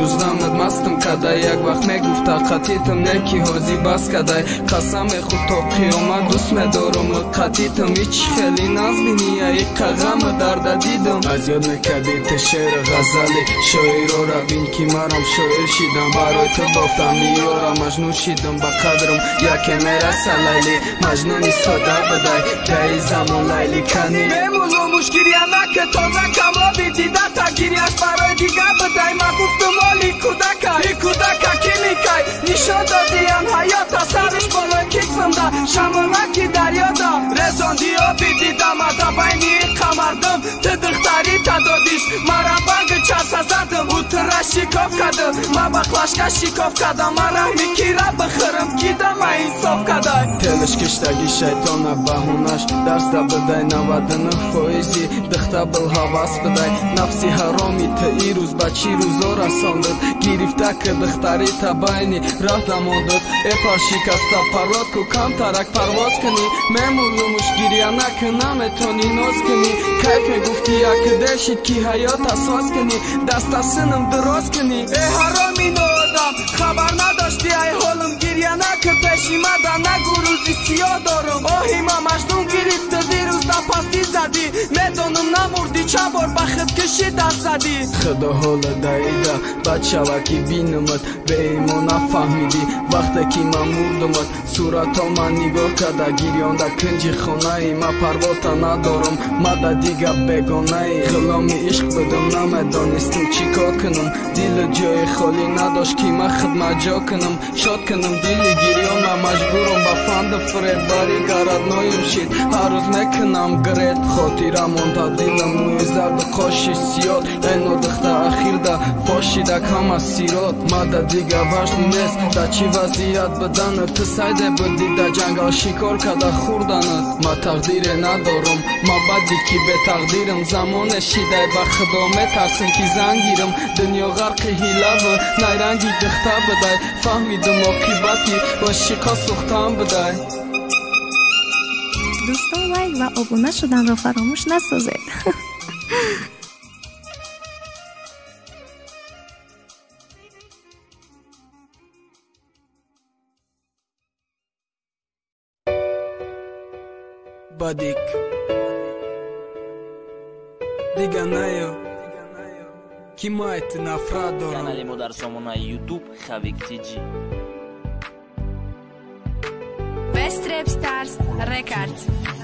روزنامت مستم کدای یک وقت میگفت قطیتم نکی حوزی بس کدای قسم خود تا قیامت دوست میدارم قطیتم هیچ خیلی نازبینی یک قغم درد دیدم از یاد نکردی شعر غزلی شاعرا را بین که مرم شاعر شیدم برای تو بافتم میارم مجنون شیدم با قدرم یکی میرسه لیلی مجنونی ساده بدای دهی زمان لیلی کنی میمونو مشگیری نکه تازه کما بیدی دتا گیریش برای دیگه بدای من گفتم مالی کودکا ای کودکا کی میکای نشان دادیم حیاتا سرش بالا کیکم دا شمالکی دریا دا رساندی و بیدی دامتا بینی قمردم تو دختری تا دادیش مرا بانگ چسا زدم او ترش شکاف کدم ما بخلاشکا شکاف کدم مرا میکیره بخرم کیدم این صاف کدای تلش کشتگی شیطان بهونش درس دا بدای 99 فایزی دخته بل حواس بدای نفسی حرامی تا ای روز بچی روزا رساندد گریفته که دختری تا بینی راه دماندد ای پر شکسته پرات کو کم ترک پرواز کنی میمونمش گیریه نکه نمیتونی ناز کنی کیف میگفتی یک دشید کی حیات اساس کنی دست سنم دراز کنی ای حرامی نادم خبر نداشتی ای حالم گیریه نکه پیشی مدن نگو روزی سیاه دارم آهی ما مجنون گرفته دیروز دا پاستی زدی میدونم نموردی چه بار بخت کشی دست زدی خدا حال دایده بچه وکی بینمت به ایمان نفهمیدی وقتی که من مردمت صورتا من نگاه کرده گیریانده کنجی خانه ای ما پرواتا ندارم مده دیگه بگانه ای غلامی عشق بدم نمیدانستم چی کار کنم دل جای خالی نداشت که من خدمت جا کنم شاد کنم دل گیریان من مجبورم با فند فرید باری گرد نایم شید هر روز میکنم گرید خاطیره مانده دلم موی زرد قاشی سیاد اینو دخته اخیر ده پاشیده کم از سیرات مده دیگه وجد نیست در چی وضعیت بدنت تو سایده بودی در جنگل شکار کده خوردنت ما تقدیر ندارم ما بدی که به تقدیرم زمان شیده با خدا میترسم که زنگیرم دنیا غرق هیله و نیرنگی دخته بدای فهمیدم عاقبتی با شکا سختم بدای دوستان لایک و ابونه شدن را فراموش نسازید بدیک دیگه نیو کی مایت نفرت دارم کانال ما در سامانه یوتیوب خویک تیجی Best Rap Stars Records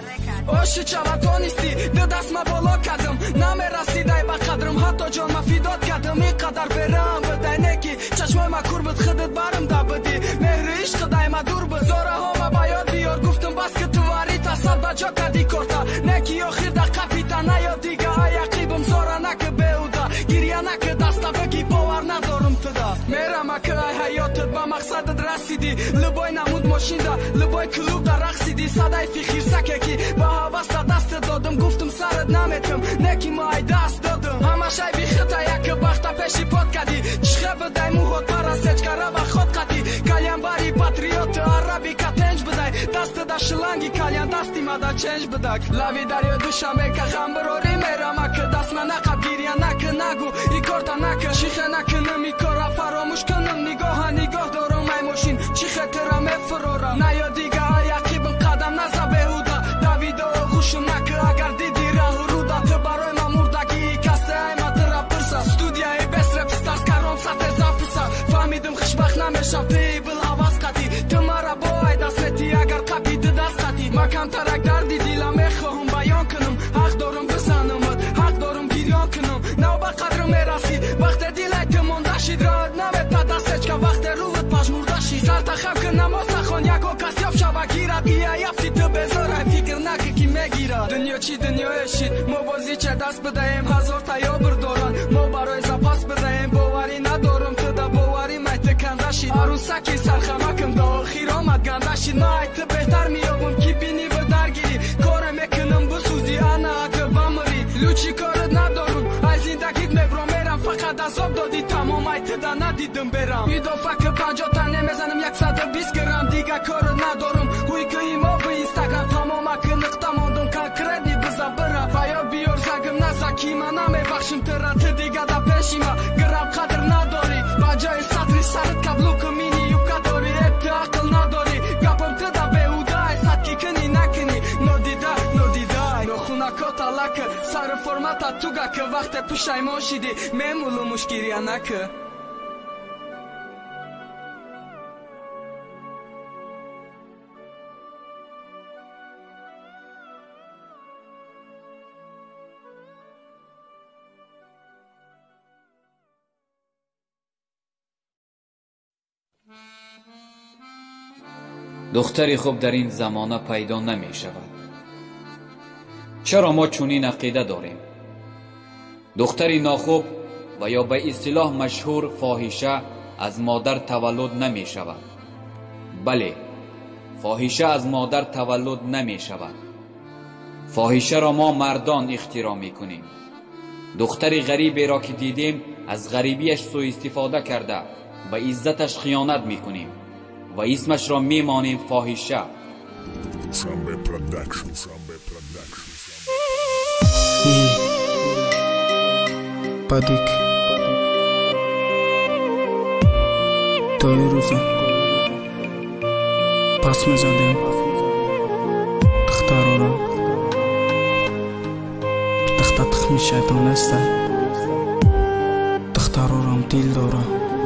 اشی چلا تو نیستی ده دست ما بالا کردم نمیرسیدی با قدرم حتی جان ما فیدات کردم این قدر برم بدای نکی چشمای ما کوربت خودت برم دا بدی مهر عشق دای ما دور بزاره ها ما باید بیار گفتم بس که تو واری تصد بجا کردی کرتا نکی آخر دا قپیتا نیا دیگه یقیبم زاره نکه بیودا گیریه نکه دستا بگی باور ندارم تو دا میرم اکه ای حیاتت با مقصدت رسیدی لبای نمود ماشین دا لبای کلوب دا رقصیدی صدای فخیر سکه کی با حواستا دست دادم گفتم سرت نمیتم نکی ما ای دست دادم همش ای بی خطا یک بختا پیشی پاد کردی چخه بدای موهات پرستش کرا و خود قدی کلیم باری پاتریوت عربی کتنج بدای دست دا شلنگی کلیم دستی ما دا چنج بدک لاوی دریا دوشنبه که غم براری میرم اکه دست من نقب گیریه نکه نگو ای کارتا نکه شیخه نکنم ای کارا فراموش کنم نگاه دارم ای ماشین چیخه ترم فرارم نیا دیگه یقیبم قدم نزا بهودا دویده و خوشم نکه اگر دیدی راه رو دا تو برای ما مردگی کسته ای ما تر پرسا استودیای بس رپ ستارز کارم ساته زاپسا فهمیدم خوشبخت نمیشم تی بل حواس قطی تو مرا با ای دست نتی اگر قبی دست قطی ما کم ترک دردی دیلم میخواهم بیان کنم حق دارم بزنمت حق دارم گیریان کنم نو با قدرم میرسی وقت دیلای تو مونده شید راد نمیتا دستش که وقت روت پشمورده شید سالتا خب که نماز نخون یکو کس یاف شبا گیرد گیه یافتی تو بذاره فکر نکه کی میگیرد دنیا چی دنیا اشید ما بازی چه دست بدهیم هزار تایا بردارن ما برای زپاس بدهیم باوری ندارم تو دا باوری مایت کنده شید عروسکی سرخمکم دا آخیر آمد گنده شید مایت بهتر میابم کی بینی و درگیری کار میکنم بسوزی انا اگر بمری لوچی کارت ندارم از زندگیت مبرم میرم فقط عذاب دادی تمام ایت دا ندیدم برم ایدافه که 50 تا نمیزنم 120 گرم دیگه کارت ندارم هوی که ایما به اینستاگرام تمام اکه نقطه ماندم که کردی بزا برم بایا بیار زنگم نزا کی من نمیبخشم ترات دیگه دا پیشی ما گرم قدر نداری та туга ки вақте пушаймон шиди мемулу мушгириянаки دختری خوب در این زمانه پیدا نمی شود. چرا ما چنین عقیده داریم؟ دختری ناخوب و یا به اصطلاح مشهور فاحشه از مادر تولد نمی شود. بله، فاحشه از مادر تولد نمی شود. فاحشه را ما مردان اختراع می کنیم. دختری غریبی را که دیدیم از غریبیش سوء استفاده کرده به عزتش خیانت می کنیم و اسمش را میمانیم فاحشه. بدیک توی روزا پس میزدیم دختر را دختر تخمی شیطان است دختر رام دیل داره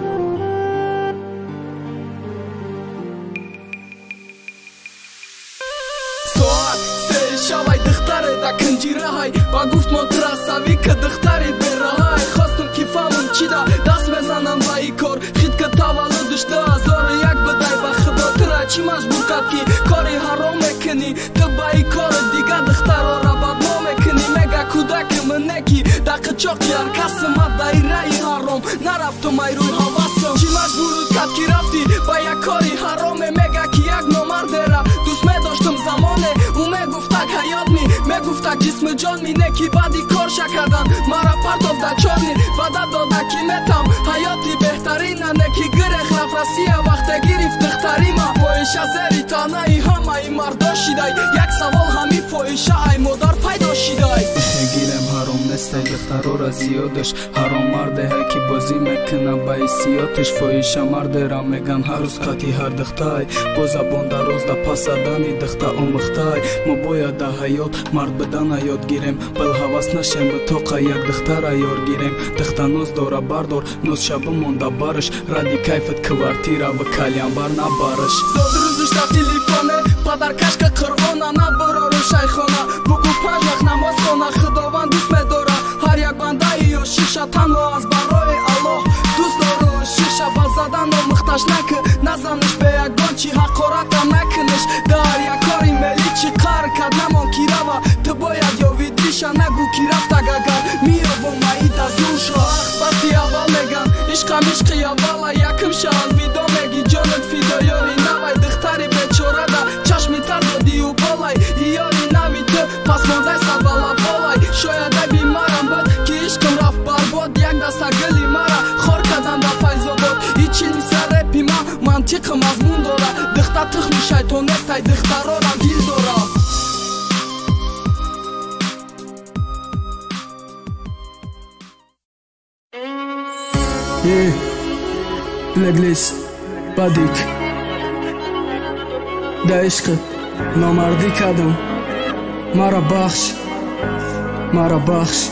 شوای دختره دا کنجیره های با گفت منترسوی که دختری بره های خواستم کیفمون چی دا دست بزنم با ای کار خید که تولدش دا 1001 بدای با خدا تره چی مجبور کد که کاری حرام میکنی تو با ای کار دیگه دختره را بد ما میکنی مگه کودک من نکی دا قچاقی هر کس ما دایره حرام نرفتم ای روی حواسم چی مجبور کد که رفتی با یک کاری حرامه مگه که یک نامرده را دوست میداشتم زمانه او میگفتک حیات می میگفتک جسم جان می نکی بعدی کار شکردن مرا پرتاف در چارنی وعده داده که میتم حیاتی بهترین نکی گرخ رفرسیه وقت گریفت دختری ما فاحشه زری تانه ای همه ای مردا شیدای یک سوال همی فاحشه ای مادر پیدا شیدای گیرم حرام نسته دخترو را زیادش حرام مرده های که بازی میکنه با ایسیاتش فاحشه مرده را میگن هر روز قطی هر دختای با زبان دراز دا پس دانی دخته آمختای ما باید دا حیات مرد بدن یاد گیریم بل حواس نشیم به توقع یک دختر یار گیریم دخته نوز داره بردار نوز شب مونده برش ردی کیفت کوارتیره و کلیم بر نبارش زاد روزش دا تلیفونه پدر کشک قرآنه نبرا رو شیخانه بگو 5 وقت نماز کنه خداوند دوست میداره هر یک بنده یا شیشه تنها از برای الله دوست داره شیشه با زدن و مختش نکه نزنش به یک بانچی حقارت هم نکنش در یک کاری ملی چی قر کد نمان کی روا تو باید یا ویدیشه نگو کی رفت اگر میرو و مایید از روش را وقتی اول میگن عشقی اولا یکم شال ویدو میگی جانت فیدا یاری نوی دختری بیچاره دا چشمی تر دادی و بالای یاری نوی تو پس مانده سد والا بالای شاید ای بیمارم بود که عشقم رفت برباد یک دسته گلی مرا خور کدن دا فیض آباد ایچی نیست رپی ما منطق مضمون داره دختر تخمی شیطان است ای دخترارم دیل داره بلگلیست بدیک دا عشق نامردی کردم مرا بخش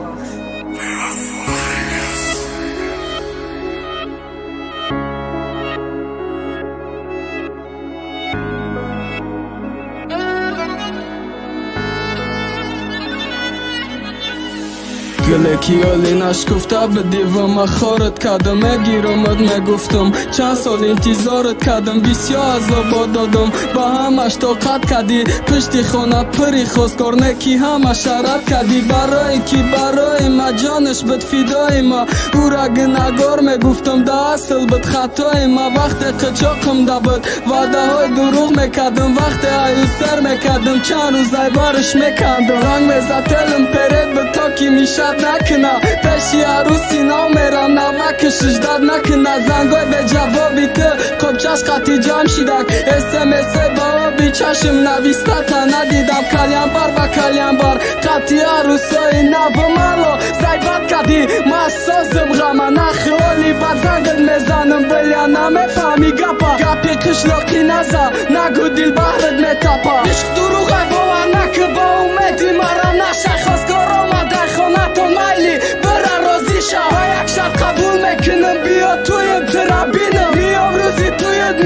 گلکی آلی نشکفته بدی و ما خارت کردم میگیرمت میگفتم چند سال انتظارت کردم بسیار عذاب دادم با همش طاقت کردی پشتی خانه پری خواستگار نکی همه شرط کردی برای کی برای ما جانش بد فدای ما او را گناهگار میگفتم دا اصل بد خطای ما وقت قچاقم دا بد وعده های دروغ میکردم وقت ایو سر میکردم چند روز ای بارش میکردم رنگ میزتلم پرید به تا کی میشد نکنه پیشی عروسی نامیرم نمکشش داد نکنه زنگای به جوابی تو کبچش قطی جام شیدک SMS با آبی چشم نویسته تا ندیدم کلیم بار با کلیم بار قطی عروسای نو مالو زیبت کردی ما سازم غمه نخیالی بد زنگت میزنم بلیا نمیفهمی گپی قشلاقی نزا نگو دیل بحرت میتپا عشق دروغه باور نکه با اومدی مرا نشه خواستگار آمده خونه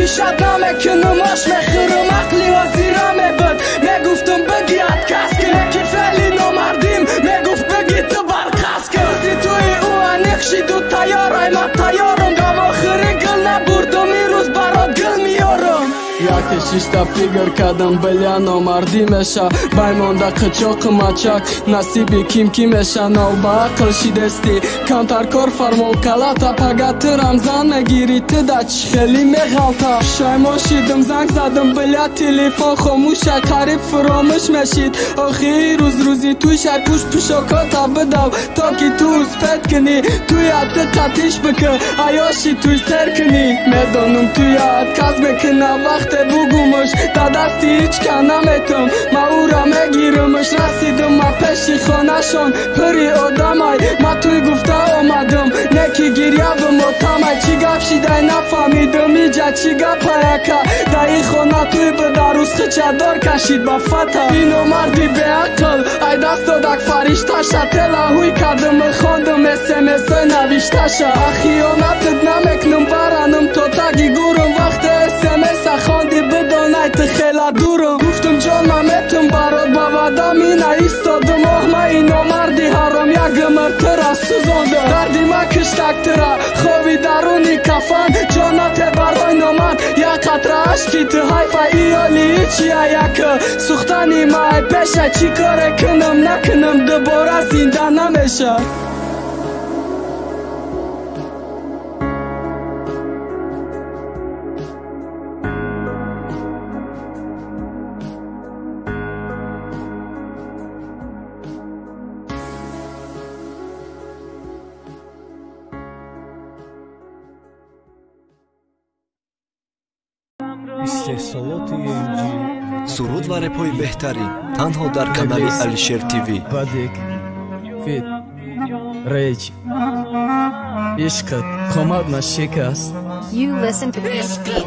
پیشت نمیکنم آش میخورم عقلی و زیرمه بد میگفتم بگی ادکس که که فعلی نامردیم میگفت بگی تو برقص که روزی توی او انقشی دو تیارای ما تیارم گم آخری گل نبردم این روز برات گل میارم یکی شیشتا فیگر کردم بلیا نامردی میشه بایمانده قچاق مچک نصیبی کی میشه نو با عقل شیدستی کانتر کار فرمول کلاتا پگت رمزان میگیری تدا چی خیلی میغلطا شایما شیدم زنگ زدم بلیا تلیفون خاموشه قریب فراموش میشید آخی روزی توی شای پوش کاتا بدو تا که تو سپت کنی توی عد قطیش بکن عیاشی توی سر کنی میدانم توی عد کس بکنه وقت بگومش دا دستی هیچ که نمیتم ما او را میگیرمش رسیدم ما پیشی خانه شان پری آدمای ما توی گفته آمدم نکی گیریه به مطمئن چی گفت شیده نفهمیدم ایجا چی گفت که دا ای خانه توی به دروس خچه دار کشید با فتا اینو مردی به عقل ای دست دادک فریشته شد تلاهوی کردم خواندم SMS نوشته شد خیانتت نمیکنم برانم تو تگی گورم وقت SMS خواندی بدانای تو خیلی دورم گفتم جان نمیتم برات با ودم اینه ایستادم آه من اینو مردی حرام یک مرتر از سوزانده دردی من کشتک تره خوابی درونی کفن جانت برای نامن یک قطره عشقی تو حیفه ایالی چیه یک سوختنی مای پیشه چی کاره کنم نکنم دوباره زنده نمیشه суруд ва репҳои беҳтарин танҳо дар канали Алишер ТВ. Бадик, Фит, Рейч, Ишқат, Қомат на шикаст. You listen to this beat.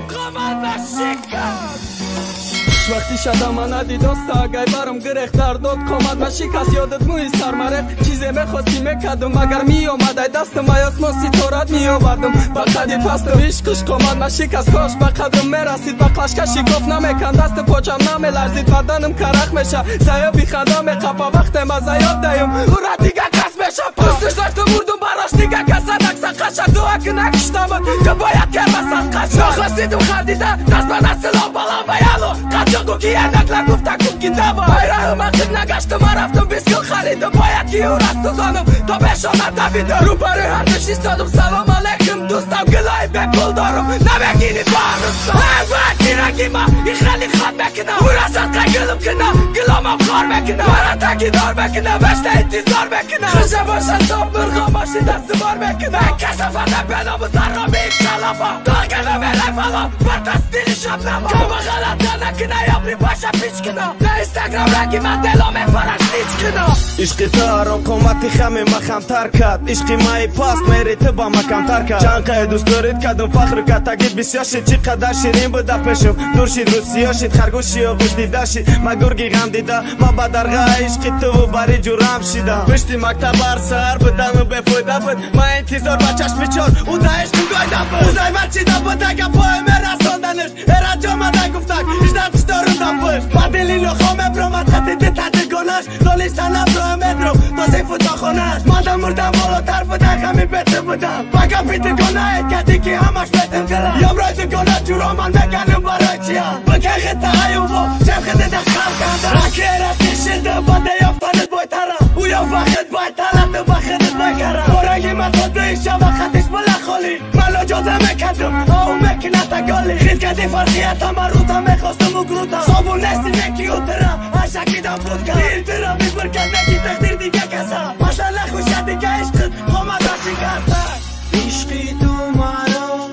وقتی شدم من ندیداست اگه برم گرختر داد کامد من شکست یادت موی سرمرق چیزی میخواستی میکدم مگر میامد ای دست مایاس ما ستارت میآوردم با قدی پستم عشقش کامد من شکست کاش با قدرم میرسید با قشکشی گفت نمیکن دست پاچم نمیلرزید بدنم کرخ میشه زیا بیخنده میقفا وقت ما زیاد دیم او را دیگه کس میشه پستش داشته مردم براش دیگه کس نکسه قشک دو که نکشتم که باید که بسن قشک نخلصیدم خردیده دست به نسلا بالا بیالو قشک که یدکلا گفته کن که دوا ایره من خود نگشتم من رفتم بیسکل خریدم باید که او رست زنم تا بشانم دویدم رو برای هر نش ایستادم سلام علیکم دوستم گلای به پول دارم نبگینی بارستم وقتی رگی ما این خیلی خواد بکنم او رسد قگلم کنم گلامم خار بکنم برا تکی دار بکنم وشته انتظار بکنم خوشه باشد تا برغا باشی دست بار بکنم کسافت بنام زرامی کلافا داغنم الی فلان بر تصدیل شب نما که بغلت نکنه یابری باشا پیچ کنا نه اینستاگرام رگی من دلامه فرش نیچ کنا عشقی تو هرام قومتی خمی ما خمتر کد عشقی مایی پاست میری تو با ما کمتر کد جانقه دوست دارید کدم فخر کد تگید بسیار شید چی قدر شیرین بوده پیشم دور شید رو سیاه شید خرگوشی و گوش دیده شید ما گرگی غم دیده ما با درگاه عشقی تو و باری جورم شیده پشتی مکتب بر سر بدم و بفویده بود ما انتظار با چشم چار او دهش تو گایده بود اوزای من چیده بود اگه پای مرساندنش ارد جامده گفتک ایشنت دارم پشت با دلیل خامه برامد خطی ده تدگانش دالیستن ابراهیم ادرم تا سیفو تا خانش مادم مردم بالاتر بودن خمی بته بودم بگم پیتگانه کدی که همش بتم کلم یام رای دگانه جورا من بگنم برای چیم بکن خطه هایو با چم خطه ده خم کنده اکی رسی شده باده یافتنت بای ترم او یا وقت بای تلت و بخدت بای کرم بارنگی من تا دویشه و خطش بلا خالی ملا جاده مکدم آو مکنه تگالی خید کدی فرقیتم من روتم میخواستم و گروتم صابون نستی نکی اترم شکیدم بود که این ترا میبر که نکی تقدیر دیگه کسا مثلا خوشه دیگه عشقت قومت هرچی کرده عشقی تو مرا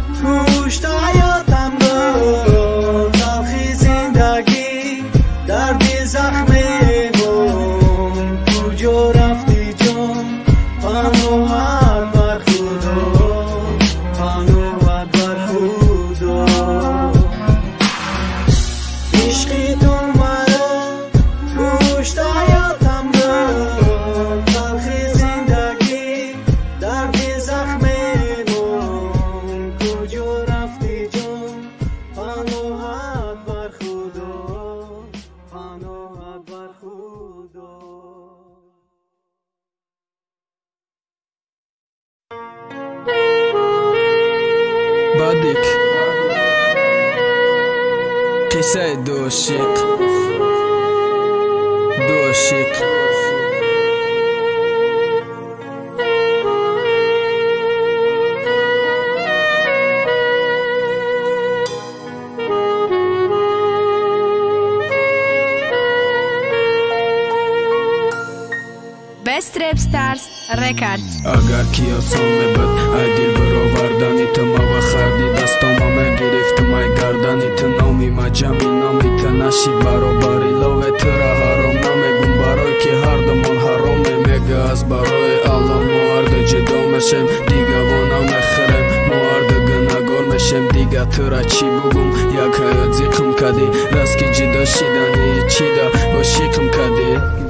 کشت حیاتم رو تلخی زندگی دردی زخمی بون کجا رفتی جان پنوهت بر خدا پنوهت بر خدا عشقی تو Badik قصه دو عاشق Best Rap Stars Records. اگر کی آسان میبد ای دل برآوردنی تو ما و خردی دستام میگرفت مای گردنی تو نامی ما جمعی نامی تو نشید برابری لاغ تو را حرام نمیگم برای که هر دمان حرامه میگه از برای الله ما هرده جدا میشم دیگه وانا میخرم ما هرده گناهگار میشم دیگه تو را چی بگم یک حیات زیقم کدی راست که جدا شدنی چی دا عاشقم کدی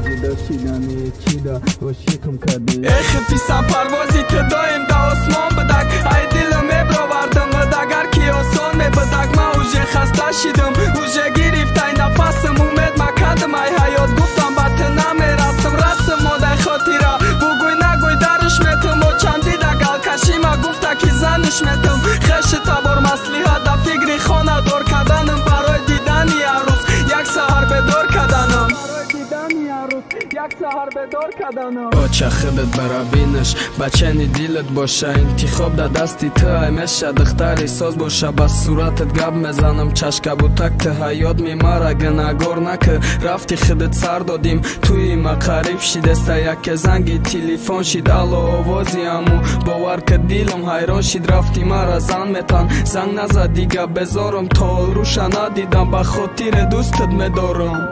ای خفیسم پروازی تو دایم دا آسمان بدک ای دلم میبراوردم اگر کی آسان میبدک ما اوژه خسته شدم اوژه گرفت این نفسم امید مکدم ای حیات گفتم با تو نمیرسم رسم ماده خاطره بگوی نگوی درش میتم و چندی دگل کشی ما گفته که زنش میتم خش تبار مسلیحه دا فکری خانه دار کدنم برای دیدنی عروس یک سهر بدار کدنم یک سهر بدار کدنم با چخه بد برابینش بچنی دیلت باشه انتخاب در دستی تو همیشه دختری ساز باشه بس صورتت گب میزنم چشکه بوتک تو حیات میماره گناهگار نکه رفتی خودت سر دادیم توی ما قریب شید است یک زنگی تلفن شید الو آوازی امو باور که دیلم حیران شید رفتی مرا زن میتن زنگ نزد دیگه بذارم تا روشن ندیدم به خاطر دوستت میدارم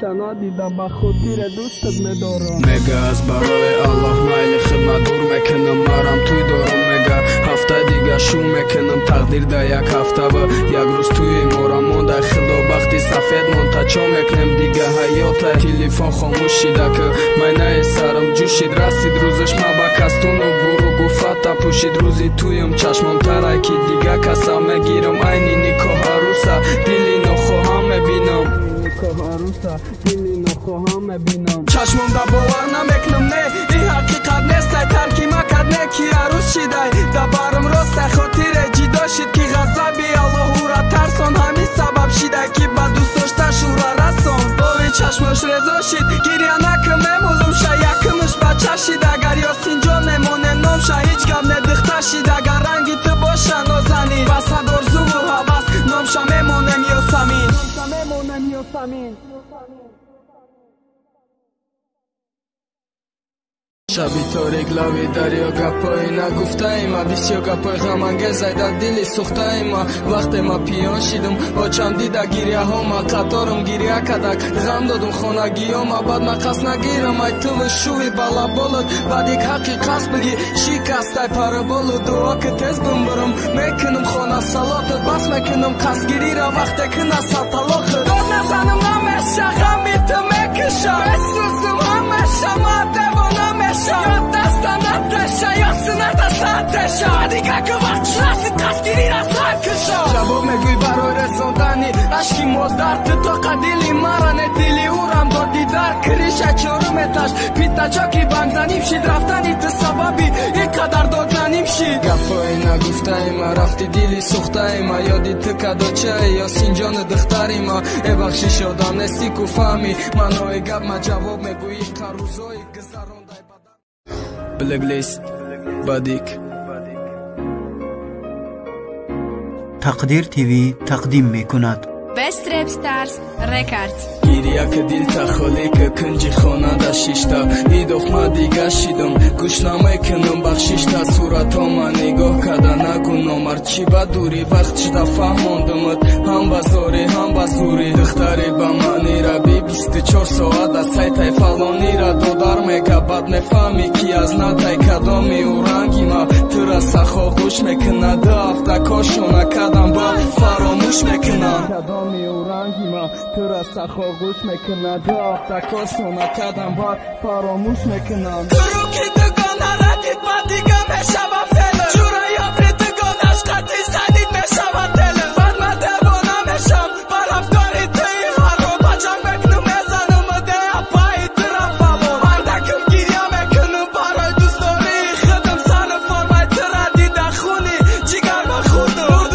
میگه از برای الله میل خدمت دور میکنم مرم توی دارم میگه هفته دیگه شو میکنم تقدیر ده یک هفته و یک روز توی مورم مونده خدا بختی سفید مونتا چا میکنم دیگه حیات تلفن خاموش شده که مینه سرم جوشید رسید روزش ما با کستون و برو گفت پوشید روزی تویم چشمم ترکی دیگه کسا میگیرم اینی نیکو عروسه دلی نخواهم میبینم چشمم دا باور نمیکنم نه این حقیقت نیست ترکی مکد نه کی عروس شده دا برم راست خاطر جدا شد که غضبی الله او را ترسان همین سبب شده که با دوست داشتش او را رسان باوی چشمش رضا شد گریه نکم میمولم شه یکمش بچه شد اگر یاسین جان نمانم نام شه هیچ گم ندخته شد اگر رنگی تو باشه نازنین بس هدار زو و حوث نام شه میمانم یاسمین شبی تاریک لوی دریا گپایی نگفته ایما بسیار گپای غمانگیز در دلی سوخته ایما وقت ما پیان شدم با چندی در گریه ها ما قطارم گریه کدک غم دادم خانگی ها ما بعد مقص نگیرم ای تو شوی بالا بالد بعد یک حقیقت بگی شکسته پر بالو دعا که تز بمبرم میکنم خانه سلاتت بس میکنم قصگیری را وقت که نسل طلاقت داد نزنم نمیشه غمی تو میکشم بسوزم همیشه ما دوانم یا دستم نتشه یا سنت ساتشه دیگه که وقت شناسی قصگیری را سایم کشم جواب میگوی برای رساندنی عشقی مادر تا قدیلی مرن دیلی اورم دادی در کریشه چارمتش پیتا چاکی بمزنیم شید رفتنی تو سببی یک قدر دادنیم شید گفایی نگفته ایما رفتی دیلی سخته ایما یادی تو کداچه یا سینجان دختری ما ای بخشی شدم نستی کو فهمی منوی گب ما جواب میگوی قروزای گذرانده بلگلیست بادیک تقدیر تیوی تقدیم میکند Best Rap Stars Records. گیریه که دیل تخالی که کنجی خانه دا شیشتا ایدوف ما دیگه شیدم گوش نمیکنم بخشیشتا صورت ها ما نگاه کده نگو نامر چی با دوری وقت شده فهماندمت هم بازاری هم بازوری دختری با منی را بی 24 ساعت از سایت فلانی را دادر میگه بد میفهمی کی از نتای کدامی و رنگی ما تو را سخا خوش میکنه دو هفته کاشونه کدم با فراموش میکنم کدامی و رنگی ما تو را سخا خوش میکنه دو هفته کاشونه کدم با فراموش میکنم تو رو که دگانه ردید من دیگه میشوم فیلم جورا یا بری دگانش قطعی زدید میشوم دلم بعد من دیوانه میشم بر افکاری توی هر رو بجم بکنم میزنم ده پایی ترم فلان هردکم گیریا میکنم برای دوست داری خودم سن فرمای تو را دیده خونی جگر با خودم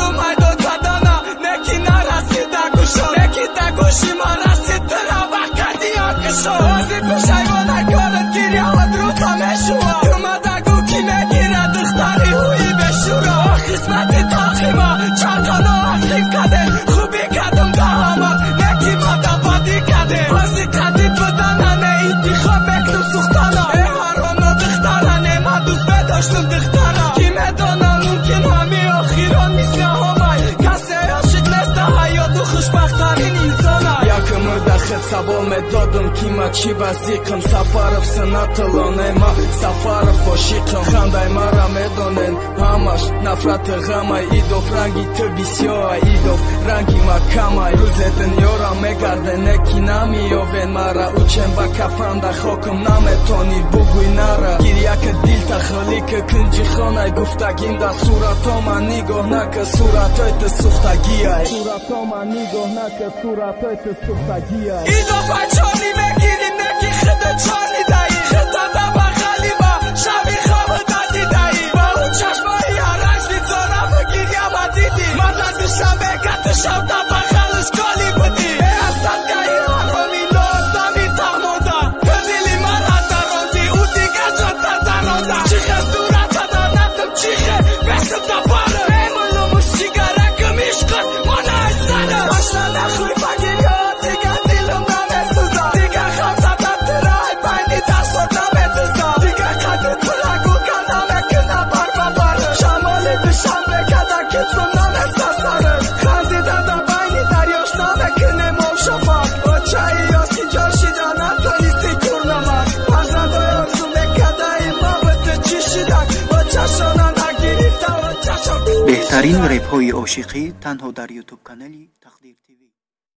قسمتی تاخیما چرکانو اخیم کده خوبی کدم دهامات نکی مادا بادی کده بازی کدید بدانانه انتخاب بکنم سختانا هرانو دخترانه ما دوست بداشتم دخترا کیمه دانا ممکن همی آخیران میسی همای کسی عاشق نسته حیاتو خوشبختترین انسانا یکمر دخل سوام دادم کیما چی بزیقم سفرف سناتلانه ما سفرف عاشقم خندای مرا میدونن همش نفرت غمای ایدوف رنگی تو بسیار ایدوف رنگی ما کمای روز دنیا را میگرده نکی نمیوین مرا اوچن با کفن در خاکم نمیتونی بگوی نرا گریه که دیل تخالی که کنجی خانه گفتگیم در صورتا من نگاه نکه صورتای تو سختگی ای صورتا من نگاه نکه صورتای تو سختگی ای ایدوف چانی میگیری نکی خد چانی دایی خدا دا بخالی با شبی خواب دادی دایی با اون چشمایی هرش دیدانا بگیری اما دیدی من دادی شبه گت شب دا بخالش کالی بودی اصلا گایی حرفامی نوردامی تحمودا بدیلی من اتراندی او دیگه جاتا درانده چیخه صورتا دانتم چیخه بسم دا باره ایمونو مشکیگره کمیشکت مانه ایستانه باشنا نخوی بگیری ها دیگه دیلم نمیسوزا دیگه خمسه ترای بینی دست خود نمیتوزا دیگه قدر پلگو کنمه کنه بار بباره شمالی دوشنبه کده کتفم نمیسته سره خندیده دا بینی دریاش نمیکنه موشفاق بچهی یاسی جاشیده نتونیستی کورنمک پرزنده یارزو میکده این مابت چی شیدک بچهشانه نگیریفته بچهشان بهترین رپ های عاشقی تنها در یوتیوب کانالی تقدیر تیوی.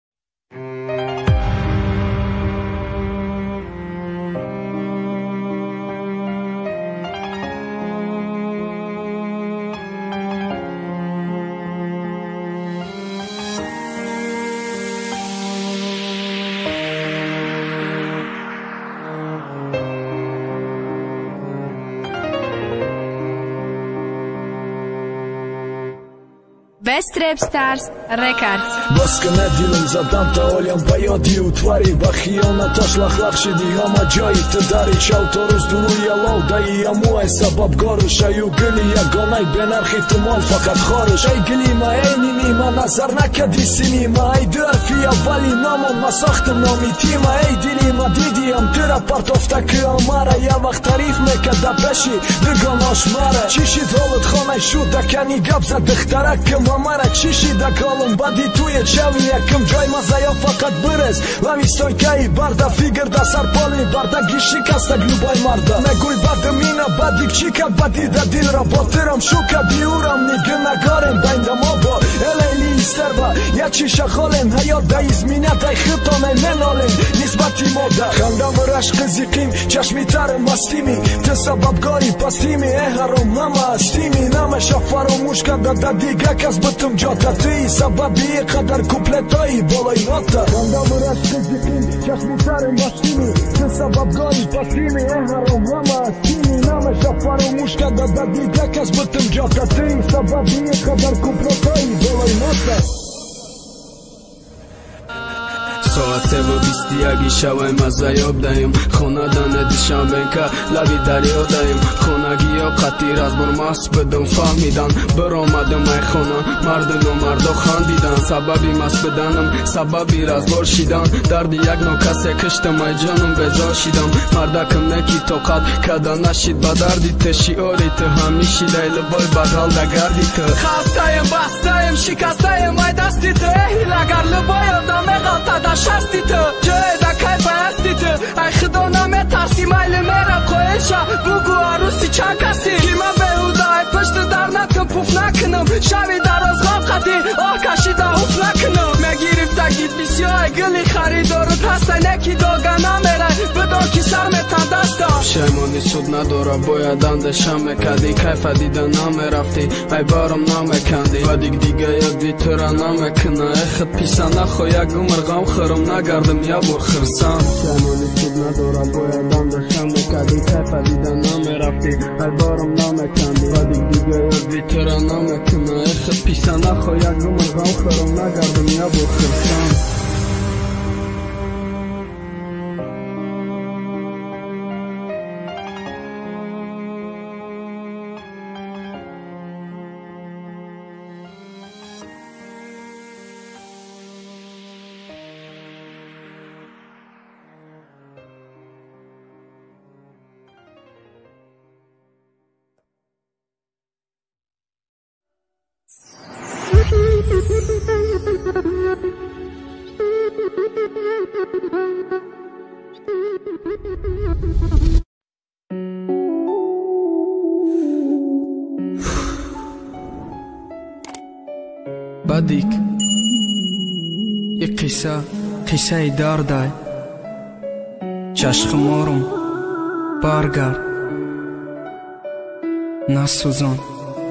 Best Rap Stars Records. Бas که ندیلم زدم تا آلیم با یادی و تواری با خیانتاش لخلق شدی همه جایی تو داری شو تا روز دروی لو دایی اموی سبب گارش ایو گلی یگانای بنرخی تمال فقط خارش ای گلی ما ای نیمی ما نظر نکدی سینی ما ای درفی اولی نامون ما ساختم نامی تیما ای دیلی ما دیدیم تیرا پرتافته که اماره یه وقت تعریف میکده بشی بگاناش ماره چیشی دولت خانه شد دکنی گب زد دختره که مرا چیشی دکالم بدی توی چوی یکم جای مزایا فقط برس لمی سویکایی برده فیگر ده سرپالی برده گیشی کسته گلوبای مرده نگوی بده مینا بدی چی که بدی ده دیل را باترم شوکه بیورم نیگه نگارم بینده ما با الیلی ایستر با یه چی شخالم حیات ده ازمینه ده خطانه منالم نسبتی ماده خندم رشق زیقیم چشمی ترم بستیمی تو سببگاری پستیمی هرم همه استیمی نمشه فراموش کرده ده دیگه کس بتم جاتا توی سببی قدر کوپلتایی بالای ناتا خندم رشق زیقیم چشمی ترم بستیمی تو سببگاری پستیمی هرم همه استیمی نمشه فراموش کرده ده دیگه کس بتم جاتا توی سببی قدر کوپلتایی بالای ناتا ساعت 7:21 شب مزایاب دایم خونه دانه دیشنبه که لبی دریا دایم خونگی یا قطیر از برماس بدم فهمیدن برآمدم ای خونه مردن و مردا خندیدن سببی مست بدنم سببی رزبار شیدن درد یک نو کسی کشتم ای جانم بزار شیدم مردکم نکی توقت کده نشید با دردی ته شیاری ته همیشی دیل بای بدل دگردی ته خستایم بستایم شکستایم ای دستی ته هیلگر لبایم دامه غلطه شستی تو جای دکای بایستی تو ای خدا نمیترسی میل میرم خویشا بگو عروسی چند کسی که من بهوده ای پشت در نکن پوف نکنم شبی در از غاب خطی آه کشیده اوف نکنم میگیرفته گید بسیار گلی خریدارت هسته نکی داگه نمیره بدار که سر میتن دستا شیمانی سود نداره باید اندشم میکدی کیف دیده نمیرفتی ای بارم نمیکندی و دیگه یک دیتره نمیکنه ای خد پیسه نخوا یک عمر غم خرم نگردم یا بر خرسم شیمانی سود نداره باید اندشم میکدی کیف دیده نمیرفتی ای بارم نمیکندی و دیگه یک دیتره نمیکنه ای خد پیسه نخوا یک عمر غم خرم نگردم یا بر خرسم بدیک یک قصه درد چشم مارم برگرد نسوزان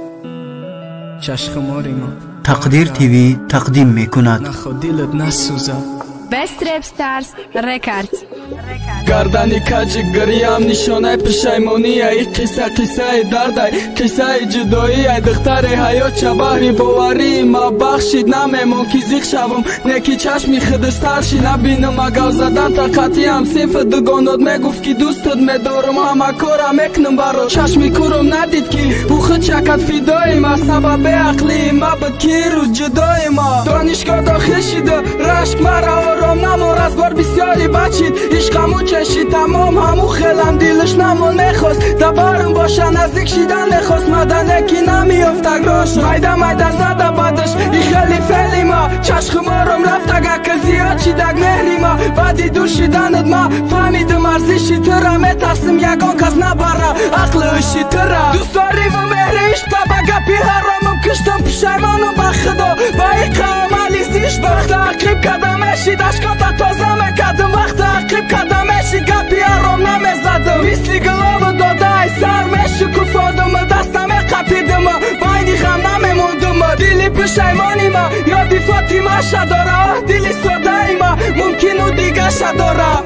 چشم ماری ما تقدیر تیوی تقدیم میکند نخود دلت نسوزد Best Rap Stars Records. گردنی کج گریم نشانه پشیمانی ای قصه درد قصه جدایی ای دختر حیات چبری باوری ما بخشید نمیمون که زیخ شوم نکی چشمی خدشتر شی نبینم اگه زدن طاقتی هم صرف دگانات میگفت که دوستت میدارم همه کارم میکنم برا چشمی کورم ندید که او خود چکت فیدای ما سبب عقلی ما بود که روز جدای ما دانشگاه داخل شده رشک مرا آرام نمار از بار بسیاری بچید عشقمو چشید تمام همو خیلم دیلش نمون نخواست دبارم باشه نزدیک شیدن نخواست مدنه کی نمیافت اگراش میده زده بدش ای خیلی فعلی ما چشم مارم رفت اگه که زیاد شیدگ مهری ما بعدی دوشیدنت ما فهمیدم ارزشی تره میترسم یکان کس نبره عقل اشی تره دوست داری و مهریش تبگه پی حرامم کشتم پشیمانم بخدا با ای قاملی زیش وقت عقیب کدمشی دشکاتا تازه مکدم وقت عقیب کدمشی گپی حرام نمیزدم مثلی گلاب داده ای سر میشو کفادم دستم قپیدم با اینی خم نمیموندم دیلی پشیمانی ما یادی فاطمه شداره دیلی ساده ای ما ممکنو دیگه شداره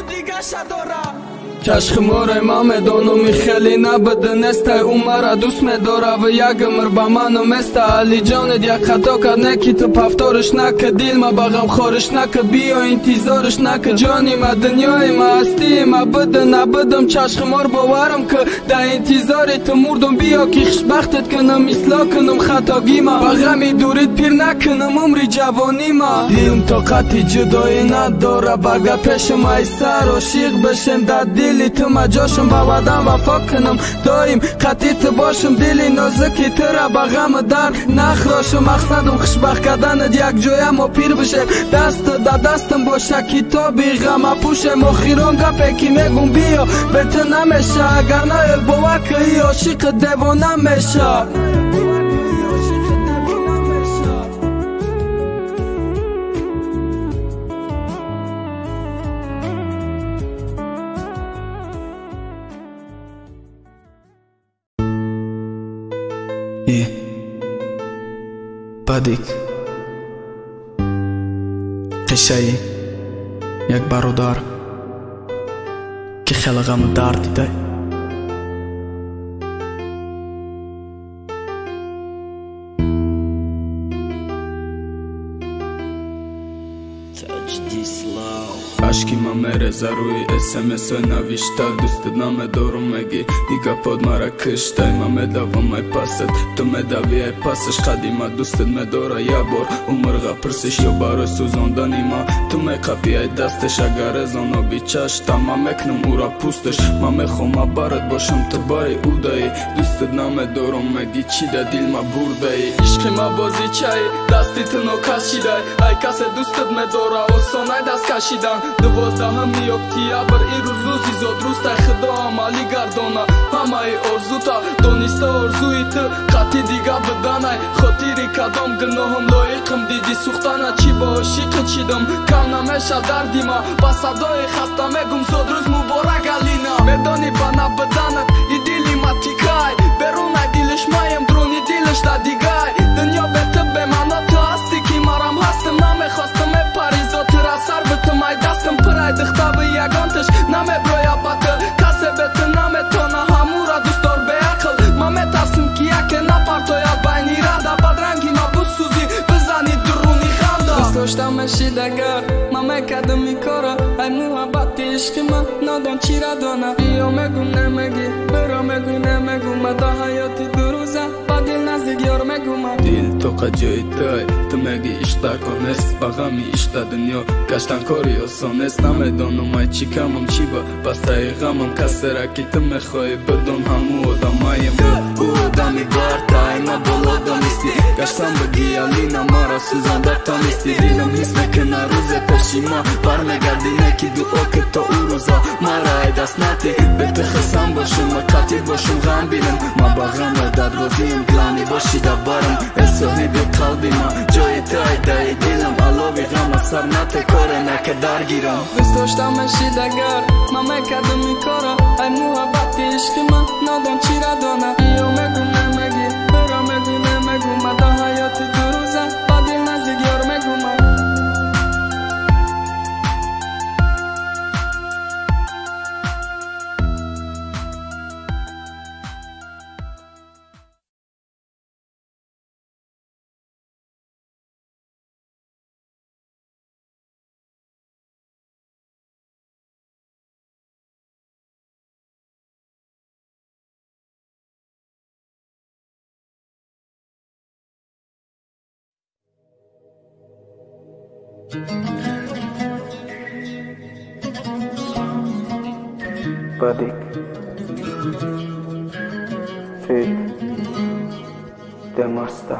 چشم ماره ما میدانم خیلی نبده نسته او مرا دوست میداره و یک عمر با منو مسته علی جانت یک خطا کرد نکی تو پفتارش نکه دیل ما بغم خارش نکه بیا انتظارش نکه جانی ما دنیای ما هستی ما بده نبدم چشم مار باورم که در انتظار تو مردم بیا که خوشبختت کنم اصلاح کنم خطاگی ما بغمی دورت پیر نکنم عمری جوانی ما دیم طاقت جدایی نداره بگه پیش ما سر عاشق بشم در دیل تو مجاشم با ودم وفا کنم دایم قطیت باشم دلی نازکی تره با غم در نخراشم مقصدم خوشبخت کردنت یک جایم و پیر بشه دست در دستم باشه کتابی غم پوشم آخیران گپه که میگم بیا بهتر نمیشه اگر نه باور که ای عاشق دیوانه میشه بدیک قصه یک برادر که خیلی غم درد دیده اشکی ما میرزه روی اسمس نوشته دوست نمیدارم مگی دیگه پاد مرا کشته ما میدوام ای پست تو میدوی ای پسش قدیما دوستت میداره یه بار عمر غپرسش یا برای سوزاندنی ما تو میقپی ای دستش اگر ازانا بیچش تمام میکنم او را پوستش ما میخوام برات باشم تو بای او دایی دوستت نمیدارم مگی چی ده دیل ما برده ای عشق ما بازی چای دستی تو نو کشیده ای کس دوستت میداره آسانه دست کشیدن دوازده همی اکتیبر ای روزی زاد روز تا خدا عملی گردانه همه ای ارزو تا دانسته ارزوی تو قطعی دیگه بدنه خاطری کدام گناهم لایقم دیدی سوختنه چی با عاشق چیدم کم نمیشه دردی ما با صدای خسته میگم زاد روز مبارک علینا میدانی بنا بدنت ای دیلی ما تیکای برون ای دیلش مایم درونی دیلش دا دیگای دنیا به تو به منا تو هستی که مرم هستم نمیخواستم پریزا تر سر به تو مای دستم پرای دخته به یگانتش نمی برایا بطل کسی به تو نمیتونه همو را دوست دار به عقل ما میترسیم که یکی نپرتایا بینی رده بدرنگی ما بسوزی بزنی درونی خنده دوست داشتم شیدگر ما میکدم ای کارا ای محبت عشق ما نادان چی را دانه بیا میگم نمیگی برا میگو نمیگو ما دا حیاتی دروزه با دل نزدیک یار میگو ما دل تو قجای تای تو میگی اشتا کنست با غمی اشتا دنیا گشتن کاری آسان است نمیدانم ای چی کمم چی با بسته غمم کسی را که تو میخوای بدون همو آدمایم او آدمی بارتای ما بالا دانستی برگشتم به گیالینا ما را سوزانده تا نیستی دیلم حس میکنه روز پیشی ما برمیگردی نکی دعا که تا او روزا ما را ای دست نتی به تخصم باشم و قطیر باشم غم بینم ما با غم در روزیم گلانی باشی دبارم ای صاحب قلبی ما جای تای دای دیلم علاوی غم سر نتی کاره نکه درگیرم دوست داشتم شیدگر من میکردم این کارا ای محبت عشق من نادان چی را دانم یا مگو نمگی برا مگو نمگو مدا حیاتی دو روزه با دل نزدیک یار مگو من Badik Fit Demasta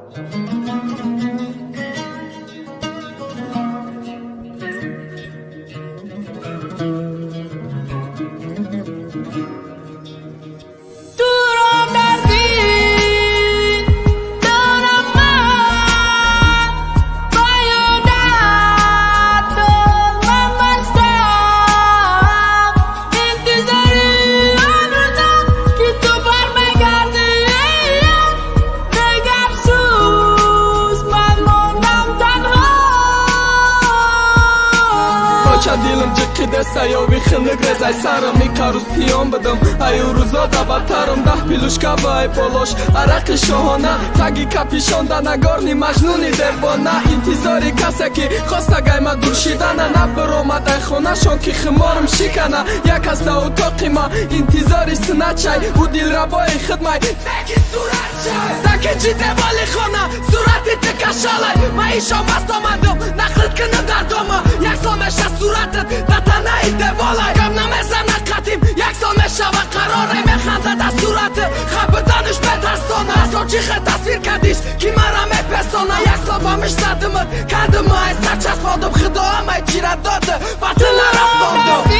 دیلم جکی دسته یا وی خنک رزای سرم می کاروز پیام بدم ای روزا دا بدترم 10 پیلوشکا با ای پولوش عرق شاهانه تگی کپیشان دا نگارنی مجنونی دربانه انتظاری کسی که خواسته گای ما دور شیدنه نبر آمده خونه شان که خمارم شکنه یک از دا اتاقی ما انتظاری سنت چای او دیل را با ای خدمای فکی صورت چای دکی جیده والی خونه صورتی تکشالای ما ایشان بست آمدم نخلط کنه در دوما یک سامشه صورتت دتنه ای دوالای کم نمیزم نقدیم یک سامشه و قراره میخنده در صورتت خب دانش بترسانه از آنچی خد تصویر کردیش کی مرا میپسانه یک سال با مش زدمت کردم های سرچست بادم خدا همه چیرت داده بطل نرفتاندم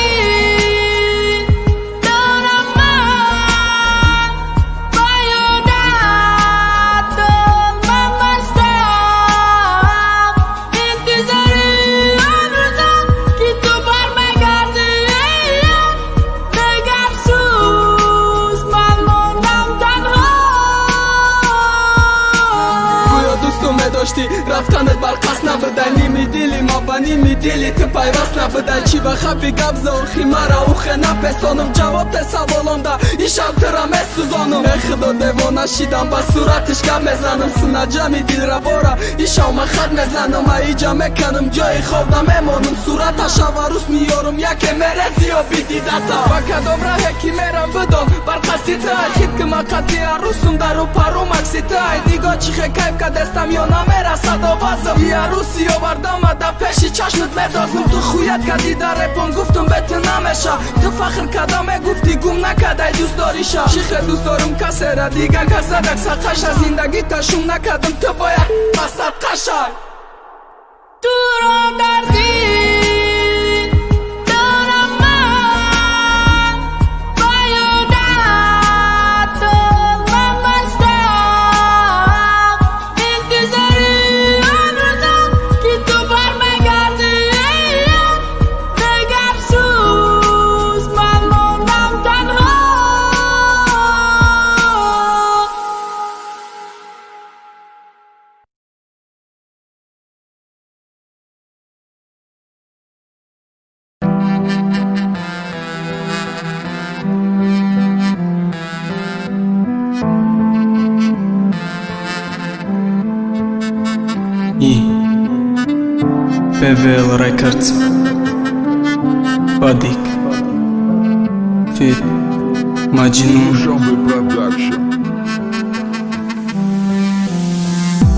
رفتنت بر قصد نبودن نیمی دیلی ما با نیمی دیلی تو پیوست نبودن چی بخفی گبزه و خیمره او خنه پسانم جواب ده سوالم ده این شب ترم سوزانم ای خدا دیوانه شیدم با صورتش گم میزنم سنه جمعی دیل را بارا این شام خد میزنم ای جا میکنم جای خواب نمیمانم صورتش و روز میارم یکی مرزی و بیدیدتا و کدام راه کی میرم بدم بر قصدی تای خید که ما قطعی عروسم در و پروم اکسی تای دیگه چی خیف که دستم یا نمیرسد آوازم یه عروسی و بردم در پیشی چشمت میدازم تو خویت کردی در رپم گفتم به تو نمیشه تو فخر کدام گفتی گم نکده دوست داریشه شیخ دوست دارم کسی را دیگه کسی دکس قش از زندگی تشون نکدم تو باید بسد قشای تو رو دردی PVL Records Badik Fit Majnun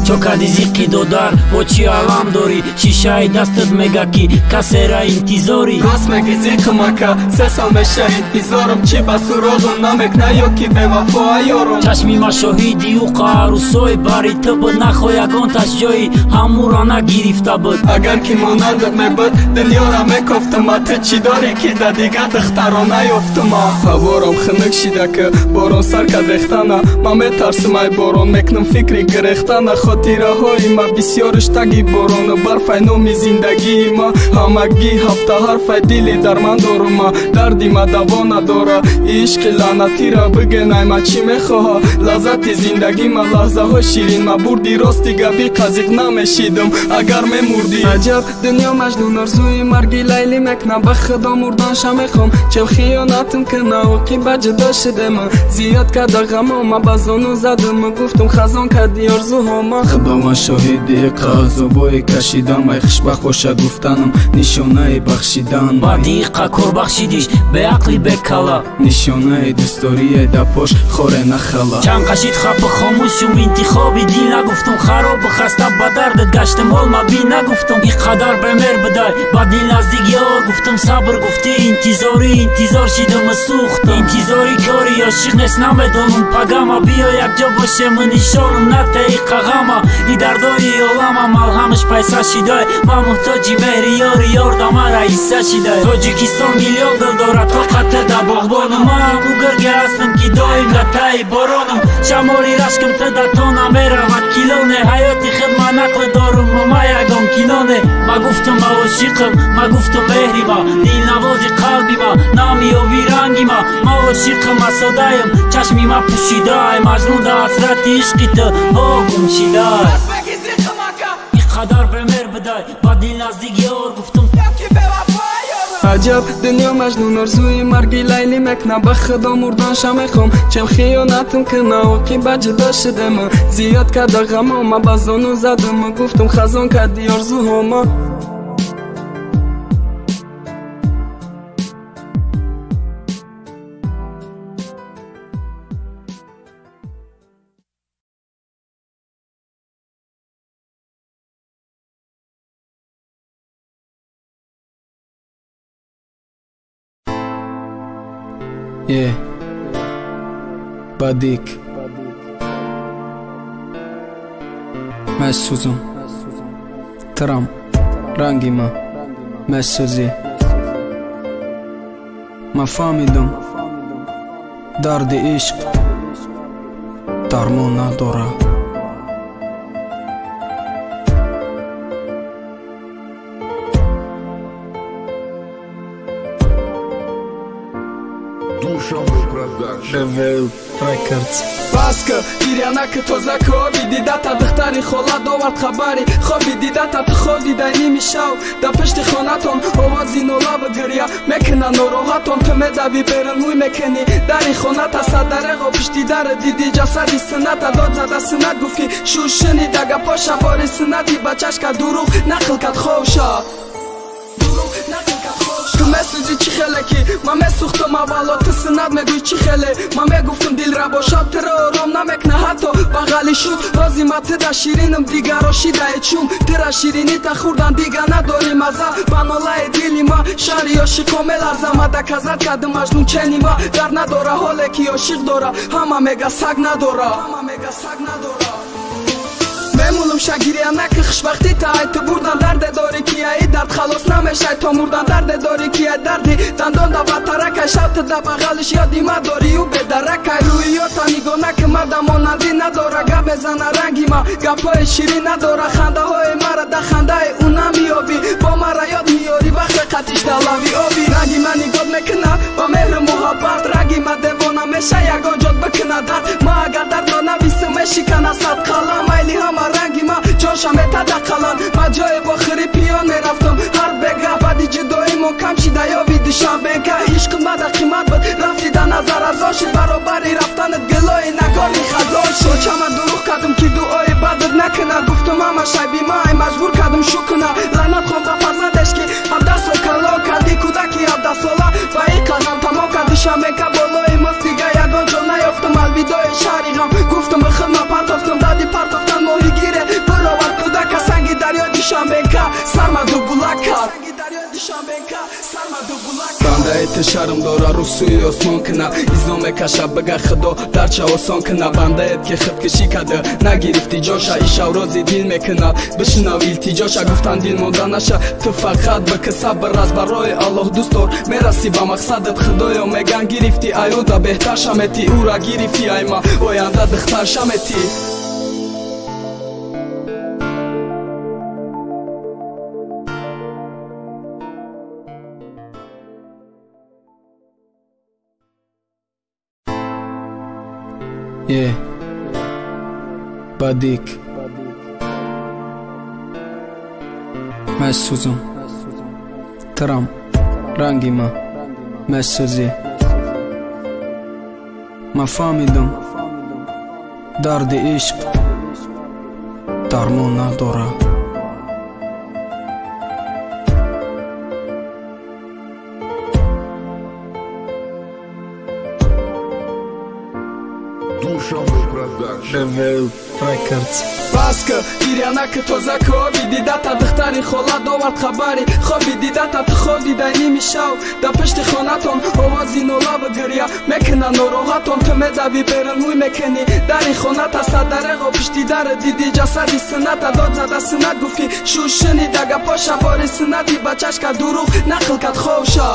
چوکادی زیقی دودار وچی علام دوری شیشای دستت مگاکی کسرا انتظاری راست مگی زیق مکا سه سال میشه انتظارم چی بسوراغم نمک نیوکی به وفا یارم چشمی ما شهیدی و قاروسوی باری تو بود نخو یگان تش جایی همورا نگیرفته بود اگر که مانندت میبود دنیا را میکفتم تو چی داری که در دیگه دخترا نیفتم هوارم خنک شیده که بارون سر که دختانه ما میترسم ای بارون میکنم فکری گرختانه خاطره های ما بسیارش تگی بارون برفای نومی زندگی ما همگی هفته حرفای دلی در من دارم ما دردی ما دوا نداره عشق لعنتی را بگنای ما چی میخواه لذت زندگی ما لحظه ها شیرین ما بردی راستی گبی قزیق نمیشیدم اگر میمردی عجب دنیا مجنون ارزوی مرگی لیلی مکنه به خدا مردانش میخوام چه خیانتم کنه و کی بجدا شده من زیاد کرده غم ما بزانو زدم گفتم خزان کردی ارزوها ما خدا ما شاهدی قضا کشیدم ای خشبه خوشه گفتنم نشانه بخشیدن بدیقه کور بخشیدیش به عقلی به کلا نشانه دستوری دپاش خوره نخلا چند قشید خب خاموشم انتخابی دی نگفتم خراب خسته به دردت گشتم حال ما بی نگفتم این قدر به مر بدای با دل نزدیک یار گفتم صبر گفتی انتظار شیدم سوخت انتظاری کاری عاشق نیست نمیدانم پگما بیا یک جا باشه من نشانم نتایی قغما ای دردای عالم ملهمش پیسه شیدای ما محتاجی مهری یار دامه رئیسه شیدای تاجیکستان میلیون دل داره طاقت در باغبانم من بگرگه هستم که دایم لطای بارانم شمالی رشکم تا در تا نمیرود کیلونه حیاتی خدمه نقل دارم ما یکم کینانه ما گفتم ما عاشقم ما گفتم مهری ما دل نوازی قلبی ما نامی و ویرانگی ما عاشقم اسادایم چشمی ما پوشیدای مجنون در حسرت عشقی تو گم شیدای این قدر به مر بدای با دل نزدیک یار گفتم عجب دنیا مجنون ارزوی مرگی لیلی مکنه به خدا مردانش میخوام چه خیانتم کنه و کی بجدا شده من زیاد کرده غم ما بزانو زدم گفتم خزان کردی ارزوها ما بدیک مسوزم ترام رنگی ما مسوزی ما فهمیدم درد عشق درمان نداره Reveal Records Баска иряна ки тоза коби дидата духтари хола довард хабари хоби дидата ту ходида ними шав да пешти хонатон овози нола ва гиря мекина нороҳатон ту медави берунҳуй мекени дари хоната садареғо пишти дар диди ҷасади сината дод зада синат гуфти шушини дага поша бори синати бачашка дуруғ нақл кад ховша تو مسیجی چی خیله کی من مسوختم اولا تو سند میگوی چی خیله من میگفتم دل را باشد تر آرام نمیکنه حتی بغلی شد رازی ما تدا شیرینم دیگر آشیده چوم ترا شیرینی تا خوردن دیگر نداری مزه بنالای دلی ما شهری عاشق کامل ارزم ما دکازت کردم مجنون چنی ما در نداره حاله کی عاشق داره همه میگه سگ نداره ممونم شگیری نکه خوشبختی تا ای تو بردن درد داری که ای درد خلاص نمیشه تا مردن درد داری که ای دردی دندان دا بطرک شب تا دا بغلش یادی ما داری و به درک روی یا تا میگو نکه مردم مانندی نداره گپ بزنه رنگی ما گپای شیرین نداره خنده های مرا دا خنده اون نمیابی با مرا یاد میاری وقت قطیش دلاوی آبی رنگی من نگاه میکنه با مهر محبت رنگی من دیوانه میشه یگان جاد بکنه درد ما اگر درد نویسه میشکنه صد قلم ایلی همه رنگی ما جاشم اتدا قلن ما جای باخری پیان میرفتم هر بگه بعدی جدایی ما کم شیده یا ویدیشم بگه عشق ما دا قیمت بود رفتی دا نظر از آشید برابری رفتنت گلای نگاری خزان شد چما دروغ کردم که دعای بدت نکنه گفتم همه شایبی ما مجبور کردم شو کنه لعنت خون با فرزندش که 17 سال کلا کردی کودکی 17 ساله و این قدم تمام کردیشم بگه بالای ماست دیگه یگان جا نیافتم الویدای شهری غم گفتم بخدمه پرتافتم دادی پرتافتن ماهی گیره Бандаэт шарм дора русуи осмон кна изоме каша бага худо дарча осон кна бандаэт ки худкишӣ када нагирифти ҷоша ишаврози дил мекна бишнав илтиҷоша гуфтан дил монданаша ту фақат бики сабр аз барои аллоҳ дӯст дор мераси ба мақсадат худоё меган гирифти аюда беҳтар шамети ура гирифти айма оянда духтар шамети Бадик Мессузум Трам Рангима Мессузи Ма фаҳмидам дарди ишқ дармон надора Reveal Records Баска ирянаки тозако видидата духтари хола довард хабари хоби дидата ту ходида ними шав да пишти хонатон овози нолава гиря мекина нороҳатон ту медави берунҳуй мекини дари хоната садарего пишти дар диди ҷасади сината дод зада синат гуфти шушини дага поша бори синати бачашка дуруғ нақл кад ховша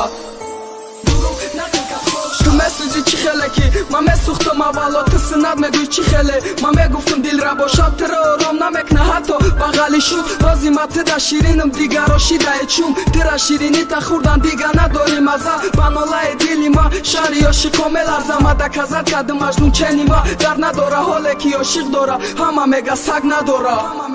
ту месузи чӣ хеле ки ман месӯхтам аввало ту синат мегӯй чӣ хеле ман мегуфтам дилра бошад тиро ором намекна ҳатто бағали шуд розима тида ширинам дигаро шидаe чум тира ширинита хурдан дига надори маза ба нолаи дили ма шаҳри ошиқо меларзама да казат кади маҷнун чени ма дар надора ҳоле ки ошиқ дора ҳама мега саг надора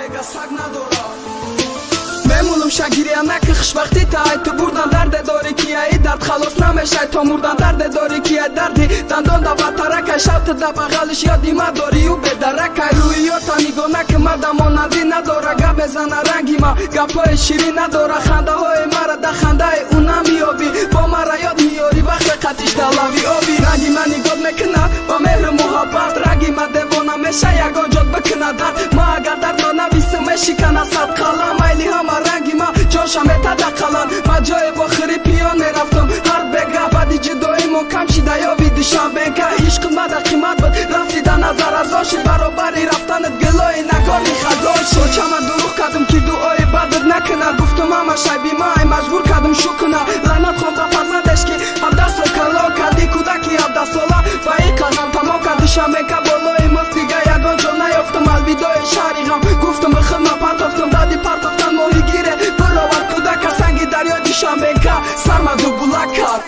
мемулам шагириянаки хушбахти таай ту бурдан дарде дори ки аи дард халос намешай то мурдан дарде дори ки ай дарди дандон да батаракай шабти да бағалиш ёди ма дорию бедаракай рӯи ёта нигонаки мада монанди надора гап мезана ранги ма гапҳои ширин надора хандаҳои мара да хандаи ӯ намиёбӣ бо мара ёд миёри вақте қатиш да лави оби ранги ма нигот мекуна ба меҳру муҳаббат ранги ма девона меша ягон ҷод бикуна дард ма агар дардо нависим мешикана сад қалам айли ҳама ранги ма ҷоша метада қалан ма ҷои вохири пиён мерафтам ҳар бега баъди ҷидоимо камшида ёви душанбенка ишқи мада қимат буд рафти да назар аз оши баробари рафтанат гилои нагони хазоши чама дурӯғ кардам ки дуои бадд накунад гуфтам ҳама шайбимай маҷбур кардам шукуна лаънат хонда фарзандеш ки 17 сол калон карди кӯдаки 17 сола ба ин қадам тамом кард душанбенка болои мост дига ягон ҷо наёфтам алвидои шаҳри ғам гуфтам ба хидма партофтам дади партофтан моҳигире бировар кӯдака санги дарё душанбенка сармаду булакар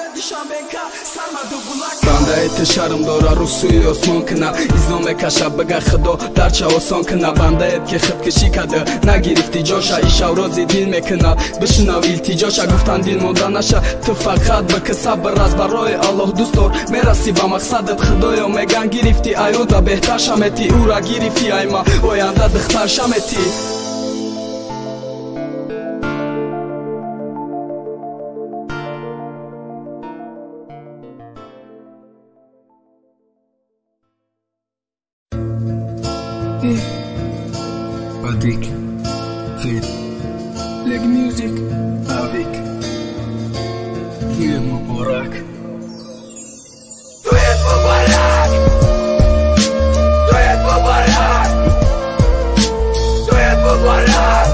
бандаэти шарм дора русуи осмон кна изо мекаша бага худо дарча осон кна бандаэт ки худкишӣ када нагирифти ҷоша ишаврози дил мекна бишнав илтиҷоша гуфтан дил монданаша ту фақат бики сабр аз барои аллоҳ дӯст дор мераси ба мақсадат худоё меган гирифти аюда беҳтар шамети ура гирифти айма оянда духтар шамети Badik Fit Leg Music Avik Eid Mubarak Eid Mubarak Eid Mubarak Eid Mubarak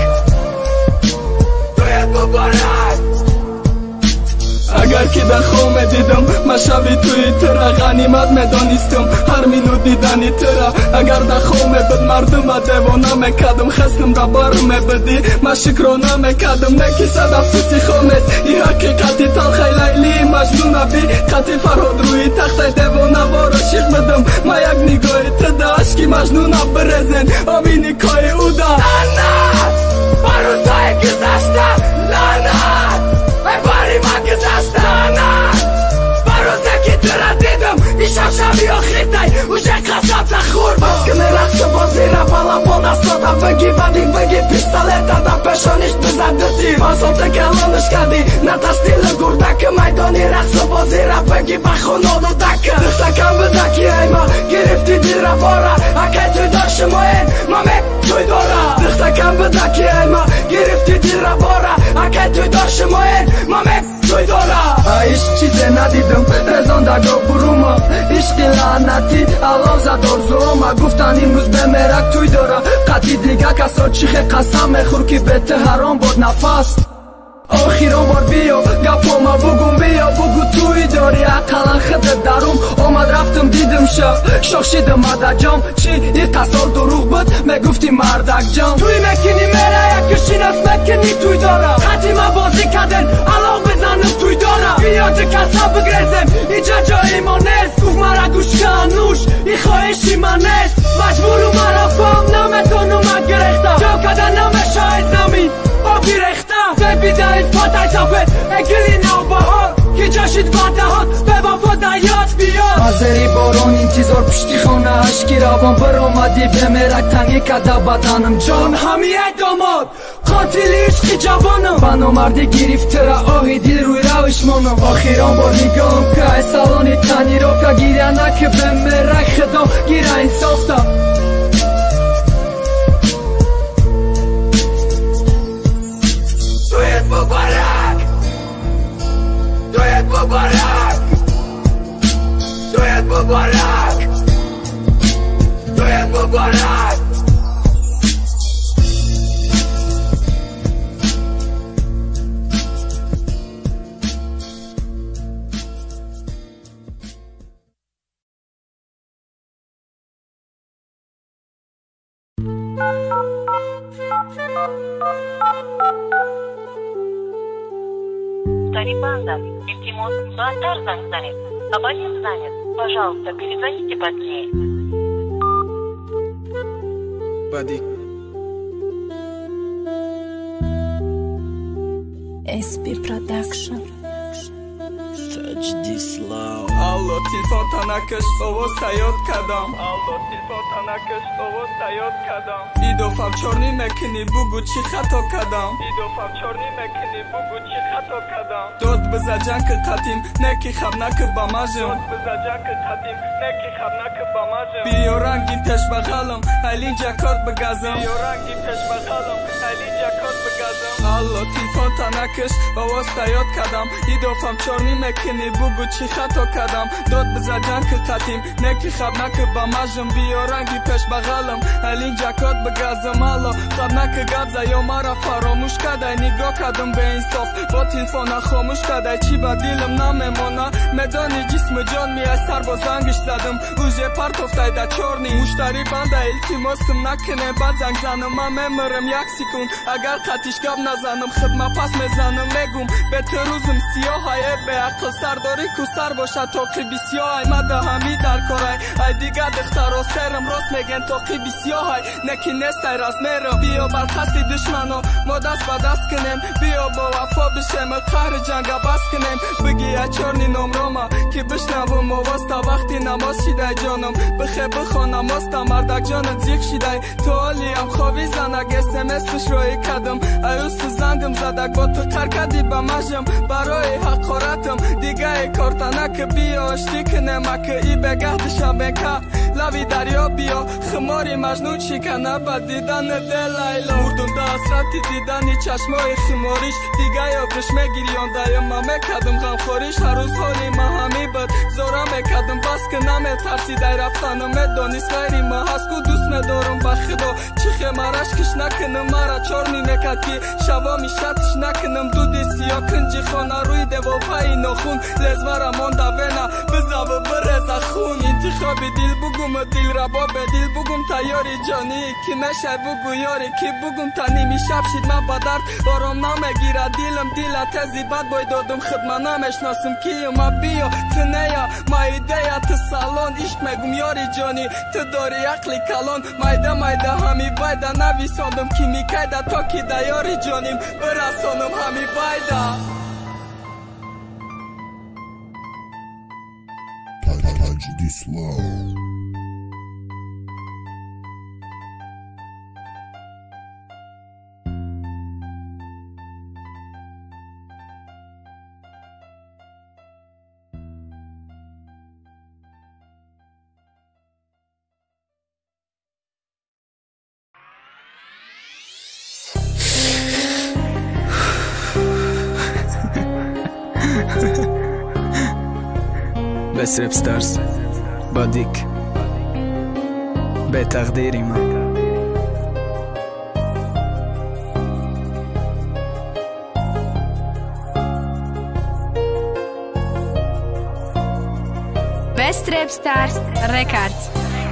Eid Mubarak агар ки дар хоб медидам ман шаби туи тира ғанимат медонистам ҳар минут дидани тира агар дар хоб мебуд мардума девона мекардам хастам да бар мебудӣ ман шукрона мекардам не ки сад афсуси хомес и ҳақиқати талхай лайли маҷнунаби қати фарҳод рӯи тахтай девонавор ошиқ будам ман як нигоҳи тида ашки маҷнуна бирезен оби никоҳи уда лаънат ба рӯзҳои гузашта лаънат бари ман гузашта лаънат ба рӯзе ки тура дидам ишам шаби охиртай уже қасам захур баскини рақсу бозира балабон астода бигӣ бадик бигӣ пистолета да пешониш бизадуди масоти калониш кади на тастили гурдаки майдони рақсу бозира бигӣ ба хонону дака духтакам будаки айма гирифти дилра бора акай туй дор шумоен маме туй дора духтакам будаки айма гирифти дилра бора акай туй дор шумоен маме туй дора аиш صد آرزوام گفتن امروز به مرک توی داره قطعی دیگه کسا چیخ قسم میخور که به حرام باد نفس آخیران بار بیا گپاما بگم بیا بگو توی داری اقلا خدت دروم آمد رفتم دیدم شب شاخشیدم مدجام چی این قصار دروغ بود میگفتی مردک جام توی مکنی میره یک شینف مکنی توی دارم خطی ما بازی کردن علاق بزنم توی دارم بیا جه کسا بگریزم اینجا جایی ما نیست گفت مرا گوش کن نوش این خواهشی من نیست مجبورو مرا فهم نمیتونم گرختم جا کدن نمیشه زمین آبی رختم بیدایت فاتح تابت اگلی نو بهار که جاشید فتحات به وفا دیات بیاد مزری باران انتظار پشتی خانه عشقی روان بر آمدی به مرک تنگی کده بدنم جان همی ادامات قاتل عشقی جوانم بنا مردی گریفت را آهی دل روی روش مانم آخیران بار نگام که سالانی تنی را که گیره نکه به مرک خدا گیره انصافتم دویت مبارک دویت مبارک دویت مبارک دویت مبارک Старик банда, Ильтимос, Суаттар занят. Абонент занят. Пожалуйста, перезвоните позднее. Бадик. SP Production. Sajdi Slav. Allo, telefon tanakash, ovoz sayod kadam. Allo, telefon tanakash, ovoz sayod kadam. Idofam chorni mekini bugu chi khato kadam. Idofam chorni mekini bugu chi khato kadam. Dod bizajan ke qatim, neki khabna ke bamajim. Dod bizajan ke qatim, neki khabna ke bamajim. Biyo rangin tesh baghalam, alin jakot bagazam. Biyo rangin tesh baghalam, alin jakot bagazam. Allo, telefon tanakash, ovoz sayod kadam. Idofam chorni mekini bugu chi khato kadam. Dod bizajan ke qatim, neki khabna ke bamajim. Biyo rangi pesh baghalam, alin jakot bagazam. Allo, khabna ke gabza yo mara faromush kadai nigah kadam be insof با تلفن خاموش کردی چی با دیلم نمیمونه میدانی جسم جان می از سر با زنگش زدم اوژه پرت افتای در چورنی مشتری بنده التماسم نکنه بعد زنگ زنم من میمرم یک سکون اگر قطیش گب نزنم خدمه پس میزنم میگم به روزم سیاه های به عقل سرداری کو سر باشه توقی بسیاه های مده همی در کارای ای دیگه دختر و سرم راست میگن توقی بسیاه های نکی نستای راست میرم بیا بر قصد دشمنو ما دست با دست کنیم بیا با وفا بشم قهر جنگ بس کنیم بگی اچارنی نمرامه که بشنوم واستا وقتی نماز شیده جانم بخه بخوا نماز تا مردک جانت زیگ شیده تو حالی هم خوابی زنگ اسمسش روی کدم ایوس زندم زدک با تو قرکدی به مجم برای حقارتم دیگه کارتنک بیا اشتی کنم که ای بگهدشم بکه لوی دریا بیا خماری مجنون شکنه با دیدن دل ایلا مردم دا حسرتی دیدنی چشمای خماریش دیگه یا برش میگیریان دایم ما میکدم غم خوریش هر روز حالی ما همی بد زورا میکدم بس که نمیترسی دای رفتنم میدانیست غیری ما هست کو دوست میدارم با خدا چیخه مرش کش نکنم مرا چارنی میکد که شوا میشتش نکنم دودی سیا کنجی خانه روی دیوال پای نخون لزمارا مانده وینا بزاو برزا خون انتخابی دل بگم دل را با به دل بگم تیاری جانی که میشه بگو یاری که بگم تنی میشب شید من با درد بارم نمیگیره دیلم دیل تزی بد بای دادم خدمه نمیشناسم کیه ما بیا تنیا ما ایده تو سالان عشق میگم یاری جانی تو داری عقلی کلان مایده همی بایده نویساندم که میکیده تا که دیاری جانیم برسانم همی بایده Sajdi Slav. Best Rap Stars Badik به تقدیری من. Best Rap Stars Records.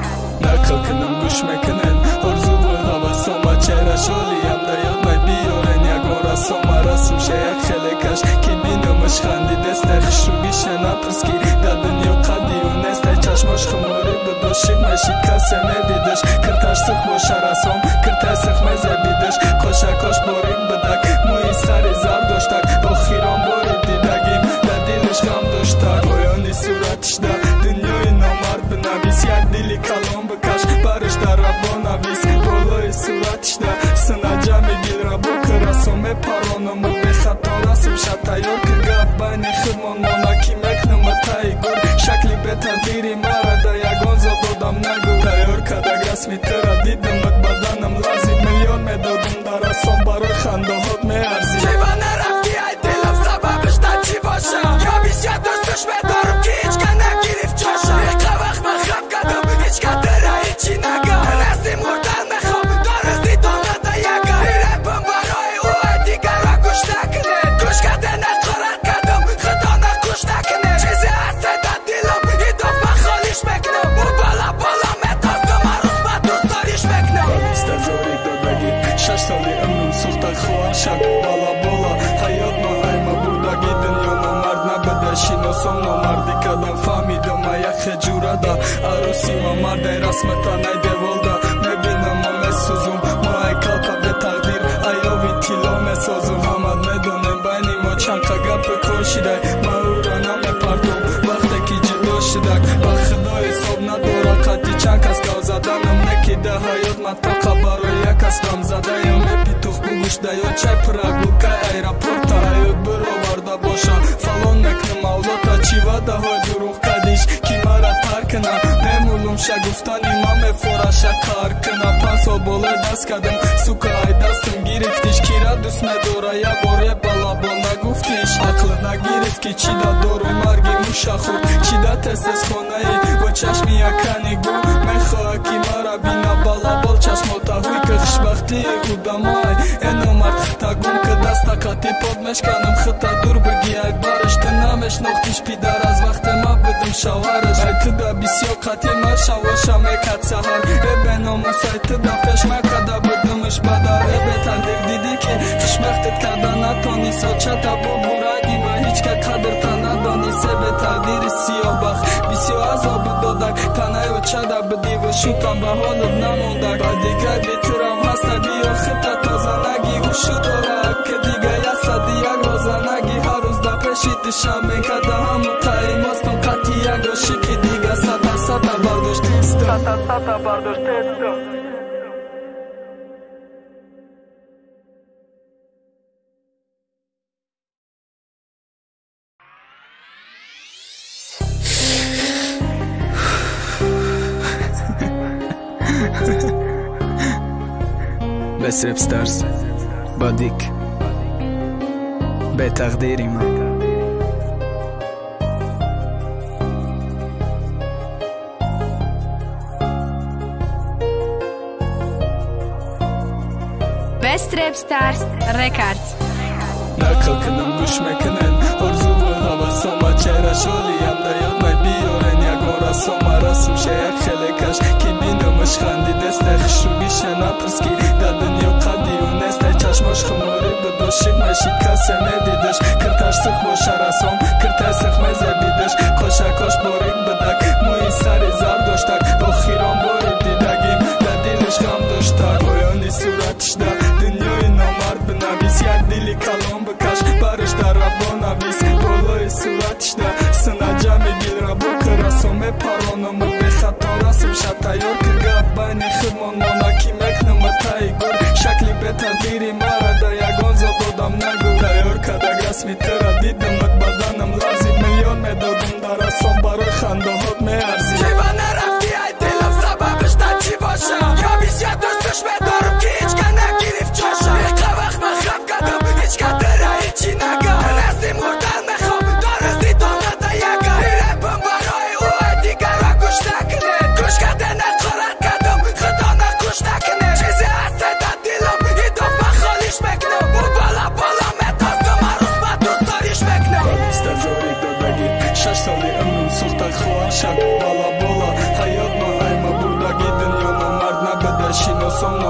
نقل کنم گوش میکنن ارزو و حواسم چهره شالیم دا یاد مای بیارن یکان رسام رسم شیخ خیلی کش کی بینمش خندی دسته خشوگی شنا پرسکی در دنیا قدی و نسته چشماش خماری بدو شیق مشی کسی ندیدش کرتش سخ باشه رسام کرتش سخ مزه بیدش کاش باری بدک موی سری زر داشتک آخیران باری دیدگیم در دیلش غم داشتک پایانی صورتش در دنیای نامرد بنویس یک دیلی کلام بکش برش در ربا نویس بالای صورتش در سنه جمع گیل ربا که رسام پرانم به خطا رسم شد تیار که گفت بین خودمان مانکی مکنم تایی گور شکلی به تدیری مرا در یگان زد دادم نگو تیار کدک رسمی ترا دیدم بدنم لازی میلیون میدادم در رسام برای خنده هات میارزی چی با نرفتی ای دلم سببش در چی باشه یا بیسیا دوستش بدارم که هیچ که نگیرف جاشه یکا وقت من خب کدم هیچ که دره هیچی نگم رستی مردن میخوام دارستی دانه دا یگم رپم برای او دیگر را گوش نکنه گوش کده نقرار کدم خدا نکوش نکنه چیزی هست در دلم ایداف من خالیش میکنم او بالا متازم عروس با دوست داریش میکنم استازاری دادگی 6 سالی امرم سوختک خواهد شد بالا حیات نایما بودگی دنیا نامرد نبده شیناسم نامردی کدم فهمیدم ما یک خجوره دا عروسی ما مرد رسمتا نیده والده میبینم ما مسوزم ما ای کلپا به تقدیر ایاوی تیلا مسازم همه ندونه بینی ما چند قگب کشیده ما او را نمیپردم وقتی که جدا شدک با خدا حساب نداره قدی چند کس گاو زدنم نکیده حیات مطاقه برای یک کس غم زده یا میپی توخ بگوشده یا چه پرگو که ایرپورتا حیات برآورده باشه فلان نکنم اولاتا چی وده های دروغ کدیش کی مرا ترکنه نمولم شگفتانی ما میفورشه کار کنه 5 سال بالای دست کدم سوکا ای دستم گرفتیش کی را دوست نداره یا باره بالا نگفتیش عقل نگرفت که چی دا دارو مرگی موشه خود چی دا تستس خونه ای و چشمی یکنی گو میخواه کی مرا بینا بالا چشماتا هوی که خوشبختی بودم ای اینو مرد خطا گم که دستا کتی پاد مشکنم خطا دور بگی ای بارش تو نمیشناختیش پیدر از وقت ما بدم شوارش ای تو دا بسیار قطی ما شواشا میکد سهر ای به ناموس ای تو دا پیش مکده بدمش بدر ای به تقدیر دیدی که خوشبختت کرده نتانی ساچتا با برگی و هیچ که قدر تا ندانی سه به تقدیر سیاه بخ بسیار عذاب دادک تنه و چده بدی و شوکم به حالت نموندک با دیگه بیترم هسته بیا خطا تازنگی گوشو داره که دیگه یسدی یک روزنگی هر روز دا پشیتی شمی کده همون تایی ماستم قطی یک روشی که دیگه ستا برداشتیستم Best Rap Stars Badik به تقدیری من. Best Rap Stars Records. نقل کنم گوش میکنن ارزو و حواسم چهره شالیم دا یاد مای بیارن یکان رسام رسم شیخ خیلی کش کی بینمش خندی دسته خشوگی شنا پرسکی در دنیا قدی و نسته چشماش خماری بدو شیق مشی کسی ندیدش کرتش سخ باشه رسام کرتش سخ مزه بیدش کاش باری بدک موی سری زر داشتک آخیران باری دیدگیم در دیلش غم داشتک پایانی صورتش در دنیای نامرد بنویس یک دیلی کلام بکش برش در ربا نویس بالای صورتش در سنه جمع گیل ربا که رسام پرانم به خطا رسم شد تیار که گفت بین خودمان مانکی مکنم تایی گور شکلی به تدیری مرا در یگان زد دادم نگو تیار کدک رسمی ترا دیدم بدنم لازی میلیون میدادم در رسام برای خنده هات میارزی چی با نرفتی ای دلم سببش در چی باشه یا بیسیا دوستش بدارم که هیچ که نگیرف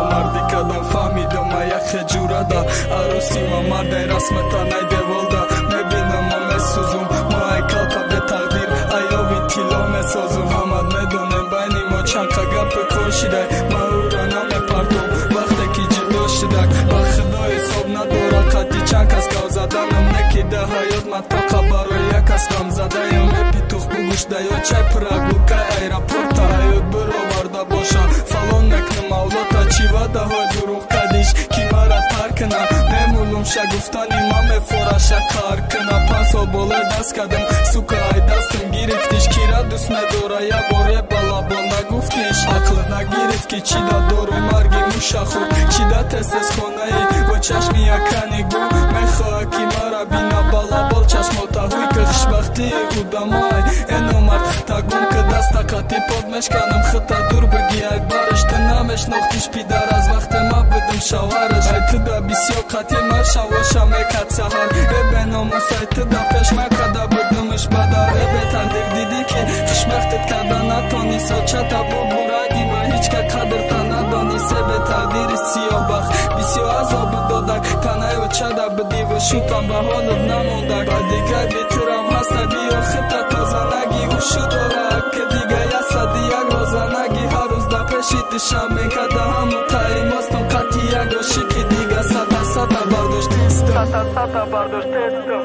номарди кадам фаҳмидам ма як хеҷурада ароси ма мардай расмата найдеволда мебинам ма месӯзум мо ай калпа бетақдир айёви тило месозум ҳамат медонем байни мо чанқа гапи кошидай ма ӯро намепартом вақте ки ҷудо шудак ба худо ҳисоб надорад қатъи чанд кас гав заданам некида ҳаёт матоқа барои як кас ғам задаям мепитух бугушда ё чай пирагулка аэропорта ҳаёт бироварда боша фалон мекунам авлота чӣ ваъдаҳои дурӯғ кадиш ки мара тарк кунам мемулум ша гуфтани ман мефораша қар кунам 5 сол болои даст кадам сука ай дастам гирифтиш кира дӯст медора як бор ба лабон нагуфтиш ақлит нагирифт ки чӣ да дорои марги муша хурд чӣ да тез хонаи ва чашми якани гу мехоҳад ки мара бина ба лабол чашмота ҳуй ки хушбахтии удамай эномард тагум ки даста қати под мешканам хита дур бигиай бараш ты намешнохтиш пидар аз вақте ма будам шавараш ай ты да бисёр қати ма шавоша мекад саҳар эбеномусай ты да пеш макада будамш бадар эбе тақдир диди ки хушбахтит када натони сочата бубуради ма ҳичка қадрта надони себе тақдири сиёбах бисёр азобу додак танаю чада биди ва шутам ба ҳолат намондак ба дигар битирам ҳаста биё хита тозанаги ушудора ки дига ясади як розанаги ҳар рӯз да пеши дишам мекада ҳаму таимостам қатъи як оши ки дига сата бардоштестам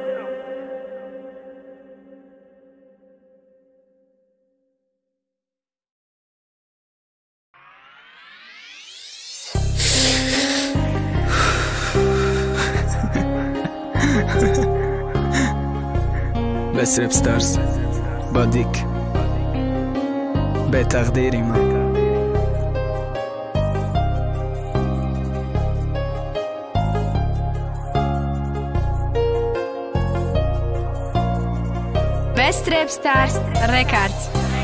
Best Rap Stars Badik Be taqdiri man Best Rap Stars Records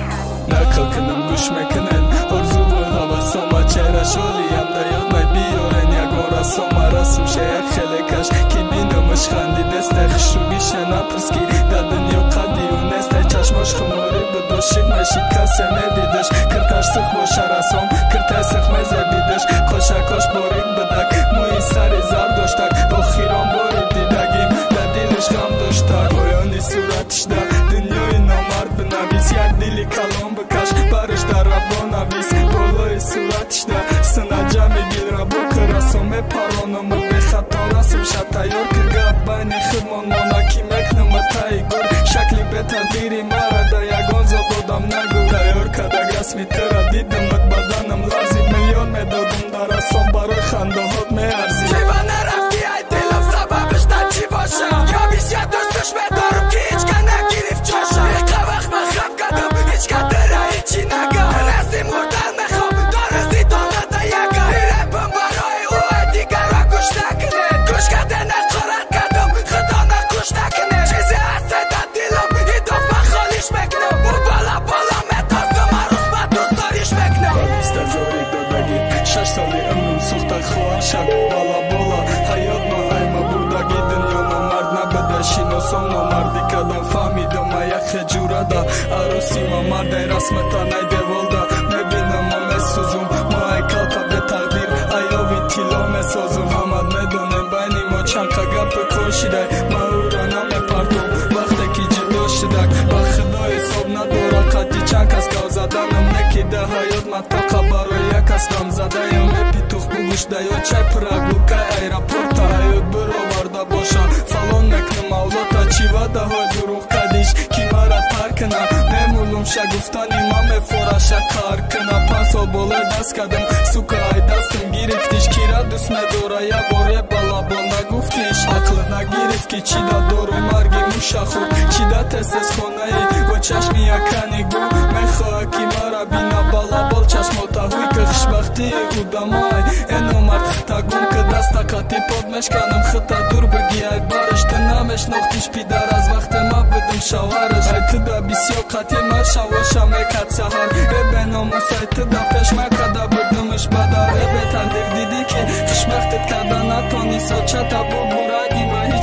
Naql kunam gush mekinen orzuvu havasoma chehra sholiyam da yodmay biyoren yagon rasoma rasm sheyak khelekash ki binamish khandi desta khushugi shenapirski da dunyo qadi u nesta chashmosh khumori budoshik mashik kase nedidash kirtash sikh bosha rasom kirtash sikh mezabidash qoshakosh borik bidak mui sari zar doshtak oxiron bori didagim da dilish g'am doshtak oyoni suratishda dunyoyi nomard binavis yak dili kalom bikash barishda rabbonavis boloi suratishda sina jami gil rabo kirasome paronamu bexato rasm shatayor ki gap bayni xidmon monaki meknama taigor shakli betaqdiri marada yagon zod odam nagu tayor kadak rasmi tera didam mat badanam lazim million medodum da rasom baroy xandohot mearzi kiva nerafti ay dilam sababishda chi bosha yo bisya do'stush medorum ki hechka nagirif josha iqavaq man xam kadam hechka dira hichi naga razi murdan mekhom darazi donada yaga irepim baroy u ay digara gush nakine gush kadene qorat kadam xidona gush nakine chizi aseda dilam idof man kholish meknam u bala bala metazim aruz ma do'st dorish meknam stazorik dodagi 6 soли umrim suxta khohasham bala bala hayot ma ayma burdagi dunyo nomard nabida shinosom nomardi kadam fahmidam ma як хеҷурада ароси ма мардай расмата найдеволда мебинам ма месӯзум мо ай калпа бетақдир айёви тило месозум ҳамат медонем байни мо чанқа гапи кошидай ма ӯро намепартом вақте ки ҷудо шудак ба худо ҳисоб надора қатъи чанд кас гав заданам некида ҳаёт матоқа барои як кас ғам задаям мепитух бугушда ё чай пирагулка аэропорта ҳаёт бироварда боша фалон мекунам авлота чӣ ваъдаҳои дурӯғ кадиш ки мара тарк кунам мемулум ша гуфтани ман мефораша қар кунам 5 сол болои даст кадам сука ай дастам гирифтиш кира дӯст медора як бор ба лабон нагуфтиш ақлит нагирифт ки чӣ да дорои марги муша хурд чӣ да тез хонаи ва чашми якани гу мехоҳад ки мара бина ба лабол чашмота ҳуй ки хушбахтии удамай эномард тагум ки даста қати под мешканам хита дур бигиай бараш ты намешнохтиш пидар аз вақте ма будам шавараш ай ты да бисёр қати ма шавоша мекад саҳар эбеномусай ты да пеш макада будамш бадар эбе тақдир диди ки хушбахтит када натони сочата бубуради ма ҳич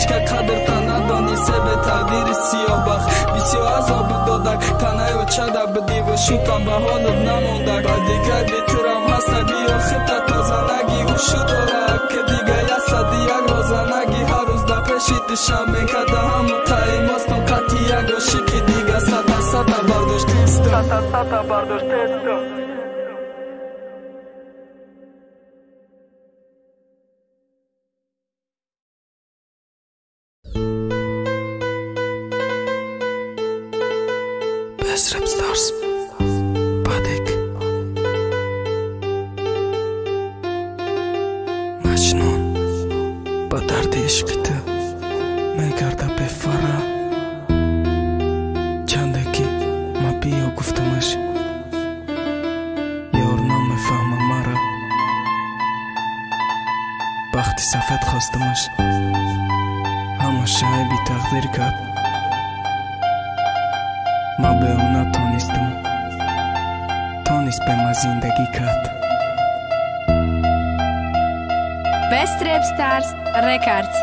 هیچکه قدر تا ندانیسه به تقدیر سیاه بخت بسیار عذاب دادک تنه و چده بدی و شوتم به حالت نماندک و دیگه بیترم هسته بیا خطه تازنگی و شو دارک که دیگه یسد یک روزنگی هر روز در پیشی دشم میکده همو قیم هستم قطی یک عاشقی دیگه ستا برداشت تیستم ستا برداشت تیستم Best Rap Stars Badik مجنون با درد عشقت میگرده به فرا چندکی ما بیا گفتمش یار نمیفهمه مرا وقتی سفید خواستمش همه شای بی تقدیر کرد ما به اونا تانست به ما زندگی کرد Best Rap Stars Records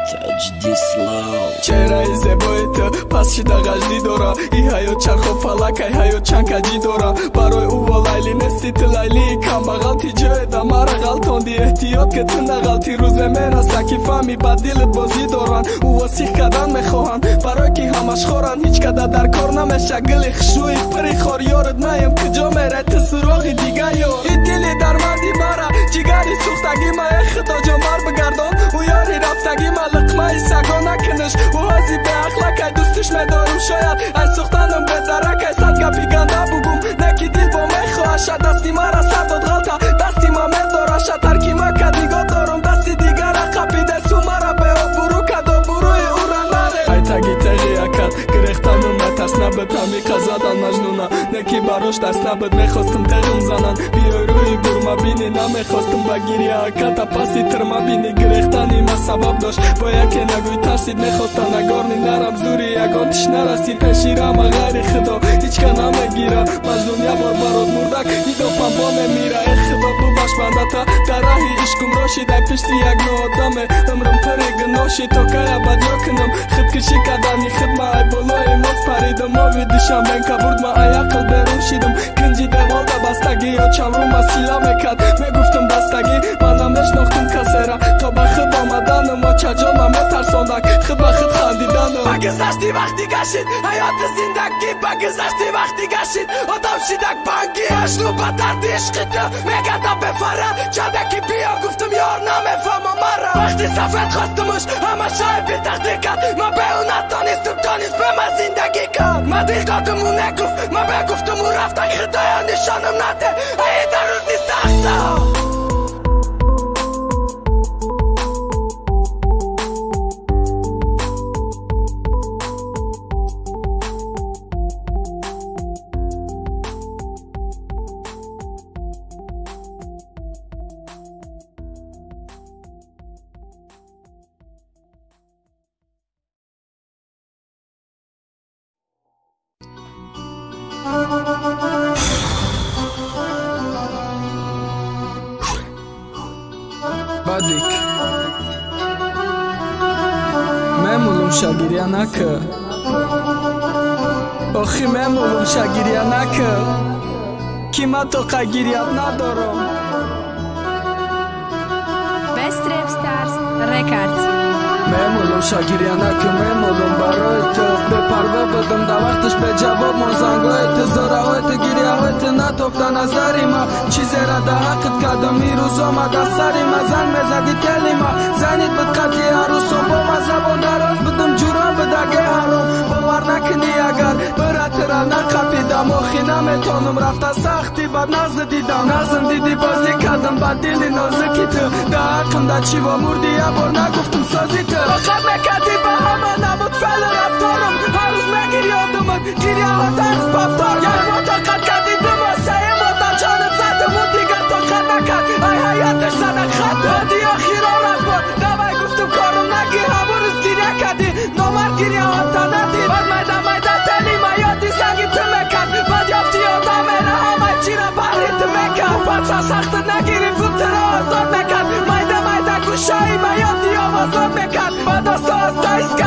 چهره زیبای تو پس شده غجدی داره ای حیات چرخ و فلک ای حیات چند کجی داره برای او و لیلی نستی تو لیلی کم غلطی جای ده مرا غلطاندی احتیاط که تو نغلطی روزه میره سکی فهمی بد دلت بازی دارن او وسیخ کردن میخواهن برای که همش خورن هیچ کده در کار نمیشه گلی خشوی پری خور یارت نیم کجا میره تو سراغی دیگه یا ای دلی درمندی مرا جگری سوختگی ما خدا جمر بگردان و یاری رفتگی ما لقمه سگا نکنش و هازی به اخلاق ای دوستش میدارم شاید ای سوختنم به درک ای صد گپی گنده بگم نکی دل با میخواهش دستی مرا صداد غلطه دستی ما میدارش ترکی ما کد نگاه دارم دستی دیگر قپیده سو مرا به او برو کد و بروی او را نره ای تگی تگی اکد گرختنم مترس نبت همی قزادن مجنونه نکی براش دست نبت میخواستم تغم زنن بیای روی برما بینی نمیخواستم بگیری اکد پاسی ترما بینی گرختنی ما سبب داشت با یکی نگوی ترسید میخواستم نگارنی نرم زوری یکان تش نرسید پشیرم غیر خدا هیچ که نمیگیره مجنون یه بار برات مردک ایدافم با میمیره ای خدا بباش بنده تا در راهی عشقم راشید ای پشتی یک نوع آدمه عمرم پری گناشی تا که ابد کنم خودکشی کردنی خدمه ای بالای ماز پریدم آوی دیشم بین که برد ما ای عقل برون شیدم کنجی دوال ده بستگی یا چم رو مسیلا میکد میگفتم بستگی منم نشناختم کسی را تا به خود آمدنم و چجا من میترساندک خود به خود خندیدنم بگذشتی وقتی گشید حیات زندگی بگذشتی وقتی گشید آدم شیدک بانگی اشنو با درد عشقت میگردم به فرا چندکی بیا گفتم یار نمیفهمم مرا وقتی سفید خواستمش همه شای بی تقدیر کرد ما به اون نتانستم تانست به من زندگی کرد ما دیگاتم اون نگفت ما بگفتم اون رفتن خدایا نشانم نده ای در روزی سخته Badik memulum şagiriya naka Oxi memulum şagiriya naka Kima to qagiriya nadaram Best Rap Stars Records memulum şagiriya naka memulum baroy to به پروا بدم در وقتش به جواب موزنگاه تزاره تو گریه تو نتوفته نظری ما چیزی را در حقت کردم این روز آمد از سری ما زنگ بزدی کلمه زنید بد قطعی عروسم با ما زبان دراز بدم جورا بدگه حرام باور نکنی اگر برات را نقپیدم آخی نمیتونم رفته سختی بد نغز دیدم نغزم دیدی بازی کردم بد دلی نازکی تو در حقم در چی با مردی یه بار نگفتم سازی تو آخر میکردی به همه نبود فعل رفتارم هر روز میگیری آدمت گیری ها درس بافتار یه مطاقت کردی دم و سعی مادر جانت زدم و دیگر طاقت نکرد ای حیاتش زدن خط دادی آخیر آرز بود دوای گفتم کارم نگیر همه روز گیریه کردی نامر گیریه ها تا ندید بد میده تلی ما یادی زنگی تو میکرد بد یافتی آدم میره همه چی را بری تو میکرد پس سخت نگیری فوت را آزاد میکرد میده گوشایی ما یادی آوازاد میکرد بد از تو از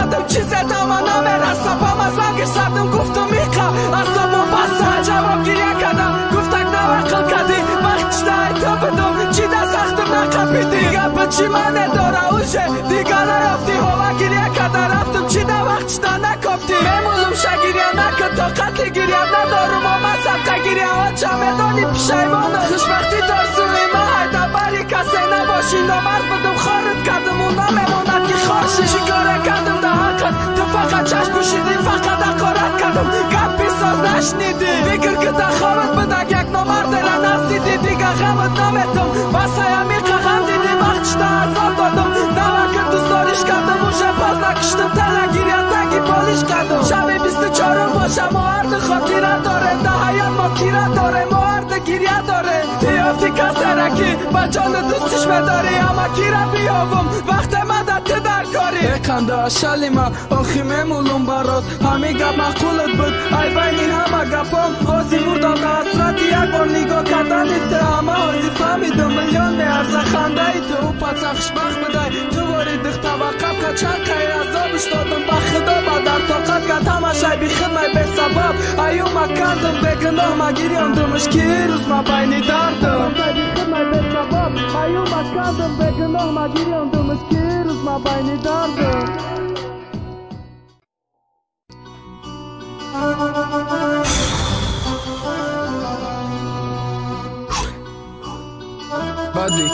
چی منه داره اوشه دیگه نیافتی هوا گریه کده رفتم چی ده وقت چتا نکافتی میمولم شگیریه نکه طاقت گریه ندارم آمد سبقه گریه ها چمدانی پشیمانه خوشبختی ترسونی ما هیده بری کسی نباشی نامرد بدم خارد کردم اونا میموند که خارشی چی کاره کردم ده حقت تو فقط چشم بوشیدی فقط اقارت کردم گپی ساز نشنیدی فکر که ده خوابت بدک یک نامرد را نستیدی دیگه غمت نمیتم بس همی قغم دیدی وقت چتا عذاب دادم نوکه دوست داریش کردم اونشه پاس نکشتم تلگیری تنگی پالیش کردم شبی 24 باشه موارد خاکیره داره ده حیات ما کیره داره موارد گیریه داره تیافتی کسرکی با جان دوستش بداری اما کیره بیاوم وقت مدد تو در کاری اقنده شلیمه آخی میمولم برات همی گپ مقولت بود ای بینی همه گپام بازی مرداد حسرتی یک بار نگاه کردن ایت همه حاضی فهمیدم میلیون میارزه خنده ای تو او پس خوشبخت بدای تو واری دخت توقف که چند خیر عذابش دادم با خدا با در طاقت که تماشای بی خدمه بی سبب ایو ما کردم بگناه ما گیریم دمش که روز ما بینی دردم بی خدمه بی سبب ایو ما کردم بگناه ما گیریم دمش که روز ما بینی دردم Badik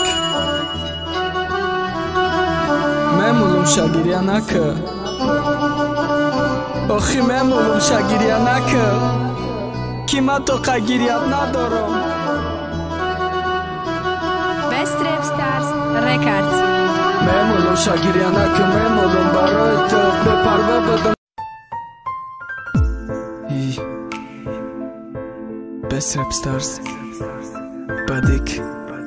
memulum şagiriya nakı Oxi memulum şagiriya nakı Kima toqa giriyat nadorum Best Rap Stars Records memulum şagiriya nakı memulum baroy to be parva badam Best Rap Stars Badik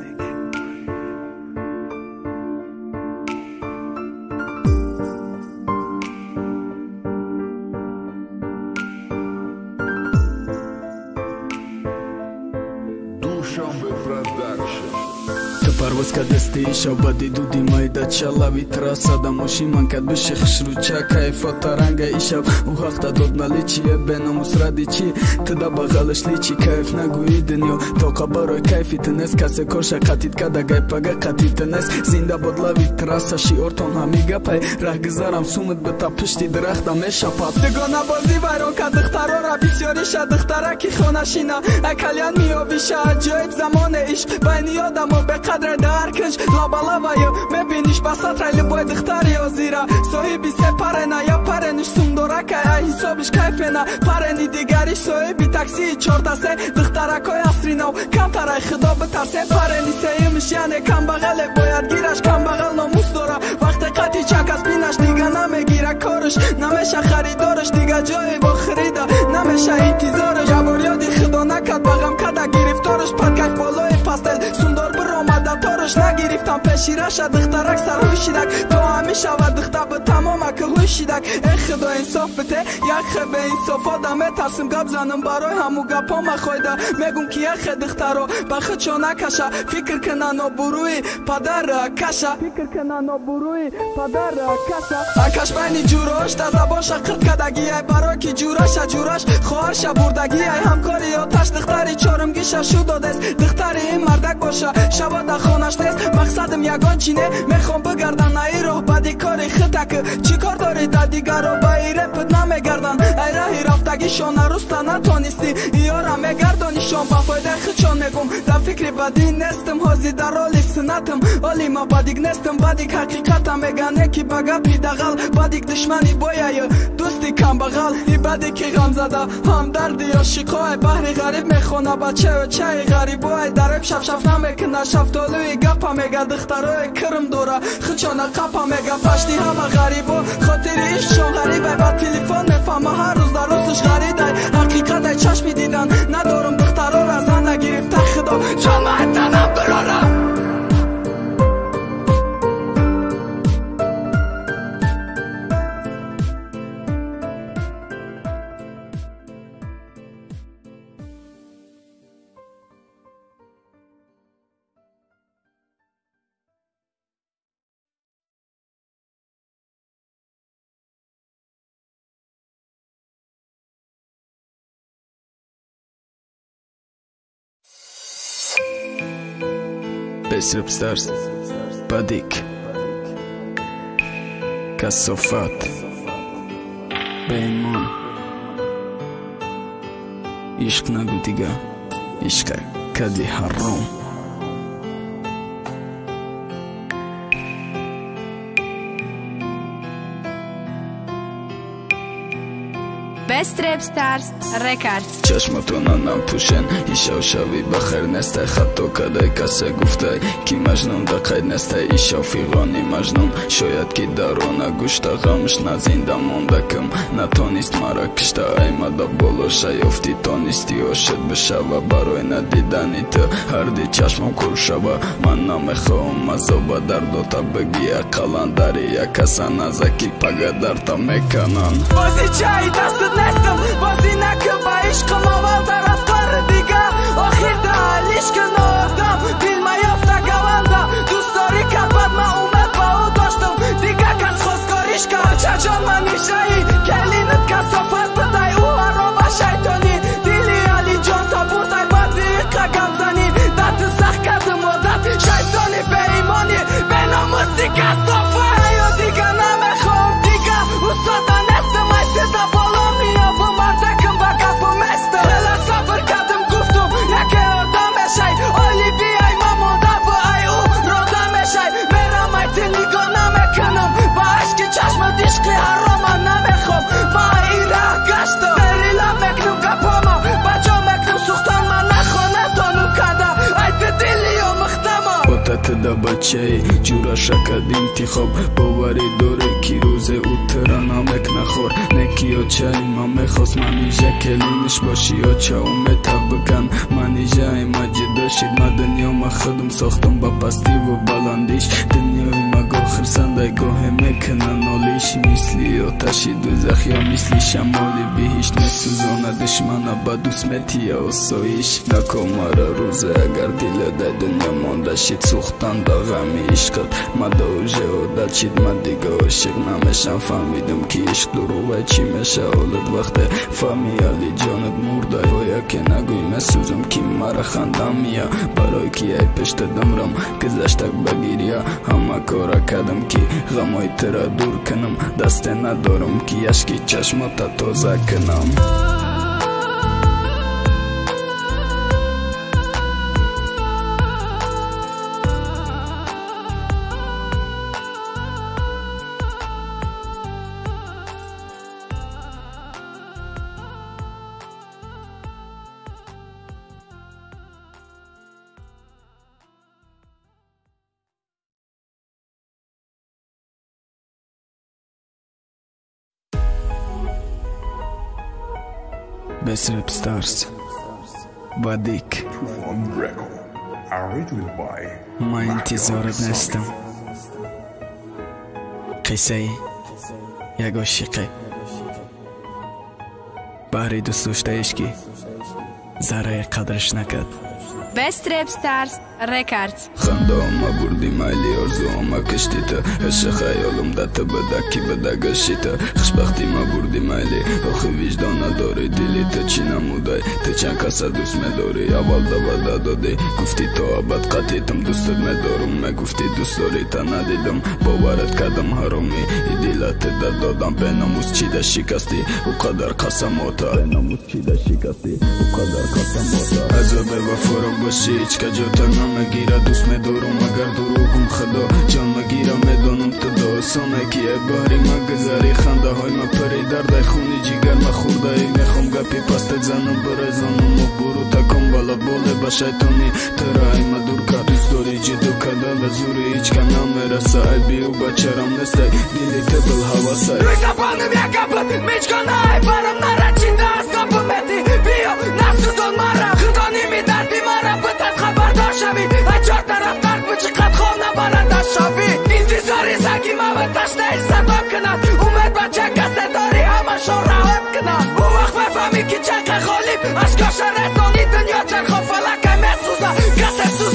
Парвоз кадасти шабади дуди майда чалави трасада мошиман кад биши хишруча кайфа таранга ишаб у ҳақта дод наличие бенамус радичи тда бағалаш личи кайф нагӯи дунё тоқа барои кайфи тунес касе корша қатид када гайпага қатид тунес зинда бод лави траса шиортон ҳами гапай раҳгузарам сумат бита пишти дарахта мешапад дугона бозӣ вайрон кад духтарора бисёриша духтараки хонашина акалян миёбиша аҷоиб замоне ишқ байни одамо беқадр даркаш лабалаваю мебиниш басатра любой духтар ёзира соҳиби се парена я парениш сумдорака ай ҳисобиш кайфена парени дигариш соҳиби таксии чортасе духтаракои асри нав камтарай худо битарсен парени сеюмиш яне камбағале бояд гираш камбағал номус дора вақте қати чакас бинаш дига намегира кориш намеша харидориш дига ҷои бо хрида намеша интизориш ябор ёди худо накад бағам када гирифториш падкайф болои пастел сумдор биромада ториш нагирифтам пеши раша духтарак сарҳӯшидак то ҳамишава духта би тамомаки ҳӯшидак э худо инсоф бите як хе беинсоф одам метарсим гап занам барои ҳаму гапома хойда мегум ки як хе духтаро ба худшо накаша фикр кина нобурӯи падар каша фикр кина нобурӯи падар каша акаш байни ҷурош да забон шақирт кадаги ай барои ки ҷураша ҷураш хоҳаша бурдаги ай ҳамкори оташ духтари чорумгиша шу додест духтари ин мардак боша шабода хонаш нест мақсадам ягон чи не мехом бигардам на ин роҳ бади кори хитак чӣ кор дорӣ да дигарро ба ин репт намегардан ай раҳи рафтагишон наруста натонисти иёра мегардонишон ба фоидаи худшон мегум да фикри бадӣ нестам ҳозир дар оли синатам оли ма бадик нестам бадик ҳақиқатам мегане ки ба гапи дағал бадик душмани бояю дӯсти камбағал и бади ки ғамзада ҳамдарди ошиқоай баҳри ғариб мехона ба чаю чаи ғарибоай дареб шафшаф намекуна шафтолӯи гапа мега духтарои кирм дора худшона қапа мега пашти ҳама ғарибо хотири ишқшон ғарибай ба телефон мефаҳма ҳар рӯз дар рӯзш ғаридай ҳақиқатай чашми дидан надорум духтарора зан нагирифта худо ҷомаи танам birora Best Rap Stars بدیک کسافت بهمان عشق نگو دیگه عشق کدی حرام Best Rap Stars Records چشمتون نپوشن ایشا شوی بخیر نسته خطا کدای کسی گفته کی مجنون دقید نسته ایشا فیغانی مجنون شاید کی درونه گوشته غمش نزینده مانده کم نتانیست مرا کشته ایمده بالا شیفتی تانیستی عاشق بشه و برای ندیدنی تو هر دی چشمم کور شوه من نمیخوام مذابه درداتا بگی اقلان داری یک کسا نزکی پگه درتا میکنن بازی چای دستت نستم بازی نکن با عشقم اول در افکار دیگه آخر ده عشق نافتم دل ما یافته گونده دوست داری که بعد من اومد با او داشتم دیگه کس خواستگاریش کرد چجان من میشایی کلینت کسافت بدای او عرابه شیطانی دیلی علی جان تا بردای بعد دیقه گمزنی دت سخت کردم عادت شیطانی به ایمانی به ناموسی کسافت یا دیگه نمیخوام دیگه استاده نستم ایسته بالا میابم مردکم با گپم استه دل صبر کردم گفتم یکی آدم شای آلی بیای ما مانده با ای او راده میشای میرم ایتی نگاه نمیکنم با عشق چشم دیشقی حرام نمیخوام با ایره گشتم سریلا مکنم گپاما بجا مکنم سوختان من نخونه تانو کده ایتی دیلی و مختما باتت دا بچه جورا شکد انتخاب باوری داره کی روز او ترا نمک نخور نکیا چای ما میخواست منیجه کلینش باشی یا چه اومتا بکن منیجه مجد داشتید ما دنیا ما خودم ساختم با پستی و بلندیش دنیای ما گاه خرسنده گاه میکنن نالیش مثلی آتشی دوزخ یا مثلی شمالی بهیش نسوزانه دشمنه با دوسمتی آسایش نکن مرا روزه اگر دیل ده دنیا مانده شید سوختن دا غمی عشقت ما دوجه و دل شید ما دیگه عاشق نمیشم فهمیدم که عشق دروغه چی میشه حالت وقت فهمیالی جانت مرده باید که نگوی مسوزم که مرا خندم میا برای که ای پشت دمرم گذشتک بگیریا همه کارا کردم که غمای ترا دور کنم دست ندارم که عشقی چشماتا تازه کنم Best Rap Stars بدیک ما انتظارت نستم قصه یک عاشقه بهر دوست داشته عشقی ذره قدرش نکرد Best Rap Stars Records خنده ما بردی مایلی آرزو ما کشتی تا عشق خیالم دت بده کی بده گشتی تا خوشبختی ما بردی مایلی آخه وجدان نداری دلی تا چی نمودای تا چند کسا دوست میداری اول دا دادی گفتی تا ابد قطعیتم دوستت میدارم میگفتی دوست داری تا ندیدم باورت کردم حرامی ای دلت دادم به ناموس چی ده شکستی او قدر قسماتا به ناموس چی ده شکستی او قدر قسماتا عذاب وفارم باشی هیچ کجا تا نمگیره دوست میدارم اگر دروغم خدا جان مگیره میدانم تو داستانه که باری مگذاری خنده های ما پری درده خونی جیگر مخورده ای میخوام گپی پستت زنم برزانم و برو تکم بالا باله با شیطانی ترای ما دور که دوست داری جدو کده لزوری هیچ که نمیرسه ای بیو بچرم نسته دیلی تبل حواسه روی زبانم یک گپت میچکنه ای برم نرچینده از کپومتی بیو نسوزان مرم خدانی میدردی مرم بتت خبردار شوی ای چار طرف درد بچی قد خواه نبارنده شوی انتظاری زگی ما تشنه ای سبب کنن اومد بچه کسه داری همه شو راحت کنن اون وقت بفهمی که چنقه خالی اشکاش رسانی دنیا چرخو فلکه میسوزه کسه سوزون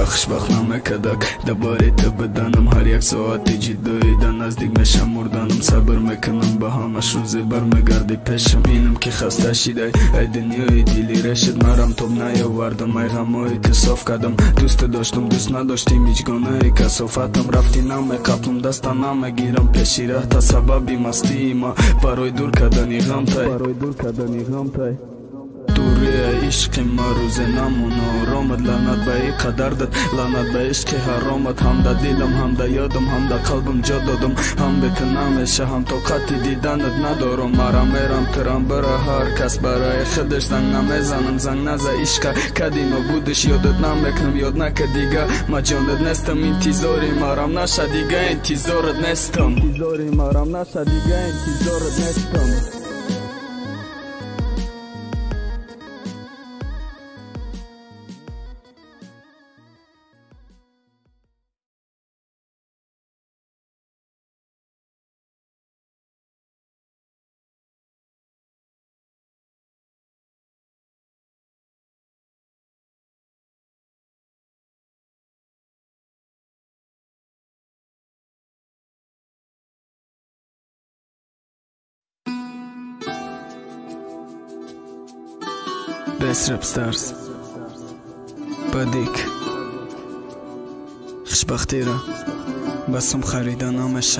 خوشبخت نمکدک دوباره تو بدنم هر یک ساعتی جداییده نزدیک میشم مردنم صبر میکنم به همش روزی برمیگردی پیشم اینم که خسته شده ای دنیای دیلی رشد مرم توب نیاوردم ای غمای تصاف کردم دوست داشتم دوست نداشتیم هیچگانه کسافتم رفتی نمیقبلم دستا نمیگیرم پیشی ره تا سببی مستی ما برای دور کردنی غم تای دوری عشق ما روز نمونه آرامت لعنت به ای قدر داد لعنت به عشق حرامت هم دا دلم هم دا یادم هم دا قلبم جا دادم هم به تو نمیشه هم طاقت دیدنت ندارم مرا میرم ترم برای هر کس برای خودش زنگ نمیزنم زنگ نزه عشق کدی نبودش یادت نمیکنم یاد نکه دیگه ما جانت نستم انتظاری مرام نشه دیگه انتظارت نستم انتظاری مرام نشه دیگه انتظارت نستم Best Rap Stars بدیک خوشبختی را بسم خریدن نمیشه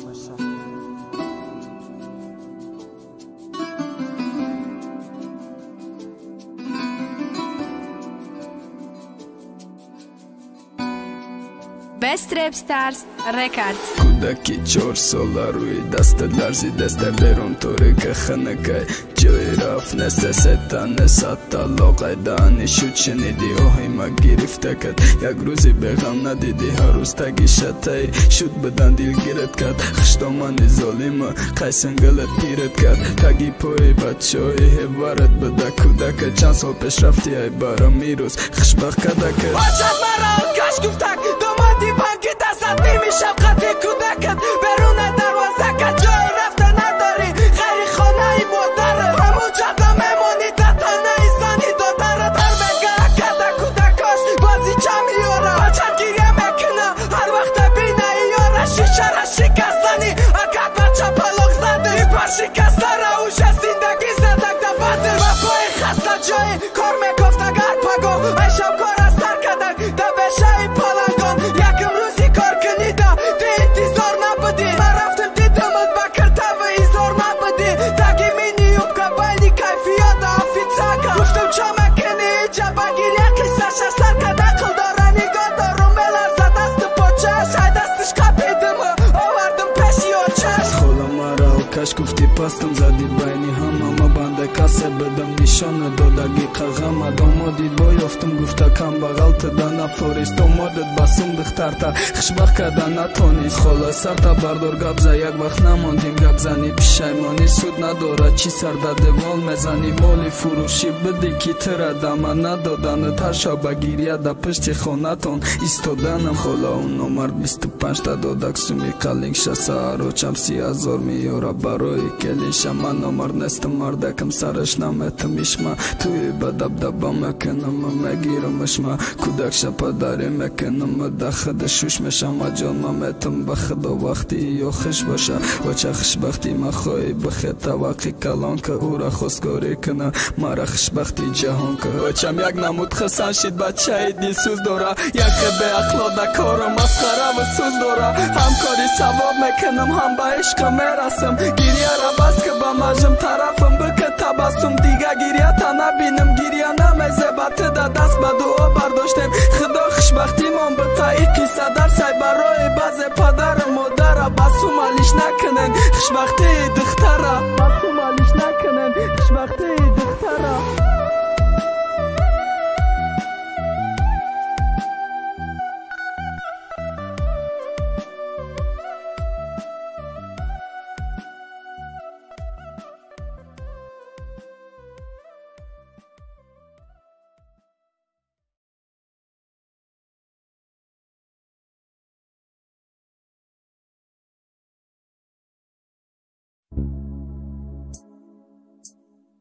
Best Rap Stars Records کودکی 4 ساله روی دست لرزی دست بیرون طوری که خنکه جای رفت نسته ستن ست طلاقه دهنی شد شنیدی آهی ما گرفته کد یک روزی بغم ندیدی هر روز تگی شتای شد بدن دیل گیرت کد خشتامانی ظالم قیسنگلت پیرت کد تگی پای بچه های هیورت بده کودک چند سال پیش رفتی ای برام میروز خوشبخت کده کد بچت مرا کش گفتک دومادی بانکی دستت نمیشم قدی کودکت برون دروازه کد جای رفته نداری خیلی خانه ای مادره همون جادا میمونی تتانه ایسانی دادره در بگه کده کودکاش بازی چه میاره بچت گیریه میکنه هر وقت بینه ایاره شیشه را شکستنی اکد بچه پلاک زده ای پر شکسته را اوشه زندگی زدک دفته و پای خسته جایی کار میگفته گر پگو ای شب کار از سر کدک دبشه ای پلنگان یکم روزی کار کنیده دی انتظار نبودی من رفتم دیدمت بکرته و ایزار نبودی تگی مینی اوبکا بینی کیفیات آفیتساکا گفتم چه مکنی ایجا بگیر یکی سشه سر کده کل داره نگاه دارم بلرزه دست پاچش ای دستش کپیدم آوردم پیشی و چش خولا مرا و کش گفتی پستم زدی بینی همه ما بنده کسه بدم نشانه دادگی قغم دامادی با یافتم گفته کم بغل تده نفاریست دامادت بسم دختر تا خوشبخت کده نتانیست خولا سر تا بردار گبزه یک وقت نماندیم گبزنی پیشیمانی سود نداره چی سر ده دوال میزنی مالی فروشی بدی کی تره دمه ندادن ترشا بگیریه ده پشت خونتان ایستادنم خولا اون نمر 25 تا دادک سومی قلینگ شسه اروچم 30,000 میاره برای کلینش من نمر نستم مردکم سرش نمیتم اشما توی بدبدبا مکنم مگیرمش ما کودک شپا داری مکنم دخد شوش میشم جان ممیتم بخدا وقتی یا خوش باشه و چه خوشبختی ما خواهی بخید توقی کلان که او را خواستگاری کنه مرا خوشبختی جهان که و چم یک نمود خسن شید بچه دل سوز داره یک به اقلاده کارم مسخره و سوز داره همکاری ثواب میکنم هم به عشق میرسم گیریه را بس که با مجم طرفم بکن تبسم دیگه گیریه تا نبینم گیریه نمیزه بطه ده دست به دعا برداشتم خدا خوشبختی من به تایی قیصه در سای برای باز پدر مادر بسوم علیش نکنن خوشبختی دختره بسوم علیش نکنن خوشبختی دختره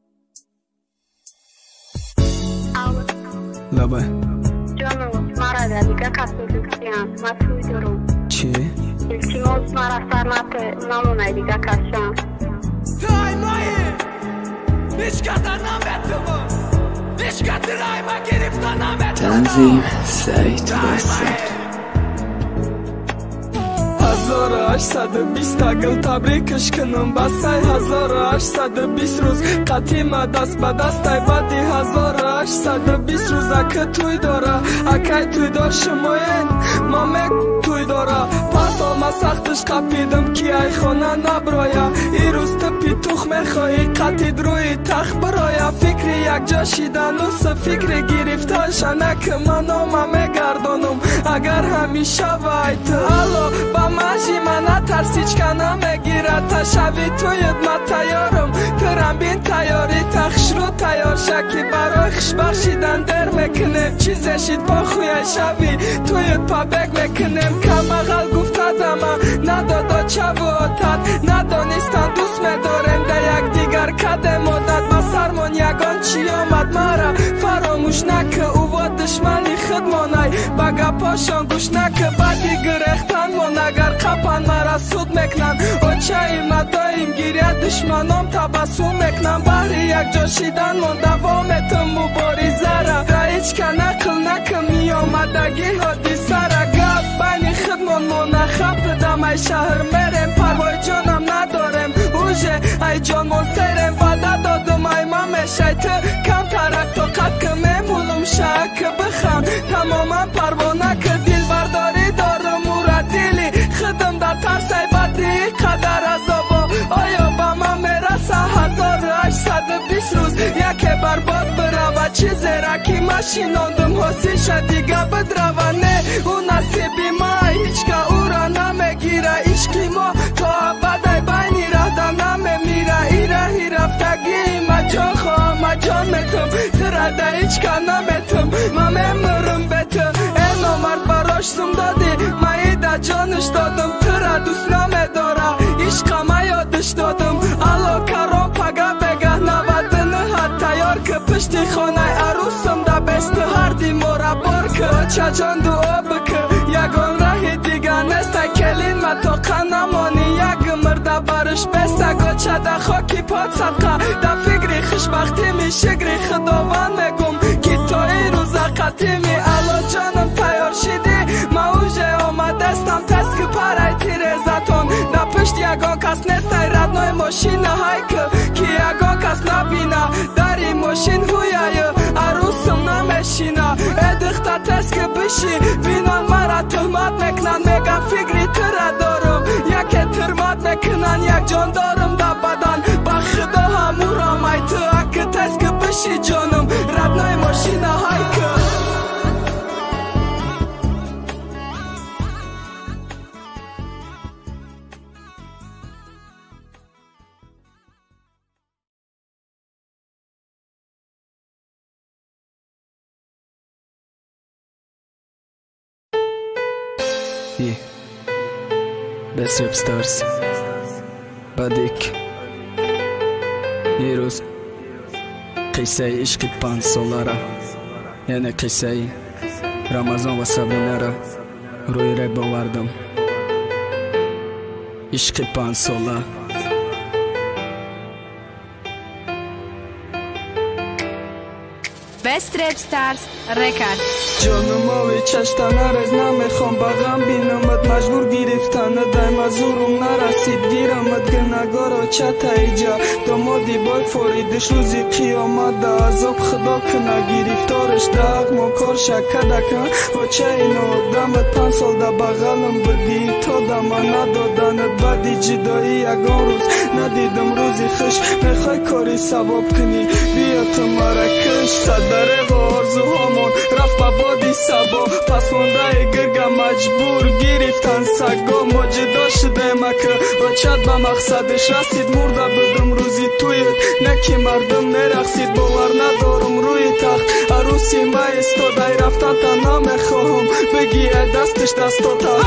لبه جانم مرده دیگه کسی کسیان ما توی دارم چی؟ التماس مرا سرنات نمونه دیگه کسیان تای مایه نشکت نمیتم نشکت رای ما گرفت نمیتم تنظیم سعید بسر 1820 گل تبریکش کنم بسای 1820 روز قطیم دست به دست ای بدی 1820 روز اکه توی داره اکه توی دار شماین مامه توی داره پس ما سختش قپیدم کی ای خانه نبرایا ای روز تپی تخم خواهی قطید روی تخت برایا فکری یک جا شیدن و فکر گرفتن شنک من آمه گردانم اگر همیشه وایت الو با مجی من ترسیچ کنم گیرد تا شوی توید ما تیارم ترم بین تیاری تخش رو تیار شکی برای خش بخشیدن در میکنم چیزشید با خوی شوی توید پا بگ میکنم کم اغل گفته دما ندادا چه واتد ندانستن دوست میدارم در یک دیگر کده مدت با سرمون یگان چی آمد مرا فراموش نکه او و دشمنی خدمانای بگه پاشان گوش نکه بدی گرختن من اگر قپن مرا سود میکنن و چه مدایم گیریه دشمنام تبسم میکنن بری یک جا شیدن من دوامتم مبارزه را هیچ که نقل نکه می آمدگی حدیثه را گپ بین خدمان منخب دم ای شهر میرم پروای جانم ندارم اوژه ای جان من سرم وعده دادم ای ممشه تو کم ترک تو قد که میمولم شک بخم تماما پروانه که دل برداری دارم او را دیلی خدم در ترس ای بدی قدر عذابا آیا با من میرسه 1820 روز یکی برباد برو چیزی را که ما شیناندم حسیشه دیگه بدرو نه او نصیبی ما هیچ که او را نمیگیره عشقی ما تا ابد بینی رهده نمیمیره ایره رفتگی ما جان خواهم ما جان میتم ترده هیچ که نمیتم ما میمرم به تو ای نامرد براشتم دادی ما ایده جانش دادم تره دوست نمیداره عشق ما یادش دادم الو کرام پگه بگه 99 تیار که پشتی خانه عروسم ده بست هر دی مورا بار که چه جان دعا بکه یگان راه دیگه نسته کلین ما تو قنمانی یک مرده برش بسته گوچه ده خاکی پاد صدقه ده فکری خوشبختی می شگری خداوند میگم که تا این روز قطیمی الو جانم تیار شدی ما اوژه آمدستم تسک پرای تیرزتون ده پشت یگان کس نسته ردنای ماشین های که یگان کس نبینه داری ماشین هویه عروسم نمیشینه ادخته تسک بشی بینان مرا تهمت میکنن میگن فکری تره دارم یک ترمت میکنن یک جان دارم در بدن با خدا همورم ای تو اک تسک بشی جانم ردنای ماشین های که Best Rap Stars بدیک یه روز قصه عشق 5 ساله را یعنی قصه رمضان و سبونه را روی رپ باوردم عشق 5 ساله Best Rap Stars Record جانم آوی چشتن نرز نمیخوام بغم بینمت مجبور گرفتن دایم از زورم نرسید گیرمت گنگارا چت ایجا دامادی بای فاریدش روزی قیامت ده عذاب خدا کنه گرفتارش ده ما کار شکده کن و چه اینو دمت 5 سال ده بغلم بدی تا دم ندادنت بدی جدایی یگان روز ندیدم روزی خوش میخوای کاری ثواب کنی بیا تو مرکش صدره و آرزوهامون رفت با بادی سبا پس مونده گرگا مجبور گرفتن سگا ما جدا شده مکه و چد به مقصدش رسید مرده بدم روزی توی نکی مردم نرخصید باور ندارم روی تخت عروسی ما استاده رفتن تا نمیخواهم بگی دستش دستاتا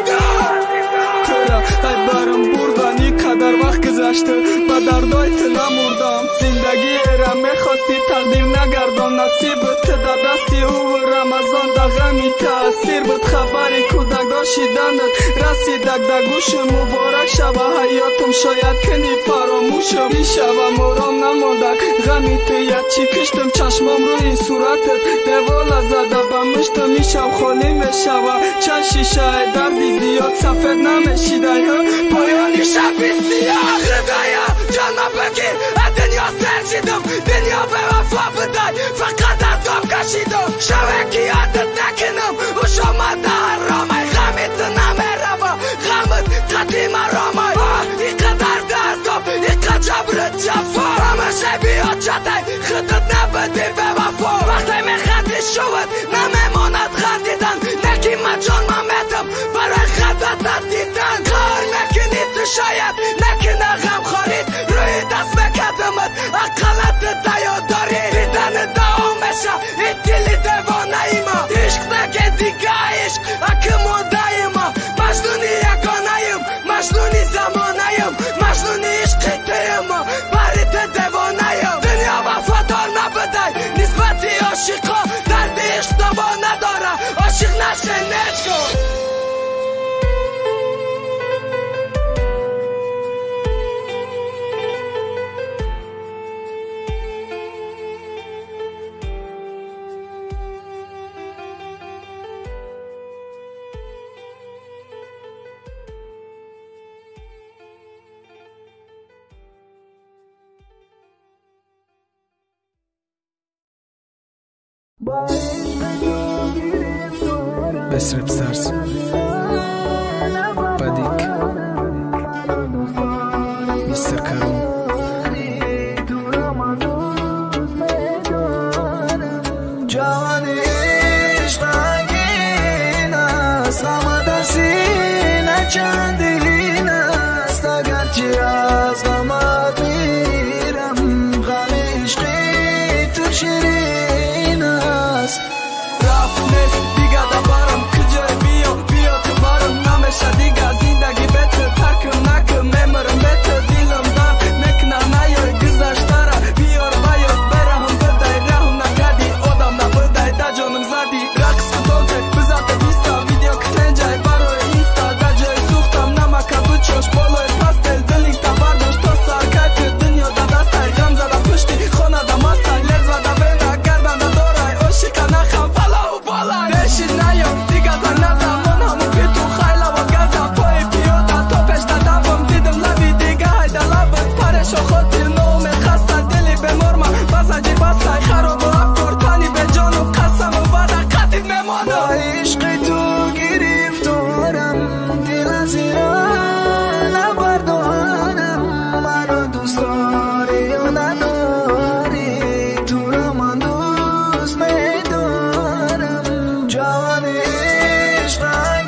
ای برم بردن قدر وقت گذشته با دردای تو نمردم زندگی را میخواستی تقدیر نگردم نصیب تو در دستی او رمضان دغن ҳамин таъсир буд хабари кӯдак дошидандат расидак да гӯшм муборак шава ҳаётам шояд кини фаромӯшам ишавам ором намондак ғами ту якчи киштам чашмом рӯи суратат девола зада ба муштам ишав холӣ мешава чанд шишаи дарди зиёд сафед намешидай поёни шаби сиёҳ худоя ҷона бигир дунё серчидам дунё бевафо бидай фақат аз об кашидам шаве ки ёдат накунам ушомада ҳаромай ғами ту намерава ғамит қади маромай иқадар дастоб иқа ҷабрит ҷафо ҳамаша биёд чатай худат набуди бевафо вақте механди шувад намемонад хандидан неки маҷон ман метам барои хадватат дидан қар накунӣ ту шояд накуна ғамхорид рӯи даст мекадамат ақалати таёдорӣ дидани даvom меша ин дили девонаима ишқ наге дига ишқ акимодаима маҷнуни ягонаим маҷнуни замонаим маҷнуни ишқи туима бари ту девонаим дунё вафодор набудай нисбати ошиқо дарди ишқ даво надора ошиқ нашенешко Best Rap Stars Padik Mr. Karum Cavani ishq rangin ast Ramadan sine chandilin ast Agarchi az ghamat miram Gham ishqi tu shirin ast Rafnes diga da baram kujay biyo biyo tu baram namesha diga zindagi beter tarkim nakim memirim beter dilim dar mekna nayoy gizashtara biyor bayor berahim biday rahim nakadi odam nabiday da jonim zadi raqs kutotek bizate bista video ktenjay baroy insta da joy suxtam namaka buchosh boloy pastel diling ta bardosh to sar kayfi dunyo da dastay gam zada pushti khona da mastay lezva da vena gardan da doray oshika nakham Beşin nayom, diga za nazam On hamu pitu khayla wa gaza Poe piyoda, to pesh da davam Didim labi diga hayda labit Paresh o khotir noume khastan Dili be morma, bazaji basay Kharob o abkor, tani be jonum Qasam u vada, qatid memonu Ba ishqi tu giriftoram Dil az iran Abardohanam Maro dust dori ya nadori Tu ra man dust medoram Cavani ishq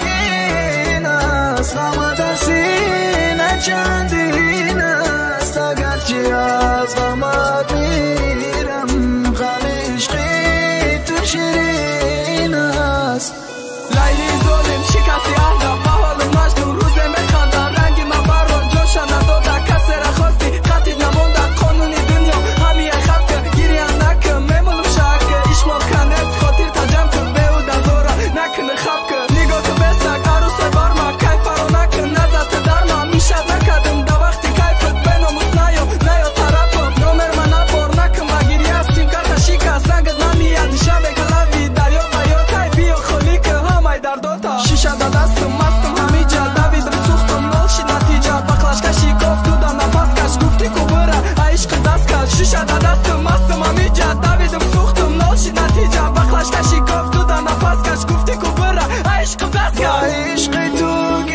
rangin ast Ramadan sine chandilin ast Agarchi az ghamat miram Gham ishqi tu shirin ast Layli zolim shikasti ahda Baholim majnun ruze mekhanda Rangi man baro josha nadoda Kasera khosti qatid namonda Qonuni dunyo hamiye khabke Giriyan nakim memulum shake Ishmol kanet khotir tajam kun beuda zora Nakini khabke Nigotu besak aruse barma Kayfaro nakin nazati darma Mishad nakadim da vaqti kayfit Benomus nayo nayo tarafim Nomer man nabor nakim va giryastim Karta shika sangit namiyad Shabe kalavi daryo bayotay Biyo kholike hamay dardota Shisha da dastim mastim hamija Davidim suxtum nolshi natija Baqlashka shikof duda nafaskash Gufti kubura aishqi daskash Shisha da dastim mastim hamija Davidim suxtum nolshi natija Baqlashka shikof duda nafaskash Gufti kubura aishqi daskash Aishqi tu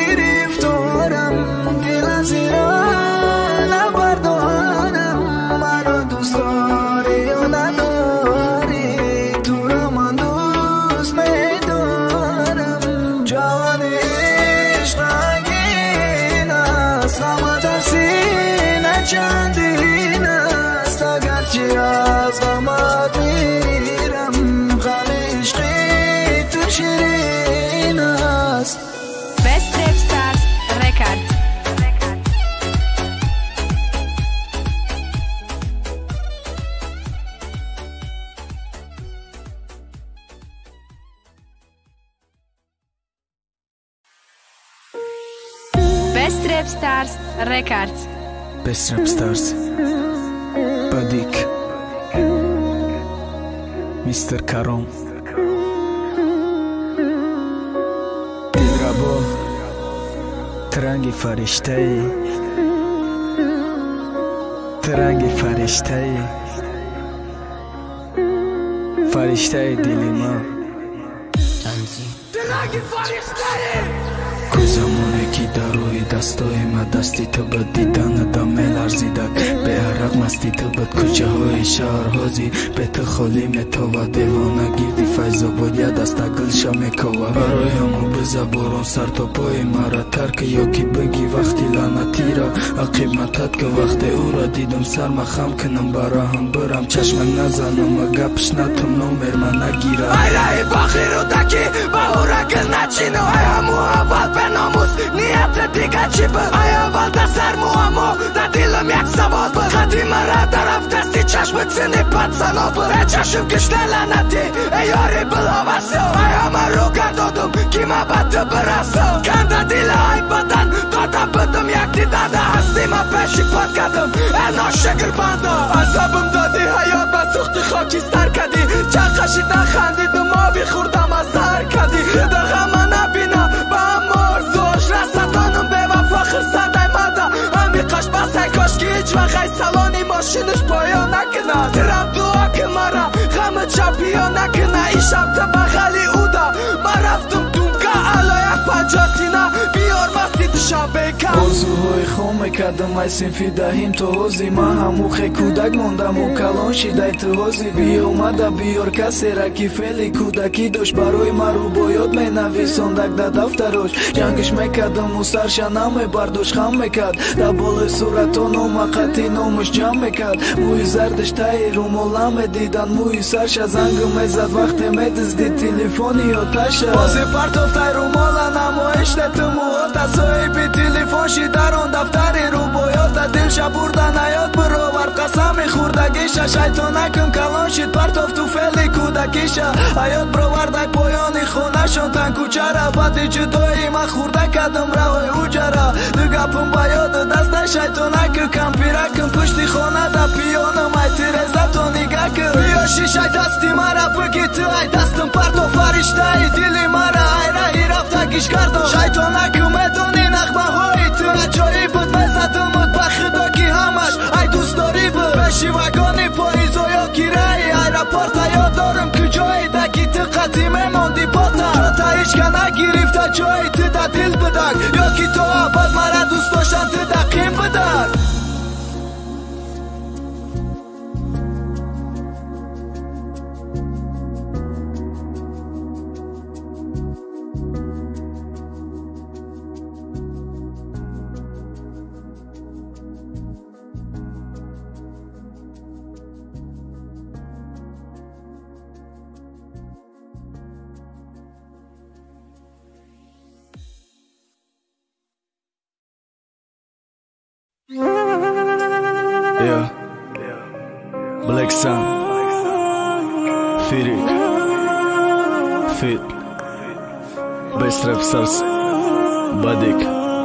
giriftoram Dil az iran Abardohanam Maro dust dori ya nadori Tu ra man dust medoram Cavani ishq rangin ast Ramadan sine chandilin ast Agarchi az ghamat miram Gham ishqi tu shirin ast Best Rap Stars Records Best Rap Stars Records. Best Rap Stars Badik Mr. Karom Dilrabo Trangi farishtai Trangi farishtai Farishtai dilima Trangi farishtai Кузамоне ки дар рӯи дастои ма дасти ту буд диданада меларзидак беҳарак масти ту буд кӯчаҳои шаҳр ҳозир бе ту холӣ метова девона гирди файзободия даста гулша мекова бароямо биза борон сар то пои мара тарк ёки биги вақти лаънатира ақибматат ки вақте ӯро дидам сарма хам кунам бараҳам бирам чашмак назанам ва гапш натум номер ма нагира айраи бахирудаки ба ӯра гил начину айҳаму аввал беномус ният дига чӣ буд ай аввал да сар муаммо да дилам як савол буд хати мара тараф дасти чашми цини падсано буд э чашм кишта лаънати э ёри биловасо ай ҳама рӯ гардодум ки ма ба ту бирасо ганда дила ай бадан дода будум як дидада ҳастима пеши под кардам э ношикр бандо азабым доди ҳаёт ба сӯхти хокистар кардӣ чанд қашида хандидум оби хӯрдам аз зар кардӣ дар ғама набина ба Расатонум бевафо хирсадай мада амиқаш басай кошки ҳеҷ вақт ай салони мошинаш поён накуна дирам дуо ки мара ғами чапиё накуна ишаб та бағали уда ма рафтум думка ало як панҷотина биёр масти душабека орзуҳои хом мекардам ай синфи даҳим то ҳозӣ ма ҳамухе кӯдак мондаму калон шидай ту ҳозӣ биёмада биёр касера ки феъли кӯдакӣ дошт барои ма рӯбоёт менависондак да дафтарош ҷангиш мекардаму сарша намебардошт хам мекард дар болои суратҳо номақати номаш ҷамъ мекард мӯи зардаш таи румола медидан мӯи сарша зангу мезад вақте медизди телефони оташа бози партофтай румола намоишда тумуота соҳиби телефон шидарон дафтари рӯбоёта дилша бурда наёд бировар қасами хӯрдагиша шайтонакум калон шид партоф ту феъли кӯдакиша ҳаёт бировардай поёни хонашон тан кӯчара баъди ҷудои ма хӯрда кардам раҳои уҷара ду гапым ба ёду даста шайтонаку кампиракум пушти хонада пиёнам ай тирезато нигаку биё шишай дасти мара бигӣ ту ай дастам парто фариштаи дили мара ай раҳи рафтагиш кардам шайтонаку медони нағмаҳои ту аҷоиб буд мезадумуд ба худо ки ҳамаш ай дӯстдорӣ буд пеши вагони поизоё гираи аэропорта ёд дорам куҷоида ки ту қатӣ мемонди бота ҷота ҳечка нагирифта ҷои ту да дил будак ё ки то абад мара дӯст доштан ту да қим будак Yeah, Black Sun, Firik, Fit, Best Rap Stars, Badik.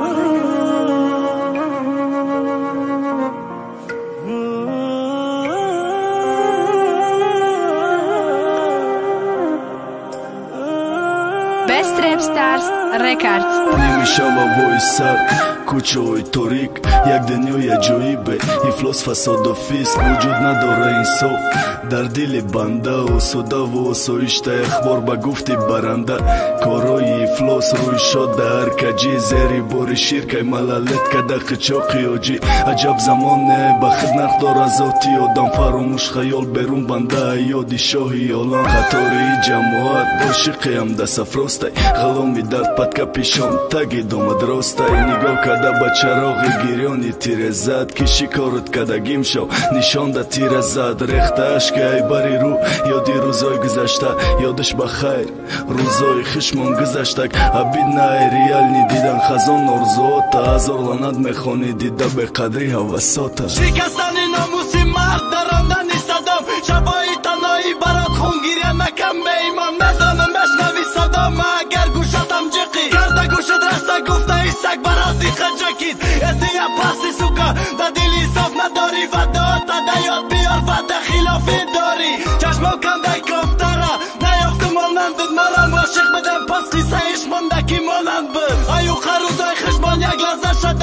Best Rap Stars Records. Немишава войсар кӯчаҳои торик як дунёи аҷоибе ифлос фасоду фиск вуҷуд надора инсоф дар дили банда осудаву осоишта ахбор ба гуфти баранда корҳои ифлос рӯй шод дар каҷи зери бори ширкай малалет када қичоқи оҷӣ аҷаб замоне ба худ нарх дора зоти одам фаромӯш хаёл берун банда ёди шоҳи олам қатори ҷамоат ошиқиам да сафростай ғаломи дард падка пишон таги домад ростай нигоҳ када ба чароғи гирёни тирезад ки шикорат кадагим шав нишонда тира зад рехта ашки ай бари рӯ ёди рӯзои гузашта ёдаш ба хайр рӯзои хишмон гузаштак абид наи реални дидан хазон орзуота ҳазор лаънат мехони дида беқадри ҳавасота шикастани номуси мард дарондани садом шабои танои барот хунгиря накам меимон надонам мешнави садом агар гӯшатам ҷиқӣ карда гӯшат раста гуфта исак барози хаҷаки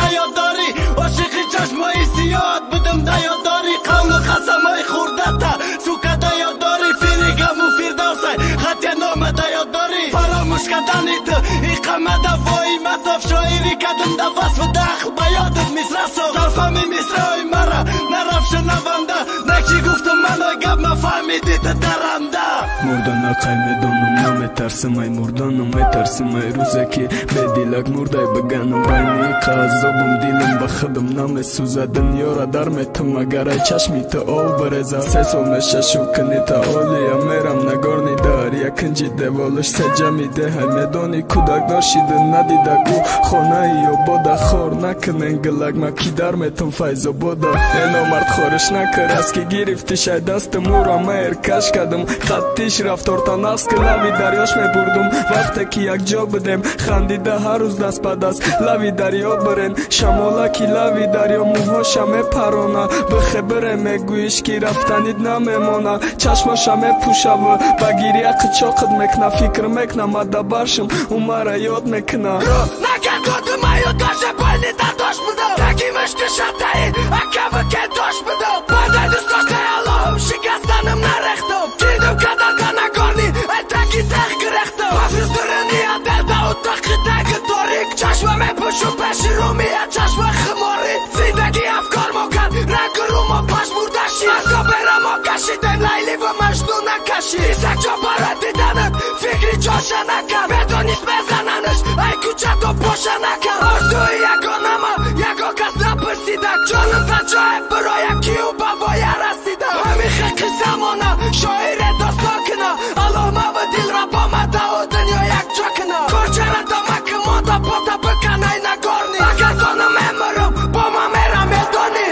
یاد داری عاشقی چشمای سیاد بدم دا یاد داری قول قسمای خورده تا سوکت یاد داری فیریگم و فیردوسای خط نامه دا یاد داری فراموش کردنی تو ایقامه دا وای مطاف شاعری کدم دا وصف دخل بیادت میسرسو طرفمی میسرای مرا نرف شنونده نکی گفتم منو گب مفهمیدی تو درنده مردن اقای میدونم نمیترسم ای مردانم میترسم ای روزه که به دیلک مردای بگنم بینی قذابم دیلم بخدم نمیسوزه دنیا را در میتم اگر ای چشمی تا او برزه 3 سال میشه شکنی تا اولیا میرم نگارنی دار یکنجی دیوالش سجا میده های میدونی کودک داشید ندیده گو خانه یا بادا خور نکنن گلک ما کی در میتم فیضا بادا اینو مرد خورش نکر از که گرفتی شای دست مورا میر کش کدم خطیش رفتار تا نقص که لوی دریاش میبردم وقتی که یک جا بدم خندیده هر روز دست به دست لوی دریا برن شماله که لوی دریا موهاشا میپرانه به خبره میگویش که رفتنید نمیمانه چشماشا میپوشه و بگیری قچاقت میکنه فکر میکنه ما دبرشم اون مرا یاد میکنه نکن کدوم ایو داشته پایلی در داشت بودم تکی مشت شتایی اکه که داشت بودم باید دوست داشته اللهم شکستنم نرختم دیدم کدر کنگانی ای تکی تخ گرختم حافظ درنی دل به او تخی تک تاریک چشمه میپوشم پیش رومیه چشمه خماری زندگی افکار ما کن رنگ رو ما پاش بردشی از کابره ما کشیدیم لیلی و مجنون نکشی ایسک جا برای دیدنت فکری جاشه نکن بدونیست بزننش ای کوچه تو پاشه نکن آرزوی یگانه ما یگا کس نپرسیده جانم و جای برای یکی و بابای رسیده همین خیلی زمانه شاعر داستان کنه علامه و دل را با مده و دنیا یک جا کنه کارچه را دامک مانده باده بکنه نگارنی اگر کنم امرم با ما میرم میدانی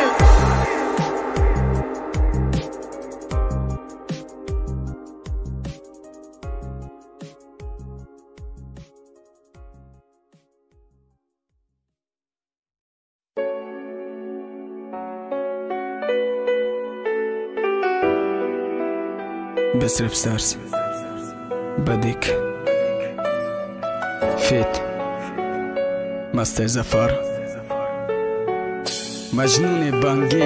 بسرب ستارز بدیک فیت مستر زفر مجنون بانگی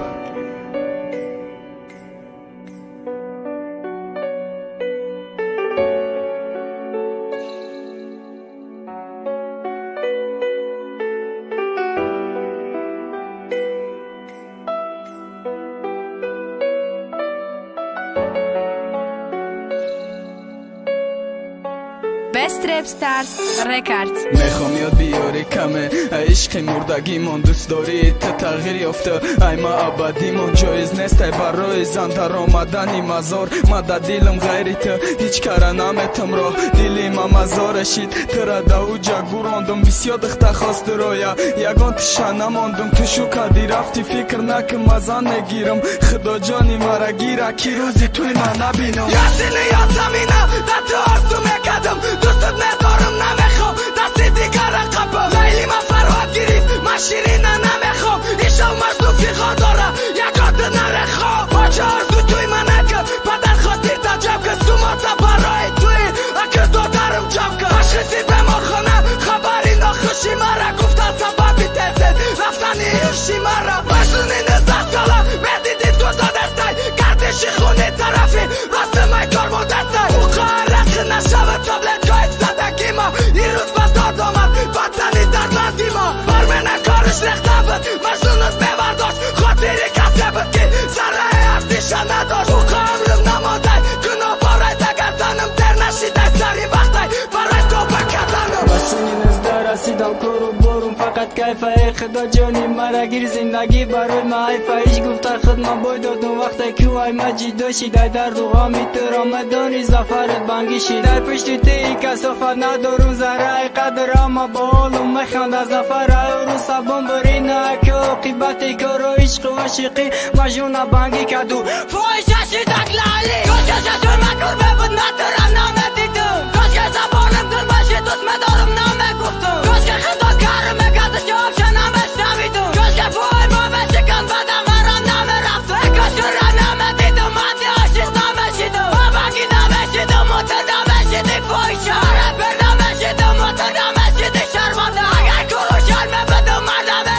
Bestrep Stars Records میخوام یاد بیاری کمه عشق مردگی من دوست داری تو تغییر یافته ای ما ابدی من جایز نیست برای زن در آمدنی مزار ما در دیلم غیری تو هیچ کاره نمیتم را دیلی ما مزار شید ترا دو جگو راندم بسیار دخته خواست رویا یگان تشه نماندم تو شو کدی رفتی فکر نکن مزن نگیرم خدا جانی مرا گیره کی روزی توی من نبینم یاسین یا زمینه در تو آرزو میکدم دوستت ندارم نمیخوام دستی دیگر رقبم لیلی ما فراد گریف من شیرینه نمیخوام ایشا مردوفی خواه داره یکات نرخوام باچه آرزو توی من اکر پدر خاطر تا جب که سوماتا برای توی اکر دادرم جب که اشخصی بمار خانه خبری ناخوشی مرا گفتن سببی تزد رفتنی ایرشی مرا مجنونی 19 ساله بدیدی تو دادستای گردشی خونه طرفی راست مای کار مدستای او خواهر رخ نشوه تابلت جایت زدگی ما این روز با داد آمد بدنی در بندی ما برمنه کارش رخته بود مجنونت ببرداشت خاطری کسه بود که ذره ارزیشه نداشت او خواهرم نماده گناه بارای دگر زنم در نشیده سری وقتی برای تو بکردنم بسونی نزده رسیدم کرو برون فقط کیفه خدا جانی مرا گیر زندگی برای ما حیفه ایش گفته خود من بای دادم وقتی که وای مجید شیده در دوغامی تو رامدانی زفرت بانگی شید در پشت تی کسافت ندارم ذره قدر اما با حالم میخوند از زفر رو سبان برینه که عقیبتی که رو عشق و عشقی مجنون بانگی کدو فایشه شیدک لالی کاش ششور مکر ببود ندارم نامه دیدم کاش که زبانم دل باشی دوست مدارم نامه گفتم کاش که خدا کارم مگردش جواب شنمش نمیدم کاش که فای ما بشکن بدم مرا نامه رفتم کاش که را نامه دیدم مدی عاشق نامه شیدم بانگی نامه شیدم متر نامه شیدی فایشه رپر نامه شیدم متر نامه شیدی شرمانده اگر کرو شرمه بدم مردم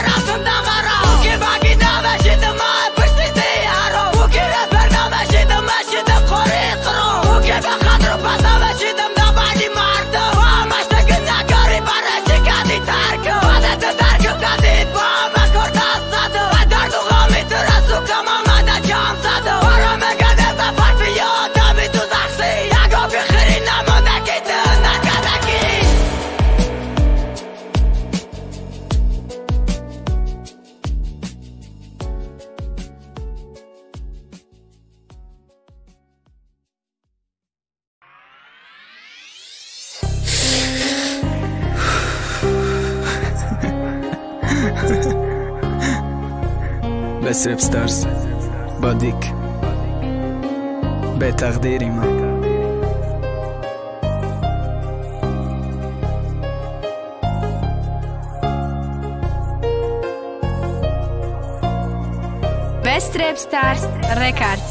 Best Rap Stars Badik به تقدیری من Best Rap Stars Records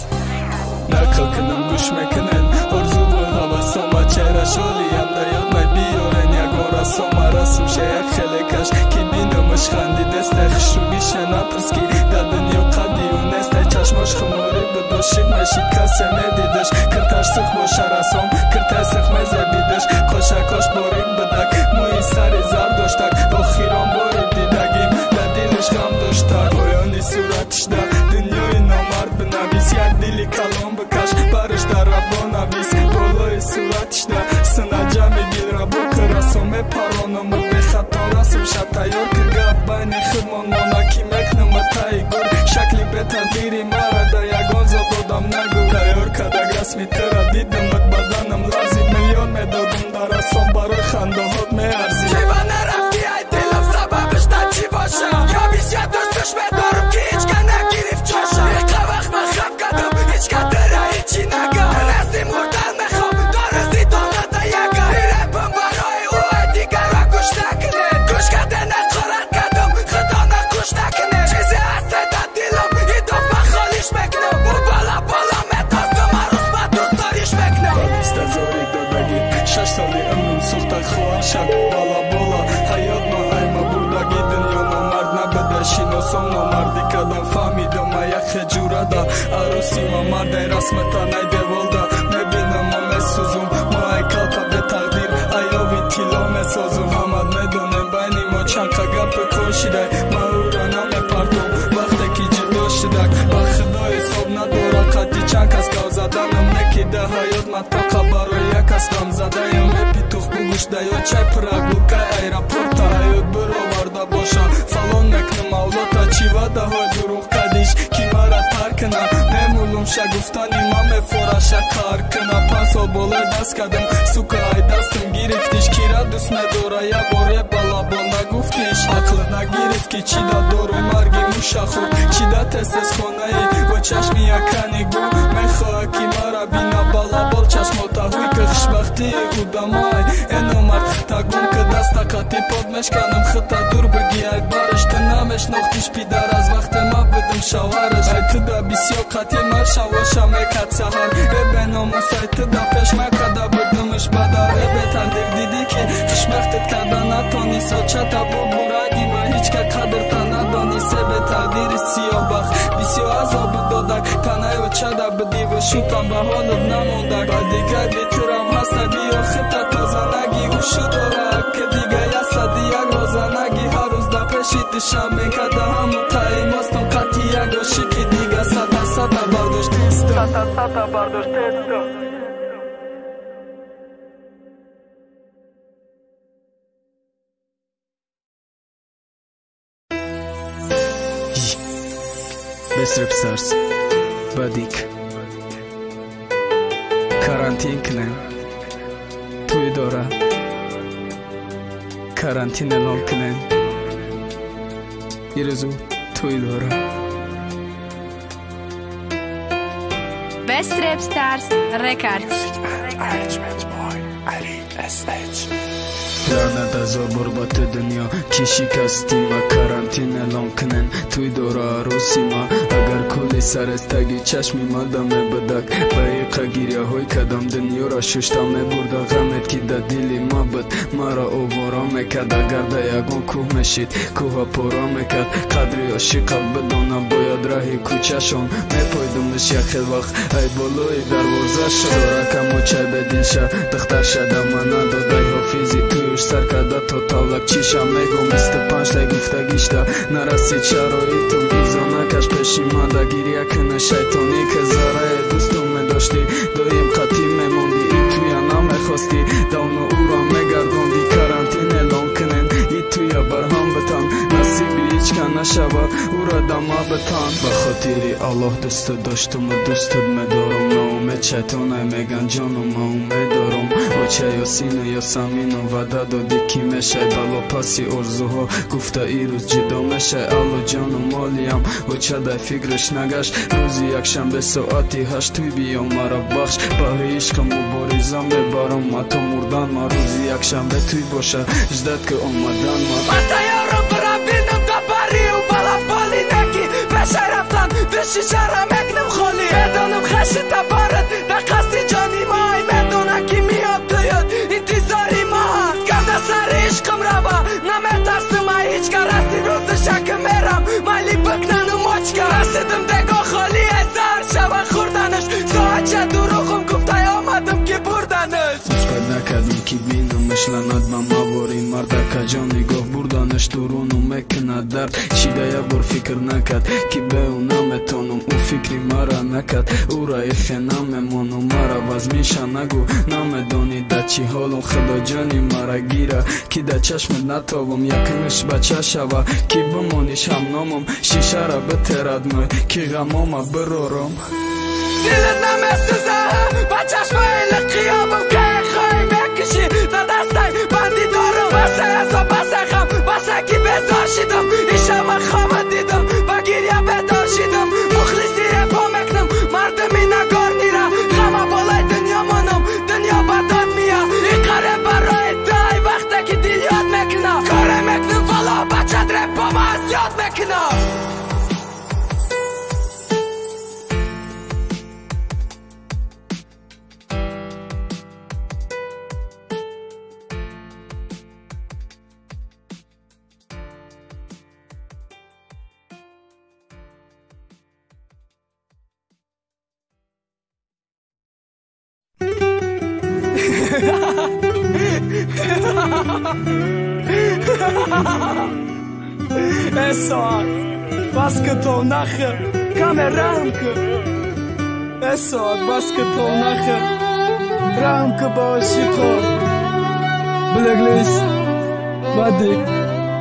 نقل کنم گوش میکنن آرزو و حواسم چهره شالیم دیاد می بیارن یکان رسم رسم شیخ خیلی کش که بینمش خندی دسته خشوگی شنا پرسکی در دنیا قدی و نسته چشماش خماری بدوشید مشید کسی ندیدش کرتش سخ باشه رسم کرتش سخ مزبیدش کاشکاش باریم بدک موی سری زر داشتک آخیران باری دیدگیم در دیلش غم داشتک پایانی صورتش در دنیای نامرد بنویس یک دیلی کلام بکش برش در ربا نویس بالای صورتش در سنجه میگیل ربا که رسامه پرانم و به خطا رسم شد تیار که گفت بین خودمان مانکی مکنم و تایگور شکلی به تقدیری مرا در یگان زد دادم نگو تیار کدک رسمی ترا دیدم بد بدنم لرزید میلیون میدادم در رسام برای خنده هات میارزید که با نرفتی ای دلم سببش در چی باشه یا بیسیت دوستش میدارم که هیچ که نگیریف چاشه یک وقت من خب کدم هیچ که دره هیچی نگم رستی مردن میخوام دارستی دانه دا یکم ریپم برای او دیگر را گوش نکنه گوش کده نقارت کدم خدا نکوش نکنه چیزی هسته در دیلم ای دوست من خالیش میکنم او بالا بالا متازم عروس من دوست داریش میکنم بالیست از آریک دادگی 6 سالی امروم سوخته خواهر شد بالا بالا حیات نهای ما بردگی دنیا نامرد نبده شیناسم نامردی کدم فهمیدم ما یک خجوره دا عروسی ما مرد رسمتا نیده والده میبینم ما مسوزم ما ای کلپا به تقدیر ایاوی تیلا مسازم همد میدونم بینی ما چند قگب کاشیده ما او را نمیپردم وقتی که جدا شدک با خدای حساب نداره قطی چند کس گاو زدنم نکیده حیات مطاقه برای یک کس غم زده یا میپیتوخ بگوشده یا چه پرگلوکه ایرپورتا حیات برآورده باشه فلان میکنم اولاتا چی وده های دروغ کدیش کی مرا ترکنه میمولم شگفتانی ما میفورشه کار کنه 5 سال بالای دست کدم سوکا ای دستم گرفتیش کی را دوست نداره یا باره بالا با نگفتیش عقل نگرفت که چی دا دارو مرگی موشه خود چی دا تست از خانه ای و چشمی یکنی گو میخواه کی مرا بینا بالا بال چشماتا هوی که خوشبختی او دمای اینو مرد تگم که دستا کتی پاد مشکنم خطا دور بگی ای بارش تو نمیشناختیش پیدر از وقت ما بدم شوهرش ای تو دا بسیار قطی مر شواشا میکد سهر ببینم و سایت دا پیش مکده بدمش بدار به تقدیر دیدی که خوشبختت کرده نتانی ساچتا ببرگی و هیچ که قدر تا ندانی سه به تقدیر سیاه بخت بسیار عذاب دادک تنه و چده بدی و شوتم به حالت نموندک و دیگه بیترم هسته بیا خطا تازنگی و شو داره که دیگه یسا دیگ روزنگی هر روز دا پیشیدشم میکده همو تایی ماستم قطی یک و شکی دیگه ستا برداشت تیستا ستا برداشت تیستا Best Rap Stars Badik Karantin کنن توی داره карантин اعلام کنن یه روزو توی داره Best Rap Stars Records در ندازا بربات دنیا چی شکستی ما карантин اعلام کنن توی دور عروسی ما اگر کلی سرستگی چشمی ما دمه بدک بایقا گیریه های کدام دنیا را ششتا می برده غمت که در دلی ما بود مرا اوورا میکد اگر در یگان کوه میشید کوه پورا میکد قدری عاشق بدانه باید راهی کوچشان میپایدمش یک وقت ای بالای دروازه شد کم و چای به دل شد دختر شده من نداده حافظی تویش سر کده تا تاولک چیشم میگم 25 تا گفتگیشتا نرسید شرایطم ایزا نکش پیشی ما دا گیریه کنه شیطانی که زره دوستم میداشتی دایم قطی میموندی ای توی نمیخواستی دون او را میگرداندی карантин اعلام کنن ای توی برهم بتان نصیبی هیچ که نشوه او را دمه بتان به خاطری الله دوست داشتم و دوستت میدارم همه چتونه میگن جانم اومد دارم و چه یا سینه یا سمین و وعده دادی کی میشه بلا پسی ارزوها گفته ای روز جدا میشه الو جانم مالیم و چه در فکرش نگشت روزی یک شنبه ساعتی 8 توی بیام مرا بخش باری عشقم مبارزم ببرم ما تو مردن ما روزی یک شنبه توی باشه جدت که اومدن ما تیارم برم بینم دبری و بالا بالی نکی بشه رفتن دشی شرم اکنم خالی بدانم خشی تبارد در قصد جانی مای بدانم کی میاد توید انتظاری ما گفته سر عشقم روا نمیترسم ای هیچ که رستی روز شک میرم مالی بکنم مچکا رسیدم دگاه خالی ازار شوه خوردنش ساعت چه دروغم گفته آمدم که بردنش مشکل نکردم کی بینمش لند من مباری مردک جان نگاه بردنش درونو میکنه درد شیده یک بار فکر نکرد کی به او نمیتونم او فکری مرا نکرد او را ایخه نمیمونم مرا وز میشه نگو نمیدونی در چی حالم خدا جانی مرا گیره کی در چشم نتابم یکنش بچه شوه کی بمانیش هم نامم شیشه را بترد مای کی غمام برارم دلت نمیسوزه با چشم ایل قیابم که خواهی بکشی در دستای بندی دارم بسه ازا بسه خم بسه کی بزار شیدم ایشه من خواب دیدم با گیریه بدار شیدم مخلصی پا مکنم مردمی نگار نیره خمه بالای دنیا منم دنیا بداد میا این کاره برای دای وقته که دل یاد مکنم کاره مکنم والا بچه دره با ما از یاد مکنم اسعاد بس که تو نخه کم رحم که اسعاد بس که تو نخه رحم که باشی تو بلگلیست بدی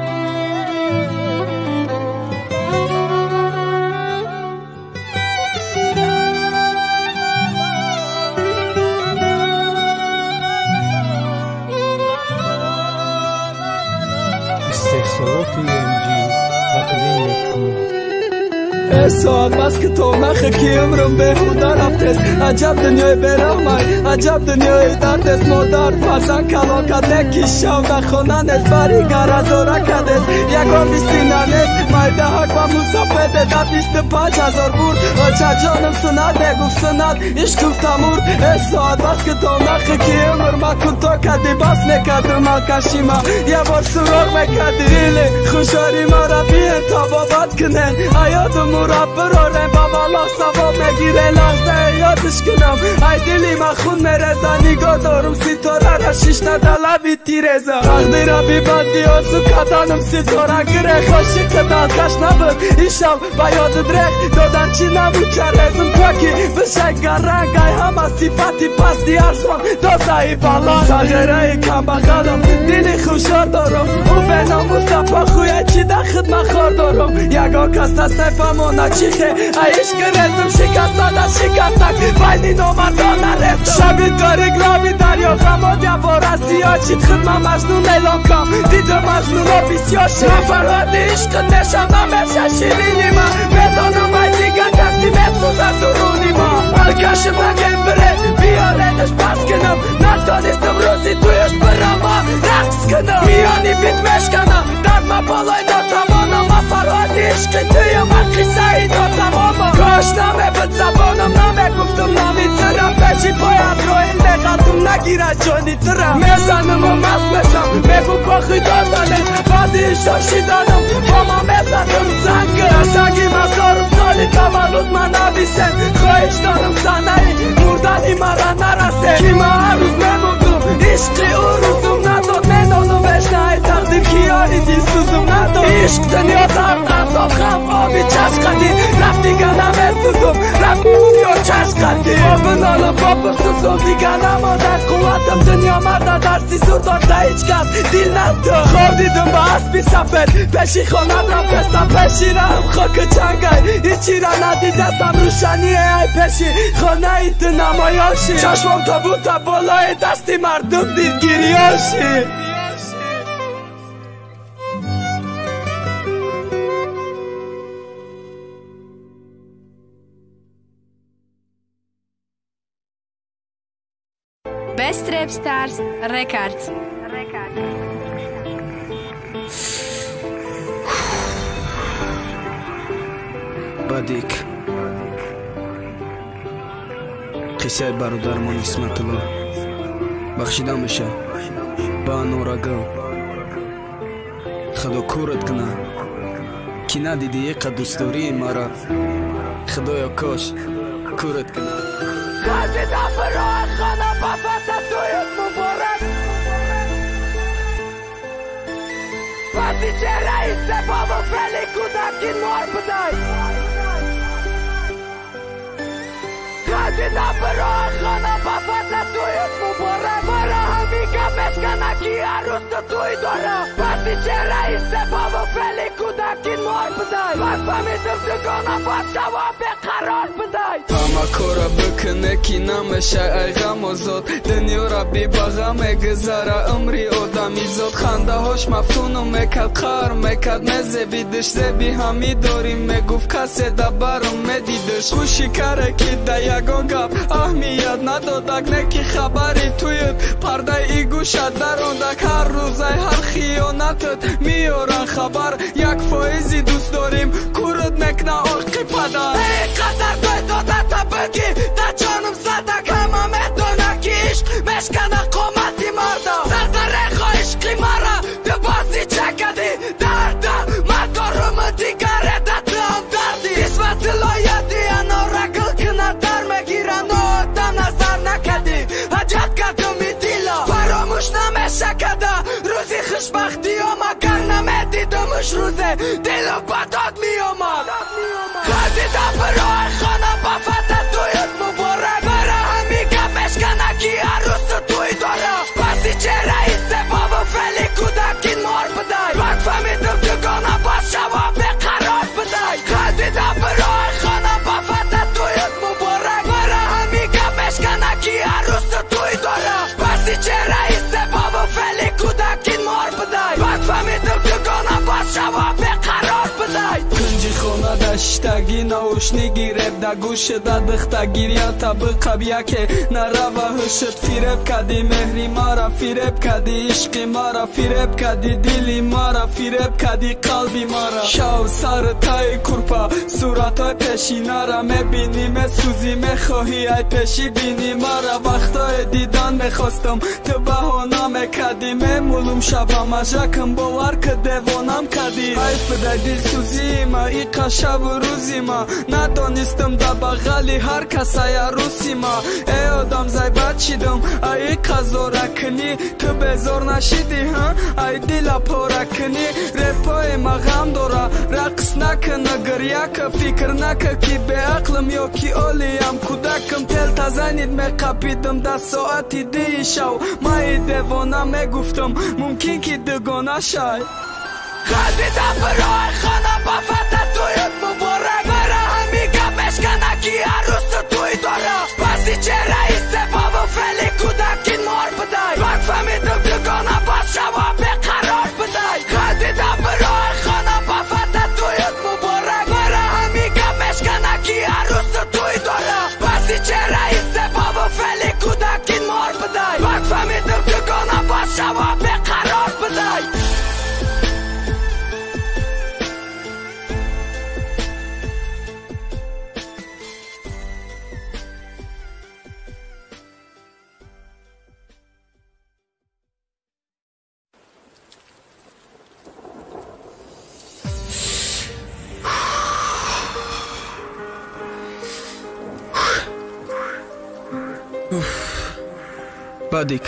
اسعاد بس که تو نخه که عمرم به خدا رفتست عجب دنیای برامای عجب دنیای دردست مادر فرزن کلاکت نکی شو نخونن است بری گرزاره کدست یکان بیستینن است مایده حق و مصابده در 25,000 بود آچه جانم سنده گفت سند عشق گفتمور اسعاد بس که تو نخه که عمر ما کن تو کدی بس نکردم ما کشیما یه بار سراغ مکدی ایلی خوشاری ما را بیه تا بابات کنه حیاتم را برارم بابا الله ثواب نگیره لحظه یادش کنم ای دلی من خون میرزه نگاه دارم ستاره را شیشته دلوی تیرزه تقدیر را بی بدی آزو کدانم ستاره گره خوشی کدان کش نبود ایشم با یاد درخ دادن چی نبود که رزم پاکی بشه گرنگ ای همه صفتی پس دیارسان دازه بالا تغیره کم بخدم دلی خوشار دارم او به ناموس پا خویه چی در خدمت خار دارم یگا کس نفهمونه چیخه ایش که رزم شکسته در شکستک بینی نامردان نرسم شبید کاری گرابی دریا غماد یا بارستی ها چید خدمه مجنون اعلام کم دیده مجنون ها بسیار شد نفراد عشق نشم نمیشه شیرینی من بدانم ای دیگه کسی مسوزه درونی من الکش مگم بره بیارنش بس کنم نتانستم روزی تویش برم رقص کنم میانی بیت مشکنم در ما بالای ناتمانم فراد عشق توی من قصه ای ناتمامم کاش نمه بد زبانم نمه گفتم نمیترم بچی پای از رو این نقدم نگیره جانی ترم میزنم و مست بشم بگو باخی دازنه بعد ایشا شیدانم با ما میزنم زنگ سگی مزارم سالی تولد من نویسم خواهش دارم سنهی مردنی مرا نرسه کی ما هر روز نمودم عشقی او روزم نداد میدانم بشنه تقدیر کیاری دی سوزم نداد عشق دنیا درد اصاب خم آبی چشقدی رفت دیگه نمیسوزم رفت یا چشقدی کردی بنال بابا سوزم دیگه نماده قوتم دنیا مرده درسی سردان تا هیچ کس دیل ندار خواب دیدم با اسبی سفر پشی خانه را پستم پشی رم خاک چنگای هیچی را ندیدستم روشنیه ای پشی خانه ایت نمایاشی چشمم تا بود تا بالای دستی مردم دید گیریاشی Best Rap Stars Records. Бадик қиссаи бародармон исматулло бахшида меша ба норага худо кӯрат куна ки надиди иқа дӯстдории мара худоё кош кӯрат куна Вазида барои хона ба фататуят муборак Вазиче раисе бабо фели кудаки нор будай Вазида барои хона ба фататуят муборак Мара ҳамига мешкана ки арӯсту туй дора Вазиче раисе бабо фели кудаки нор будай Ман фаҳмидам дугона бад шава беқарор будай Ҳама кора бикуне ки намеша ай ғамозод Дунёра бибаға мегузара умри одамизод Хандаҳош мафтуну мекад қар мекад мезебидиш Зеби ҳами дорим мегуфт касе да барум медидиш Гӯши каре ки да ягон гап аҳмият надодак Не ки хабари туют пардаи и гӯшат дарондак Ҳар рӯзай ҳар хиёнатат миёран хабар Як фоизи дӯст дорим курд мекна оқи падар Қадар той додата бигӣ да ҷонум задак ҳама медона ки ишқ мешкана қомати марда Сардарехо ишқи мара ду бозӣ чакади дарда ман дорум дигареда туам дарди исматулло яди анорагл кина дар мегира ноотам назар накади ҳаҷат кардуми дило фаромӯш намеша када рӯзи хушбахтиё магар намедидумуш рӯзе дилу ба дод меомад Вазида барои хона ба фататуят муборак Мара ҳамига мешкана ки арӯсту туй дора Вазиче раисе бабо фели кудаки нор будай Ман фаҳмидам дугона бад шава беқарор будай Вазида барои хона ба фататуят муборак Мара ҳамига мешкана ки арӯсту туй дора Вазиче раисе бабо фели кудаки нор будай Ман фаҳмидам дугона бад шава беқарор будай Кунҷи хонада шитаги наушни гиреб да гӯшида дихта гиря табиқаб яке нарава ҳушит фиреб кади меҳри мара фиреб кади ишқи мара фиреб кади дили мара фиреб кади қалби мара шав сар таи курпа суратҳои пешинара мебинӣ месӯзӣ мехоҳӣ ай пеши бини мара вақтҳои дидан мехостам ту баҳона мекади мемулум шабам ажакам бовар ки девонам кади ай пидай дилсӯзима иқа шаву рӯзима надонистам да бағали ҳар касай арӯсима эй одамзай бад шидам ай иқа зоракунӣ ту безор нашидӣ ҳа ай дила поракунӣ репои ма ғам дора рақс накуна гирьяка фикр нака ки беақлам ё ки олиям кӯдакам тел тазанид меқапидам да соати дии шав маи девона мегуфтам мумкин ки дугона шай Вазида барои хона ба фататуят муборак Мара ҳамига мешкана ки арӯсту туй дора Вазиче раисе бабо фели кудаки нор будай Ман фаҳмидам дугона бад шава беқарор будай Вазида барои хона ба фататуят муборак Мара ҳамига мешкана ки арӯсту туй дора Вазиче раисе бабо фели кудаки нор будай Ман фаҳмидам дугона бад шава беқарор будай Бадик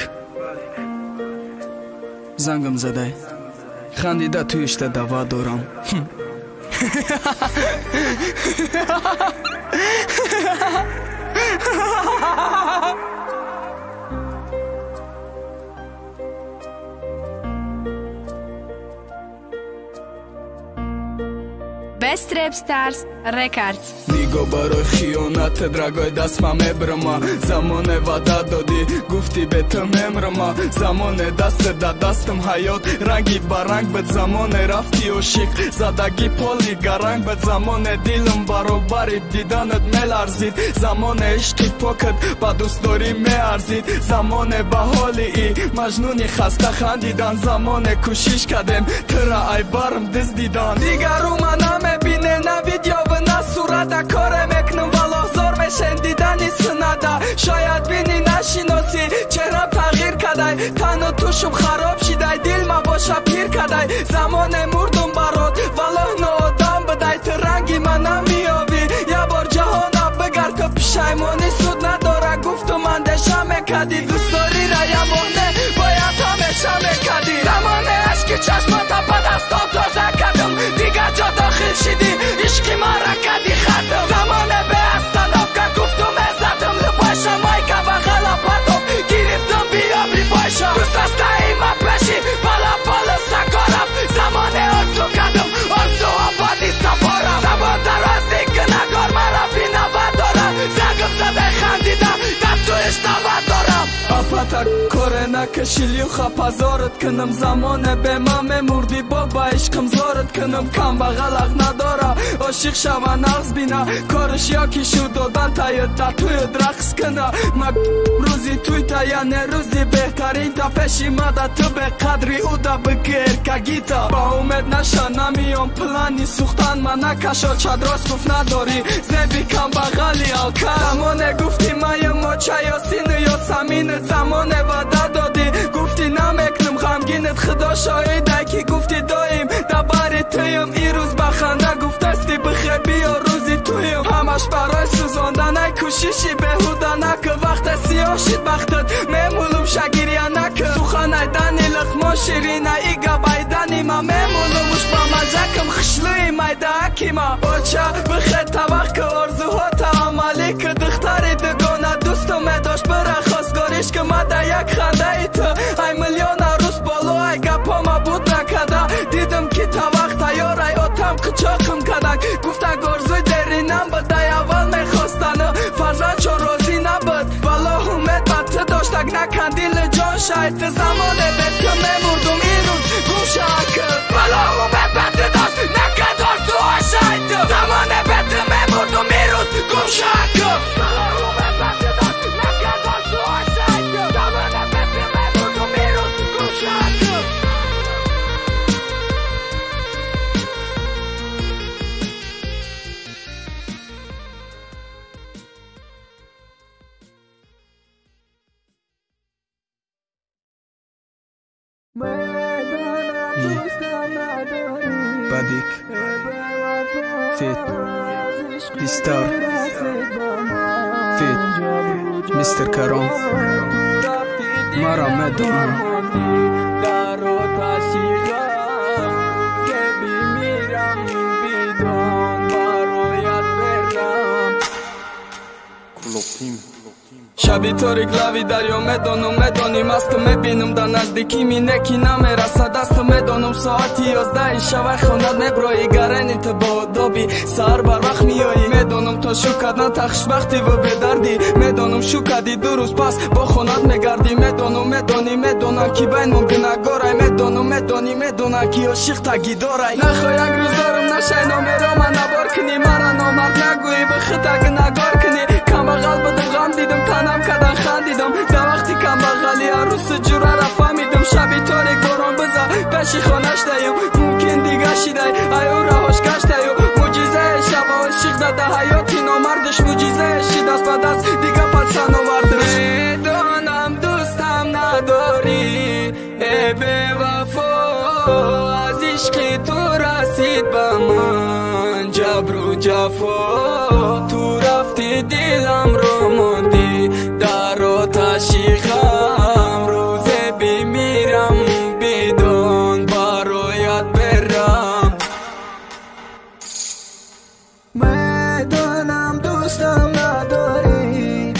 зангам задай хандида туишта дава дорам Best Rap Stars Records. Nigo барои хиёнат драгой дастма мебрама замоне ваъда додӣ гуфтӣ бета мемрама замоне дасте да дастам ҳаёт ранги ба ранг бед замоне рафти ошиқ задаги поли гаранг бед замоне дилам баробари диданат меларзид замоне ишқи покат ба дӯстдорӣ меарзид замоне ба ҳоли и маҷнуни хаста хандидан замоне кӯшиш кардем тира ай барм диздидан дигарума намебине на видеови на сурата коре мекунам валозор мешен дидани сунада шояд бини нашиноси чеҳрам тағйир кадай тану тушум хароб шидай дил ма боша пир кадай замоне мурдум барот валоҳ ноодам бидай ту ранги ма намиёбӣ я бор ҷаҳона бигар то пишаймонӣ суд надора гуфтум андеша мекардӣ дӯстдорира ямоне бояд ҳамеша мекардӣ замоне ашки чашмата ба дастом тоза кардам дигар ҷо дохил шидӣ ишқи мара кардӣ хатм замоне беостановка гуфтум мезадам лупаша майка ба ғалапатом гирифтам биёбри пойша дӯстдостаи ма пеши балапалы сакорам замоне орзу кардам орзу ободи сафорам замон дарози гунагор мара бинава дорам загм задай хандидам дар туиш нава дорам апата коре накашилюха пазорат кунам замоне бе ман мемурди бо ба ишқим зорат кунам камбағалақ надора ошиқ шава нағз бина кориш ёки шу додан тая да туюд рақс куна ма рӯзи туйта яне рӯзи беҳтарин та пеши мада ту бе қадри уда бигир кагита ба умед наша намиём плани сухтан ма накашо чадрос гуфт надори зеби камбағали алка замоне гуфти маю моча ё сину ё саминат замоне ваъда додӣ гуфти намекунам ғамгинат худо шоҳидай ки гуфти доим да бари туюм ин рӯз ба ханда гуфтасти бихеби ё рӯзи туюм ҳамаш барои сӯзонданай кӯшиши беҳуда накӣ вақте сиёҳ шид бахтат мемулум шагирия накӣ суханай дани лиқмо ширина ига байдани ма мемулум уш ба маҷакам хишлӯи майдааки ма оча бихед тавақ ки орзуҳо таъмалӣ ки духтари дугона дӯстум медошт бира хостгориш ки мада як хандаи ту ай миллиона рӯз боло ай гапома буд накада дидам ки тавақ тайёр ай отам қичоқим кадак гуфтак орзуи деринам бидай аввал мехостану фарзанд чо розӣ набуд валлоҳ умед ба ту доштак накан дили ҷон шайд ту замоне бе ту мемурдум ин рӯз гумшаак валлоҳ умед ба ту дошт накан орзуҳо шайд ту замоне бе ту мемурдум ин рӯз гумшаак Badik Fit Distar Fit Mr. Karam Mara Medon шаби торик лави дарё медонум медонӣ масту мебинам дар наздикӣ мине ки намерасад дасту медонум соати 11 шавай хонад меброӣ гарени ту бо одоби саҳар барвақт миёӣ медонум то шукадна тахшбахти ву бедардӣ медонум шукади ду рӯз пас бо хонат мегардӣ медонум медонӣ медонам ки байнмон гунагорай медонум медонӣ медонам ки ошиқ тагидорай нахоҳ як рӯзорум нашай номерома набор кунӣ мара номард нагӯӣ бихита гунагор кунӣ камбағал будам ғам дидам танам кадан хандидам да вақти камбағали арӯси ҷурара фаҳмидам шаби торик борон биза пеши хонаш даю мумкин дига шидай аю раҳош гаштаю муъҷизае шаба ошиқ дада ҳаёти номардиш муъҷизае шид аст ба даст дига патсан овардаш медонам дӯстам надорӣ э бевафо аз ишқи ту расид ба ман ҷабру ҷафо ту рафти диламро монди дар оташи ғам рӯзе бимирам бидон бароят берам медонам дӯстам надорӣ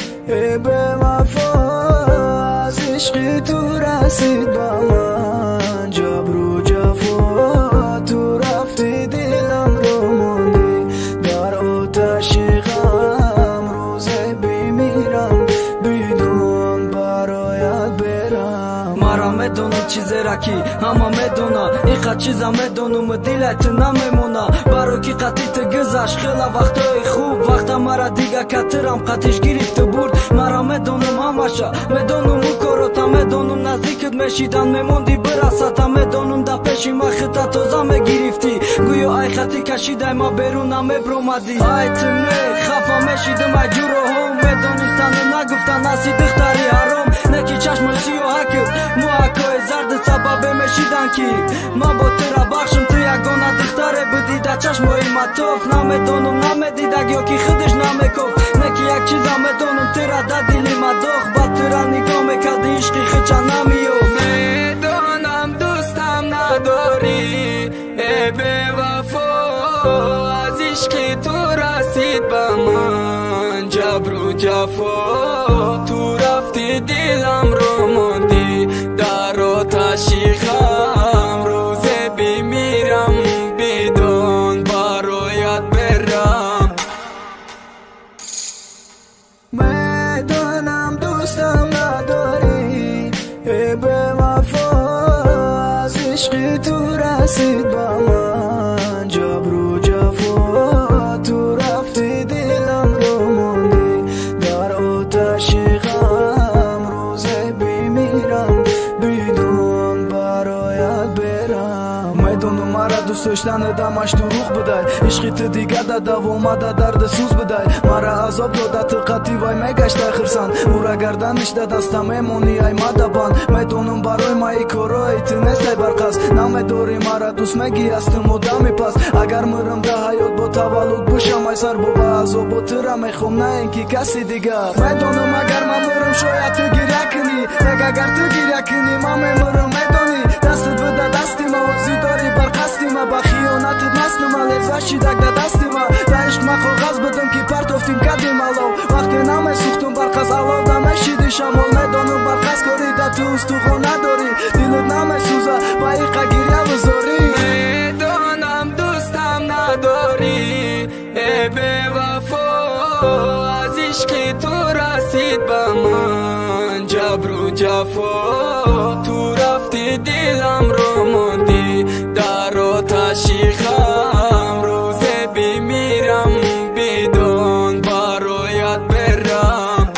رسید با من جبر و جفا تو رفتی دلم رو موندی در آتش غم روز بمیرم بدون برایت برم مرا میدونم چیزی را کی همه میدونه ایقا چیزا میدونم دلت نمیمونه برای که قطیت گذشت خیلی وقتای خوب وقتا مرا دیگه کترم قطیش گرفته برد مرا میدونم همشا میدونم او کاروتا میدونم نزدیکت میشیدن میموندی برساتا میدونم در پیشی ما خطا تازه میگرفتی گویا ای خطی کشیده ما بیرون نمیبرومدی ای تنه خفا میشیدم ای جورو هم میدونستن نگفتن نسی دختری حرام نکی چشم سیاه کرد موهاکای زرد سبب میشیدن کی ما با تیرا بخشم تو یگانه دختره بودی در چشمای مطاف نمیدونم نمیدیدگ یا کی خودش نمیکف نکی یک چیزا میدونم تیرا در دلی مداخ با تیرا نگاه میکردی عشقی خچا نمیو میدونم دوستم نداری ای به وفا از عشقی تو رسید با من جبر و جفا تو رفتی دلم رو موندی در آتش غم روز بمیرم بدون برایت برم میدونم دوستم نداری ای به وفا از عشقی تو رسید با من جبر و جفا تو رفتی دلم رو موندی در آتش غم روز بمیرم بدون برایت برم میدونم مرا دوست داشتن دمش دروغ بدای عشقیت دیگه در دوامده درد سوز بدای مرا عذاب دادت قطی وای میگشت خرسان او را گردنش ده دستم میمونی ای مدبان میدونم برای ما ای کارای تنستی برقص نمیداری مرا دوست میگی هستم و دمی پس اگر مرم ده حیات با تولد بشم ای سر با عذاب و ترم میخوام نه اینکی کسی دیگر میدونم اگر من مرم شاید تو گریه کنی اگر تو گریه کنی من میمرم میدونی دستت بده دستی ما وزی داری برقصدی ما با خیانتت مستم لذت دک ده دستی ما در عشق ما کاغذ بدم که پرتافتیم کردیم الاو وقتی نمیسوختم برقص الاو نمیشیدی شمال میدانم برقص کاری ده تو استخوان نداری دلت نمیسوزه با ایقا گریه بزاری میدانم دوستم نداری ای به وفا از عشقی تو رسید با من جبر و جفا تو رفتی دلم رو موندی در آتش غم روز بمیرم بدون برایت برم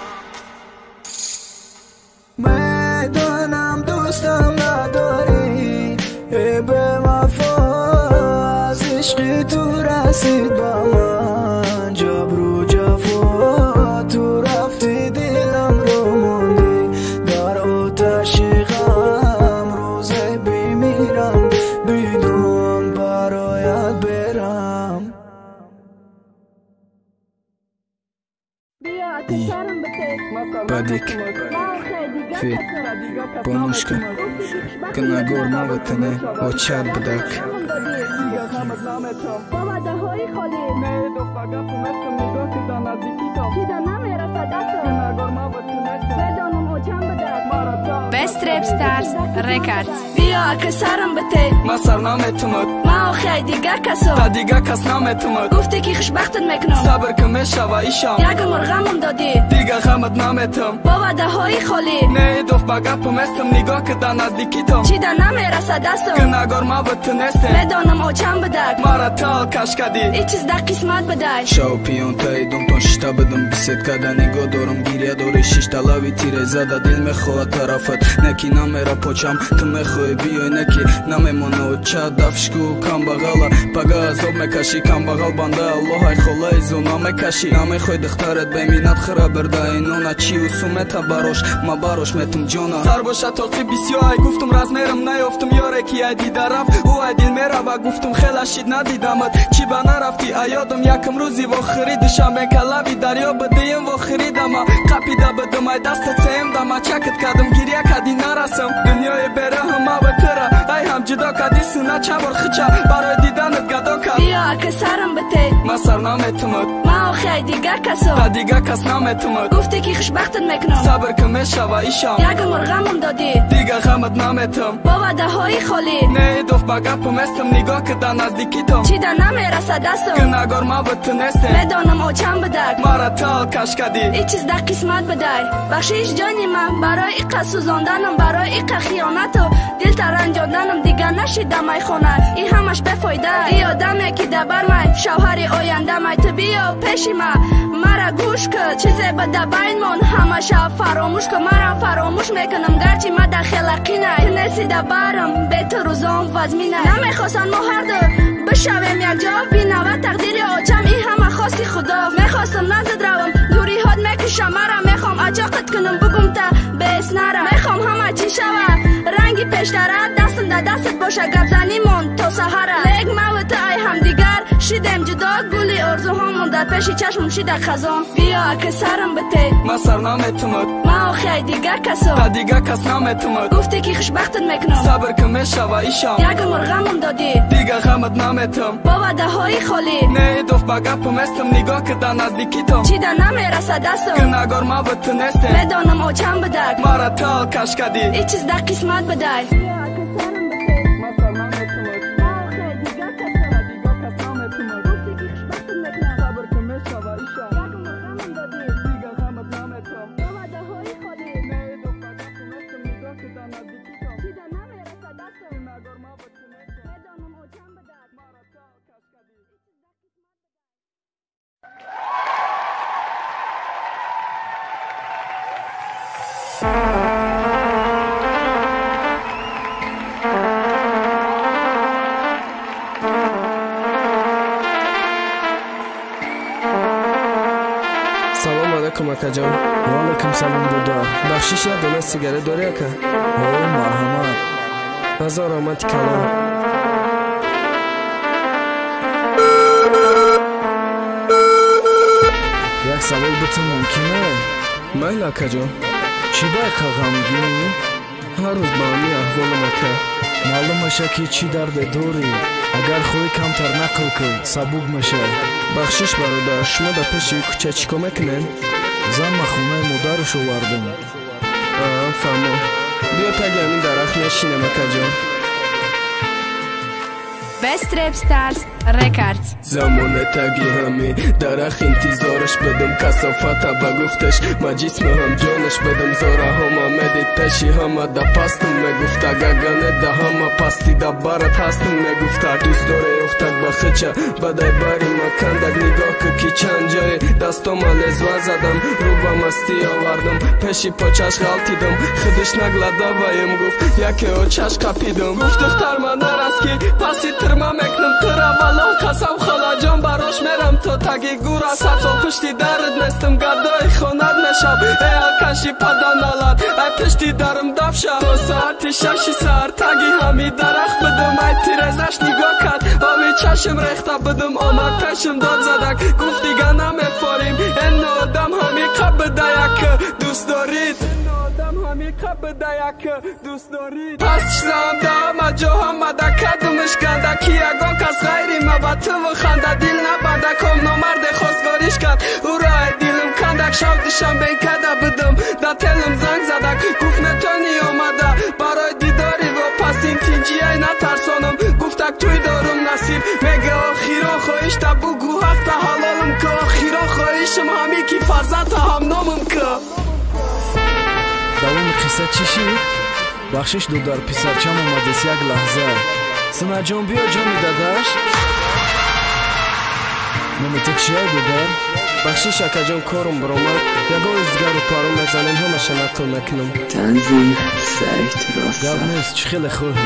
میدونم دوستم نداری ای به وفا از عشقی تو رسید با من جبر و جفا تو رفتی دلم رو موندی در آتش غم روز بمیرم بدون برایت برم Падик, Фи, Бонушка, Канагор Маватане, Очат Бдак. Best Rap Stars Records. بیا که سرم بته ما سر نمیتمد ما خیلی دیگه کسو تا دیگه کس نمیتمد گفتی که خوشبختت میکنم صبر که میشوه ایشم یک مرغمم دادی دیگه غمت نمیتم با وعده های خالی نه دوف با گپم استم نگاه که در نزدیکیتم چی در نمیرسه دستم که نگار ما بتونسته میدانم آچم بدک مرا تال کش کدی ای چیز در قسمت بدای شاو پیون تای دوم تون شتا بدم بیست کده نگاه دارم گیریه داری شش تلاوی تیره زده دل میخواه طرفت نکی نمیره پاچم تو میخوای بیای نکی نمیمونه و چه دفشکو کم بغلا پگه از آب میکشی کم بغل بنده الله ای خلای زونا میکشی نمیخوای دخترت بمینت خرا برده اینونا چی و سومتا براش ما براش میتم جانا سر باشه تاقی بسیار گفتم راز میرم نیافتم یاره کی ایدی در رفت او ایدیل میره و گفتم خیلی شید ندیدمت چی با نرفتی ایادم یکم روزی و خریدشم به کلابی دریا بدیم و خریدم قپیده بدم ای دست سیم دم چکت کردم گریه کدی نرسم دنیای بره همه به تره ای هم جدا کدی سونه چه بار خچه برای دیدنت گدا کد بیا که سرم بته من سرنامتمت ما آخه دیگر کسا دیگر کس نامتمت گفتی که خوشبختت میکنم صبر که میشوه ایشم یک مرغمم دادی دیگر غمت نامتم با وعده های خالی نه دوف با گپم استم نگاه که در نزدیکیتم چی در نمیرسه دستم که نگار ما به تو نستم میدانم آچم بدک مرا تال کش کدی ای چیز در قسمت بدای بخشیش جانی من برای ایقا سوزاندنم برای ایقا خیانت و دل ترنجاندنم دیگر نشیدم ای خونه ای همش بفایده ای آدمی که دبر من شوهر آینده من تو بیا پیشی من مرا گوش که چیزی بده بین من همش فراموش که مرا فراموش میکنم گرچه من در خلقی نه نسیده برم به تو روزام وزمینه نمیخواستن ما هر دو بشویم یک جا بینه و تقدیر آچم ای همه خواستی خدا میخواستم نزد روم دوری هاد میکشم مرا میخوام اجاقت کنم بگم تا بیس نرم میخوام همه چی شوه رنگی پیشتره دستم در دستت باشه گبزنی من تا سهره لیک ما و تو ای هم دیگر شیدم جدا گلی ارزوهامون در پیشی چشمم شید خزان بیا که سرم بته من سرنامتمت ما آخه دیگر کسا دیگر کس نامتمت گفتی که خوشبختت میکنم صبر که میشوه ایشم یک مرغمم دادی دیگر غمت نامتم با وعده های خالی نه دوف با گپم استم نگاه که در نزدیکیتم چی در نمیرسه دستم که نگار ما به تو نستم میدانم آچم بدک مرا تال کش کدی ای چیز در قسمت بدای سلام علیکم اکا جان. و علیکم سلام دودار. بخشیش یه دونه سیگارت داری اکا؟ اوه مرحمت. هزار آمد کلام. یک سوال بتون ممکنه؟ میل اکا جان. چی باید که غمگینی؟ هر روز با همی احوالم اکا. معلوم میشه که چی درد داری. اگر خوی کمتر نکل که سبوب میشه. بخشیش برادر، شما در پیش کوچه چیکار میکنین؟ زن خونه مادرش آوردم. فهمم. بیا تگ همین درخت نشینم اکا جان. Best Rap Stars Records. زمان تگی همی درخ انتظارش بدم کسافت بگفتش ما جسم هم جانش بدم زاره هم آمدید پیشی همه دا پستم میگفت گگانه دا همه پستی دا برات هستم میگفت دوست داره افتک با خچه بدای باری مکندک نگاه که چند جای دستم لزوه زدم رو با مستی آوردم پیشی پاچش غلطیدم خودش نگلده بایم گفت یکی اوچش قپیدم گفت دختر من نرست که پسی ترما میکنم ترا والله قسم خلا جان براش میرم تو تگی گورا صد سال پشتی درد نستم گدای خوند نشم ای آکشی پدان نالد ای پشتی درم دف شم تو ساعتی ششی سر تگی همی درخت بدم ای تیرزش نگاه کرد آمی چشم ریخته بدم آمد پیشم داد زدک گفت دیگه نمیفاریم این آدم همی قب دیک دوست دارید همی قب دیک دوست دارید پس شدم دام جا هم دکدمش کنده کی اگان کس غیری مبته و خنده دیل نبنده کم نمرد خواستگاریش کرد او رای دیلم کندک شاودشم بین کده بدم در تلم زنگ زدک گفت نتونی آمده برای دیداری و پس این تینجی ای نترسانم گفتک توی دارم نصیب میگه آخیرا خواهیش تا بگو حق تا حلالم که آخیرا خواهیشم همی کی فرزند تا هم نامم که دوام قصه چی شید؟ بخشش دودار پیسرچم اومدست یک لحظه سنا جان بیا جانی داداش نمیتک چیه دودار؟ بخشش اکا جان کارم برامد یگاه ازگار و پارم میزنم همشه نقل میکنم تنظیم سایت راست گب نیست چی خیلی خوبی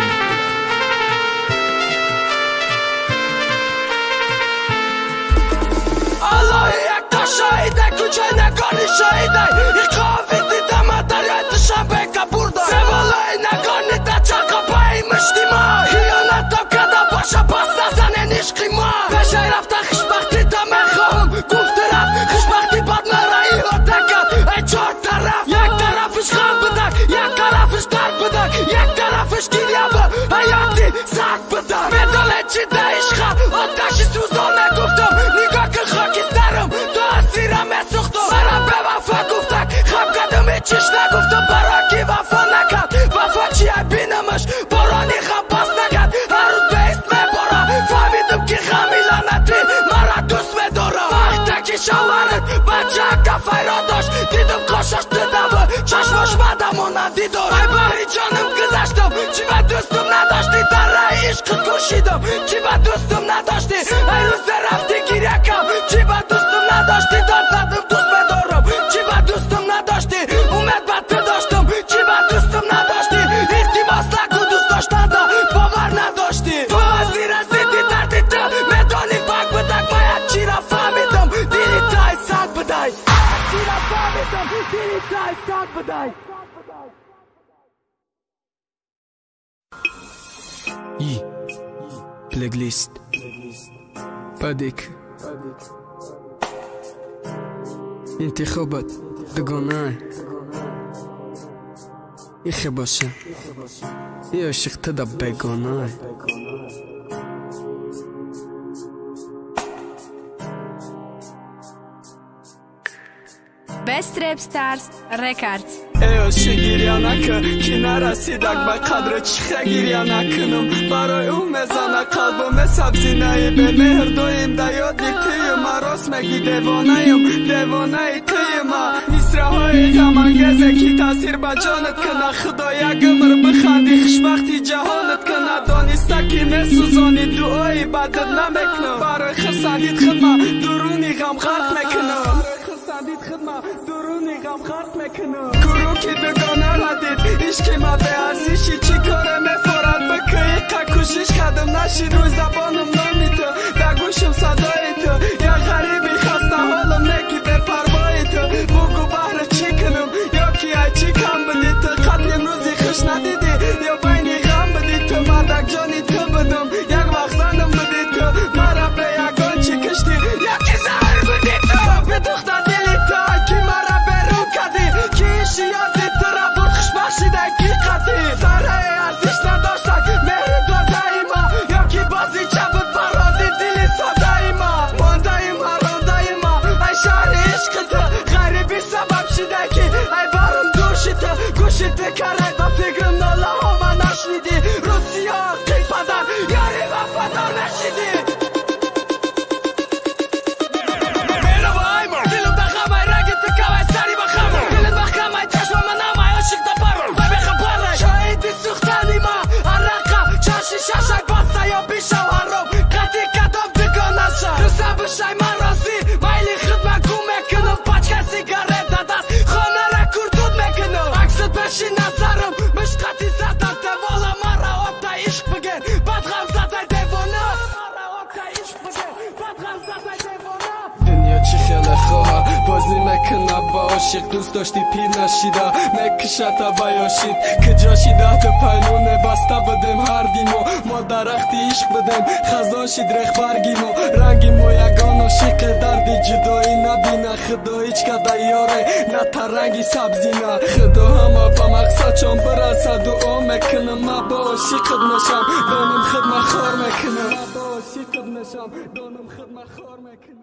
الله یک تا شاهده کوچه نگانی شاهده یکاوی دیدم دریت شبه کبورده سوالای نگانی دا چاقا پایی مشتی ما خیانتم کده باشه پس نزنه نشقی ما پیشه رفته خوشبختی تا میخواهم گفته رفت خوشبختی بد مرایی ها تکد ای چهار طرف یک طرفش غم بدک یک طرفش درد بدک یک طرفش گیریه به حیاتی سرد بدک بداله چی ده عشقه آتشی سوزانه گفتم نگاه دور ای باری جانم گذشتم چی با دوستم نداشتی در رای عشقت کشیدم چی با دوستم نداشتی ای روز رفتی گیره کم چی با دوستم نداشتی داد زدم دوست بدارم چی با دوستم نداشتی اومد بد تو داشتم چی با دوستم نداشتی احتماس نکو دوست داشتن دا باور نداشتی تو از زیر رسیدی دردی تو میدانی پاک بدک باید چی را فهمیدم دیلی تای ساک بدای چی را فهمیدم دیلی تای ساک بدای پلیلیست پادیک انتخابات دوگانه ایخه باشه ای عاشق تدا بگانه Best Rap Stars Records ای عاشق گریه نکن که نرسیدک به قدر چیخه گریه نکنم برای اون مزانه قلبم سبزی نهی به مهر دویم ده یادی توی ما راست مگی دیوانهیم دیوانه توی ما مصره های غمانگیزه کی تاثیر به جانت کنه خدا یک عمر بخندی خوشبختی جهانت کنه دانسته که میسوزانی دعایی بدت نمیکنم برای خرسندید خدمه درونی غم غرق میکنم خرسندید خدمه درونی غم غرق میکنم کرو که دگانه را دید عشق ما به ارزشی چی کاره میفورد بکی قکوشش خدم نشی روی زبانم نامی تو در گوشم صدای تو یا غریبی خسته حالم نکی به پروای تو بگو بهره چی کنم یا کی ای چی کم بدی تو قتل امروزی خوش ندیدی یا بینی غم بدی تو مردک جانی تو بدم یک وقت زنم بدی تو مرا به یکان چی کشتی یکی زهر بدی تو به دختر دلی تو کی مرا به رو کدی کی ایشی یادی تو را بود خوش بخشیده کی قطی سره ارزش نداشتک مهر داده ای ما یا کی بازی چه بود برادی دلی ساده ای ما مانده ای ما رانده ای ما ای شهر عشق تو غریبی سبب شده کی ای برم دوشی تو گوشی تو کرد با فکرم ناله ها ما نشنیدی روسیا قیل پدر یاری وفادار نشیدی شاشای باسته یا بیشم هرم قطی کدام دگانشم روزه بشای من رازی مایلی خدمه گو میکنم پاچکه سیگارت دست خانه را کردود میکنم عکست بشی نظرم مشقتی زدم دیوالا من را آتا عشق بگن بدغم زده دیوانا دنیا چی خیلی خواه بازی میکنه با عاشق دوست داشتی پیر نشیده میکشه تا بیاشید که جاشی ده تا پینونه بسته بدم هر دیمو ما درختی عشق بدم خزان شید رخ برگیمو رنگی مو یگان عاشق دردی جدایی نبینه خدا هیچ که دیاره نه تا رنگی سبزی نه خدا همه با مقصد چون برسه دعا میکنم ما با عاشقت نشم دانم خدمه خار میکنم با عاشقت نشم دانم خدمه خار میکنم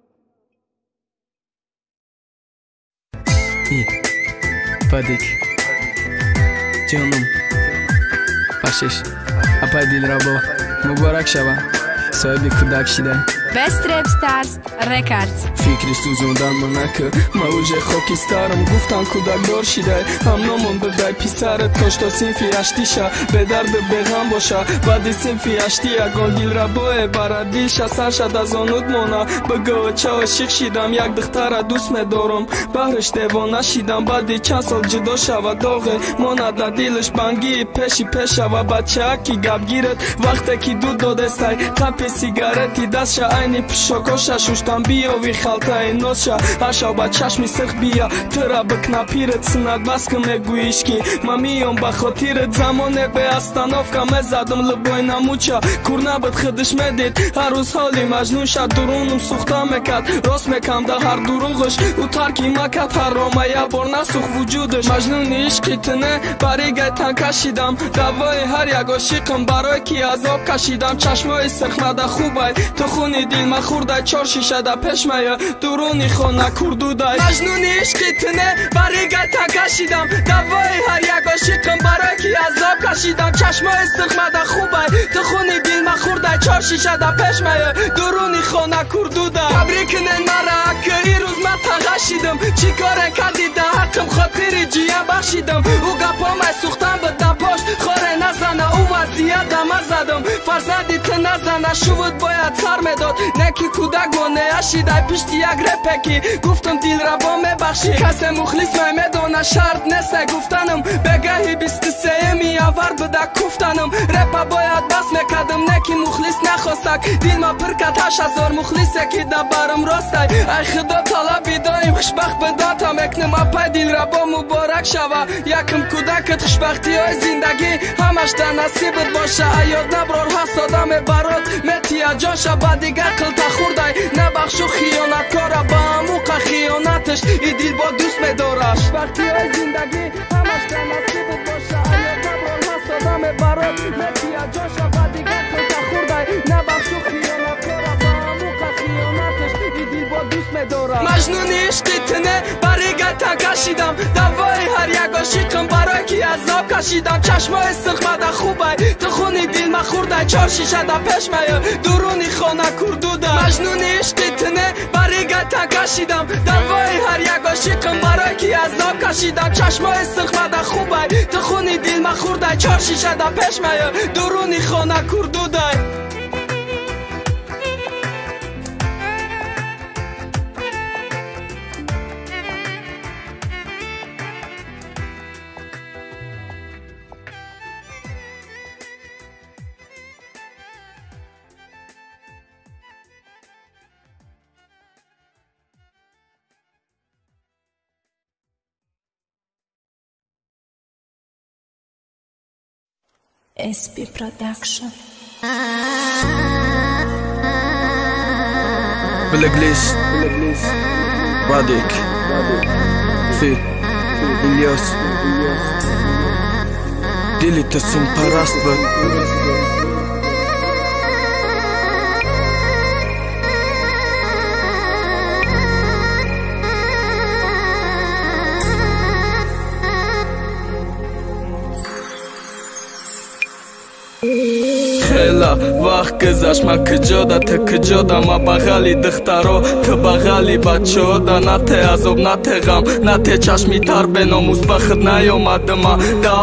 پادیک جانم باشش اپای دیل را با مبارک شوه صاحبی کودک شده Best Rap Stars Records فکری سوزوندن من نکه موج خاکسترم گفتن کودک دار شده هم نامون بدای پیسرت کاش تا سینفی اشتی شه به درد به غم باشه بعد سینفی اشتی اگان دیل را باه برادی شه سر شد از آنود مانا بگو چه عاشق شیدم یک دختر دوست میدارم بهرش دیوانه شیدم بعد چند سال جدا شود داغه ماند لدیلش بنگی پیشی پیش شود بچه اکی گب گیرت وقتی که دود داده سای قپ سیگارتی دست شه اینی پشاکاشه شوشتن بیا وی خلطه ناز شه هرشا با چشمی سخ بیا ترا بکنا پیرت سند بس که میگویش که ما میام با خاطرت زمانه به استانافکا میزدم لبای نموچه کور نبود خودش میدید هر روز حالی مجنون شد درونم سوخته میکد راست میکم ده هر دروغش او ترکی مکد هر رامه یه بار نسوخ وجودش مجنون عشقی تنه برای گیتن کشیدم دوای هر یک عاشقم برای کی عذاب کشیدم چشمای سرخ نده خوبه تو خونی دیل ما خورده چار شیشه ده پیش میا درونی خونه کردوده مجنون عشقی تنه برای گیتن کشیدم دوای هر یک عاشقم برای کی عذاب کشیدم چشمای سرخ نده خوبه تو خونی دیل ما خورده چار شیشه ده پیش میا درونی خونه کردوده تبریک نه مرا که این روز من تغشیدم چی کاره کردی ده یکم خاطری جیه بخشیدم او گپامای سوختم به دپاش خوره نزنه او وضعیت دمه زدم فرزندی تو نزنه شود باید سر میداد نکی کودک مانه اشیده پشتی یک رپکی گفتم دیل را با میبخشی کس مخلص میدونه شرط نسته گفتنم بگهی 23 میاور بده کفتنم رپا باید بس میکدم نکی مخلص نخواستک دیل ما پر کت 8000 مخلصه که دبرم راسته ای خدا طلبی داریم خوشبخت بداتم اکنم اپای دیل را با مبارک شوه یکم کودکت خوشبختی های زندگی همش در نصیبت باشه ایاد نبرار هست آدم برات متیا جان شبه دیگر قلتا خوردای نبخشو خیانتکارا با اموقع خیانتش ای دیل با دوست میدارش خوشبختی های زندگی همش در نصیبت باشه ایاد نبرار هست آدم برات متیا جان شبه دیگر قلتا خوردای نبخشو خیانتکارا با اموقع خیانتش ای دیل با دوست میدارش مجنون عشقی تنه برای گتا کشیدم دوای هر یک عاشقم برای کی عذاب کشیدم چشمای استخمده خوبه تو خونی دیل ما خورده 4 شیشه دا پیش میه درونی خانه کردوده مجنون عشقی تنه برای گتا کشیدم دوای هر یک عاشقم برای کی عذاب کشیدم چشمای استخمده خوبه تو خونی دیل ما خورده 4 شیشه دا پیش میه درونی خانه کردوده SP Production. بالانجليز راديك في الياس ديلي تسم باراست خیلا وقت گذشت من کجادا تا کجادا ما بغلی دخترا تو بغلی بچه ها دا نه ته عذاب نه ته غم نه ته چشمی تر به ناموس بخد نیامدم من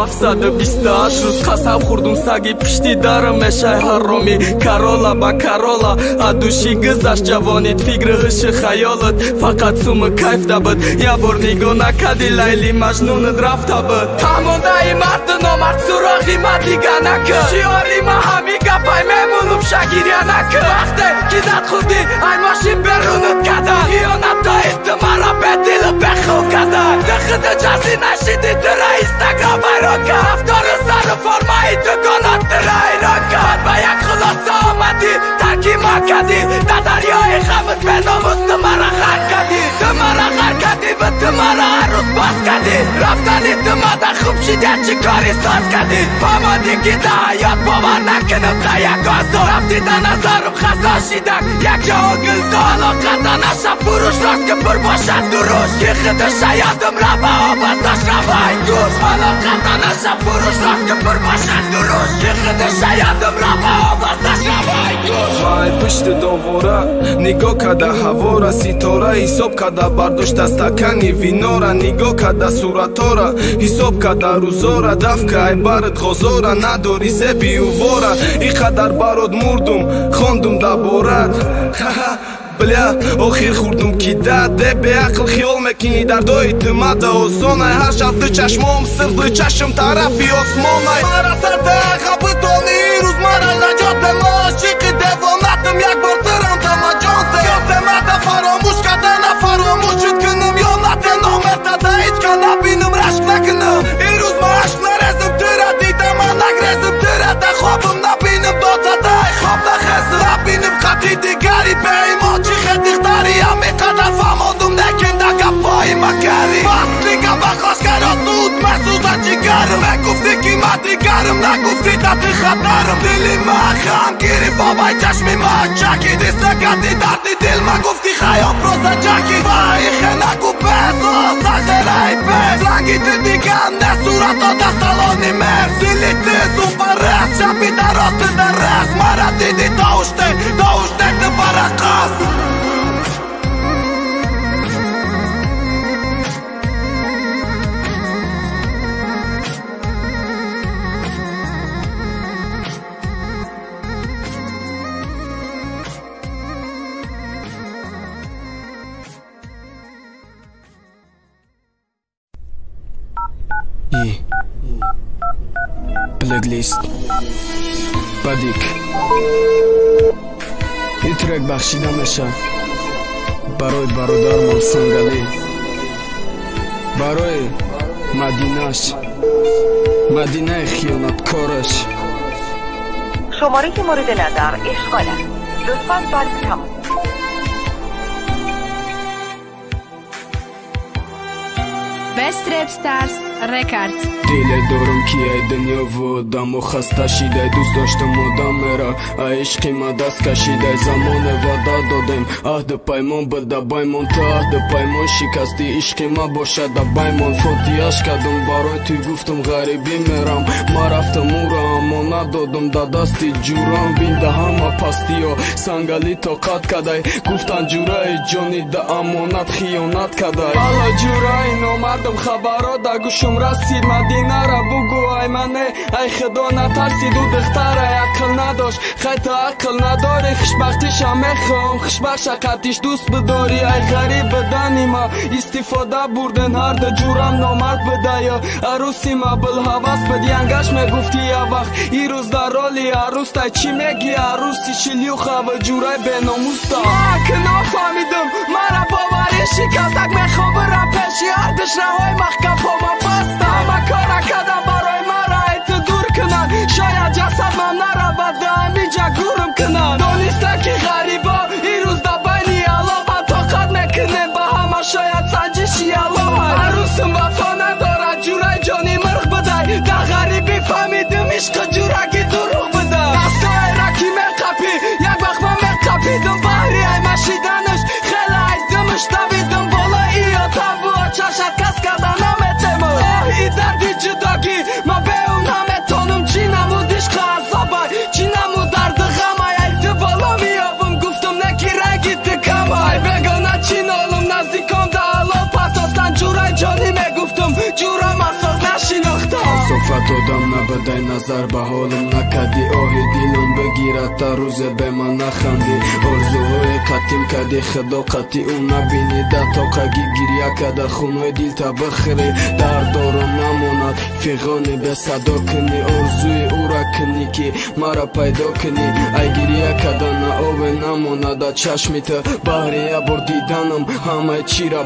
728 روز قسم خوردم سگی پشتی درم میشه حرامی کرالا با کرالا ادوشی گذشت جوانیت فکر غش خیالت فقط سوم کیف دبد یه بار نگاه نکدی لیلی مجنونت رفته بد همانده ای مرد نامرد سراغی من دیگه نکرد شیاری من همی گپای میمونم شگیریه نکرد وقتی که زد خودی ای ماشین برونت کده خیانت دایت مرا به دل بخو کده دخد جزی نشیدی در اینستاگرام ایران که رفتار سر فرمایی دکانات در ایران که با یک خلاصه آمدی ترکی ما کدی در دریای خمت به ناموس تو مرا غرق کدی تو مرا غرق کدی و تو مرا هر روز باز کدی رفتنی تو مادر خوب شیده چی کاری ساز کدی فهمادی که ده حیات باور نکنم تا یک آزو رفتی در نظرم خزا شیدک یک جا گل تو حالا قطع نشم فروش راست که پر باشد دروش که خودش یادم را به آباد داشت را با این گوش حالا قطع نشم فروش راست که پر باشد دروش که خودش یادم را به آباد داشت را با این گوش مای پشت دووره نگاه کده هوا را ستاره حساب کده برداشت استکانی وینا را نگاه کده صورتا را حساب کده روزا را دفکه ای برد غذا را نداری زبی و واره اینقدر برات مردم خواندم دبارت بله آخر خوردم که ده به عقل خیال میکنی دردای تمده آسانه هر شب تو چشمام سرد چشم طرفی آسمانه مرا سر ده عقب دانی این روز مرا نجات ما عاشق دیوانتم یک بار ترم دم جانته یادم ده فراموش کده نه فراموشت کنم یا نته نامت ده هیچ که نبینم رشک نکنم این روز ما عشق نرزم تره دیدم من نگرزم تره ده خوابم نبینم داده ده خواب نخزم نبینم خطی دیگری به ایمان چی خیلی اختاری همی قدر فهماندم نکن ده گفایی مکری بس دیگم بخواست کرات نود مسوزه جگرم نگفتی که من دیگرم نگفتی قدر خطرم دلی من خم گیری بابای چشمی من چکیدی سکتی دردی دل من گفتی خیام روزه چکی بایخه نگو بسو سجره بس لنگی تو دیگم نه صورتا دستالانی مرد دلی تیزو برس شبی در راست در رس مرا دیدی داشته تو برقص Blacklist Badik این ترک بخشیده میشه برای برادرم سنگلی برای مدینهش مدینه خیانتکارش شماره که مورد نظر اشغال است لطفاً بعد تمام Best Rap Stars Records دل دارم که ای دنیا ودم و خسته شیده دوست داشتم آدم مرا ای عشقی ما دست کشیده زمان وعده دادم عهد پیمان بده بایمان تا عهد پیمان شکستی عشقی ما باشد بایمان فوتیاش کردم برای توی گفتم غریبی میرم ما رفتم او را اما ندادم در دستی جورم بینده همه پستی و سنگلی طاقت کدای گفتن جورای جانی ده امانت خیانت کدای حالا جورای نامردم خبرها در گوشم رسید مدینه را بگو ای منه ای خدا نترسید و دختر عقل نداشت خیط عقل نداری خوشبختیش هم میخوام خوشبخش قطیش دوست بداری ای غریب بدنی ما استفاده بردن هر ده جورم نامرد بده یا عروسی ما بالحواس بدی انگش میگفتی یا وقت ای روز در رالی عروس تا چی میگی عروسی شلیوخه و جورای به ناموستا ما که نفهمیدم مرا باوری شکستک میخوام برم پیشی اردش رهای مخکف ها ما بسته همه کارا کدم برای مرا ایت دور کنن شاید جسد من نرود همینجا گورم کنن دانسته که غریبا این روز در بینی الله طاقت میکنه با همه شاید سنجشی الله عروسم وفا نداره جورای جانی مرغ بده در غریبی فهمیدم عشق جورگی دروغ بده دستای رکی میقپی یک وقت من میقپیدم بحری ای مشیدنش خیلی ای دمش دویدم بالا ایا تبو چشت کس کردن نمیتم ای دردی جداگی ما به اون نمیتونم چی نمود عشق عذابای چی نمود درد غمای ای بالا میابم گفتم نکی رنگی تکمای بگانه چی نالم نزدیکم ده حلال پتافتن جورای جانی میگفتم جورم اساس نشیناختم صفت آدم نبدای نظر به حالم نکدی آهی دیلم بگیرد تا روز به من نخندی ارزوهای قطیم کدی خدا قطی اون نبینی ده تاقگی گریه کده خونوی دیل تا بخری در دارم نماند فیغانی به صدا کنی ارزوی او را کنی که مرا پیدا کنی ای گریه کده نه آوه نماند چشمی تا بحریه بر دیدنم همه چی را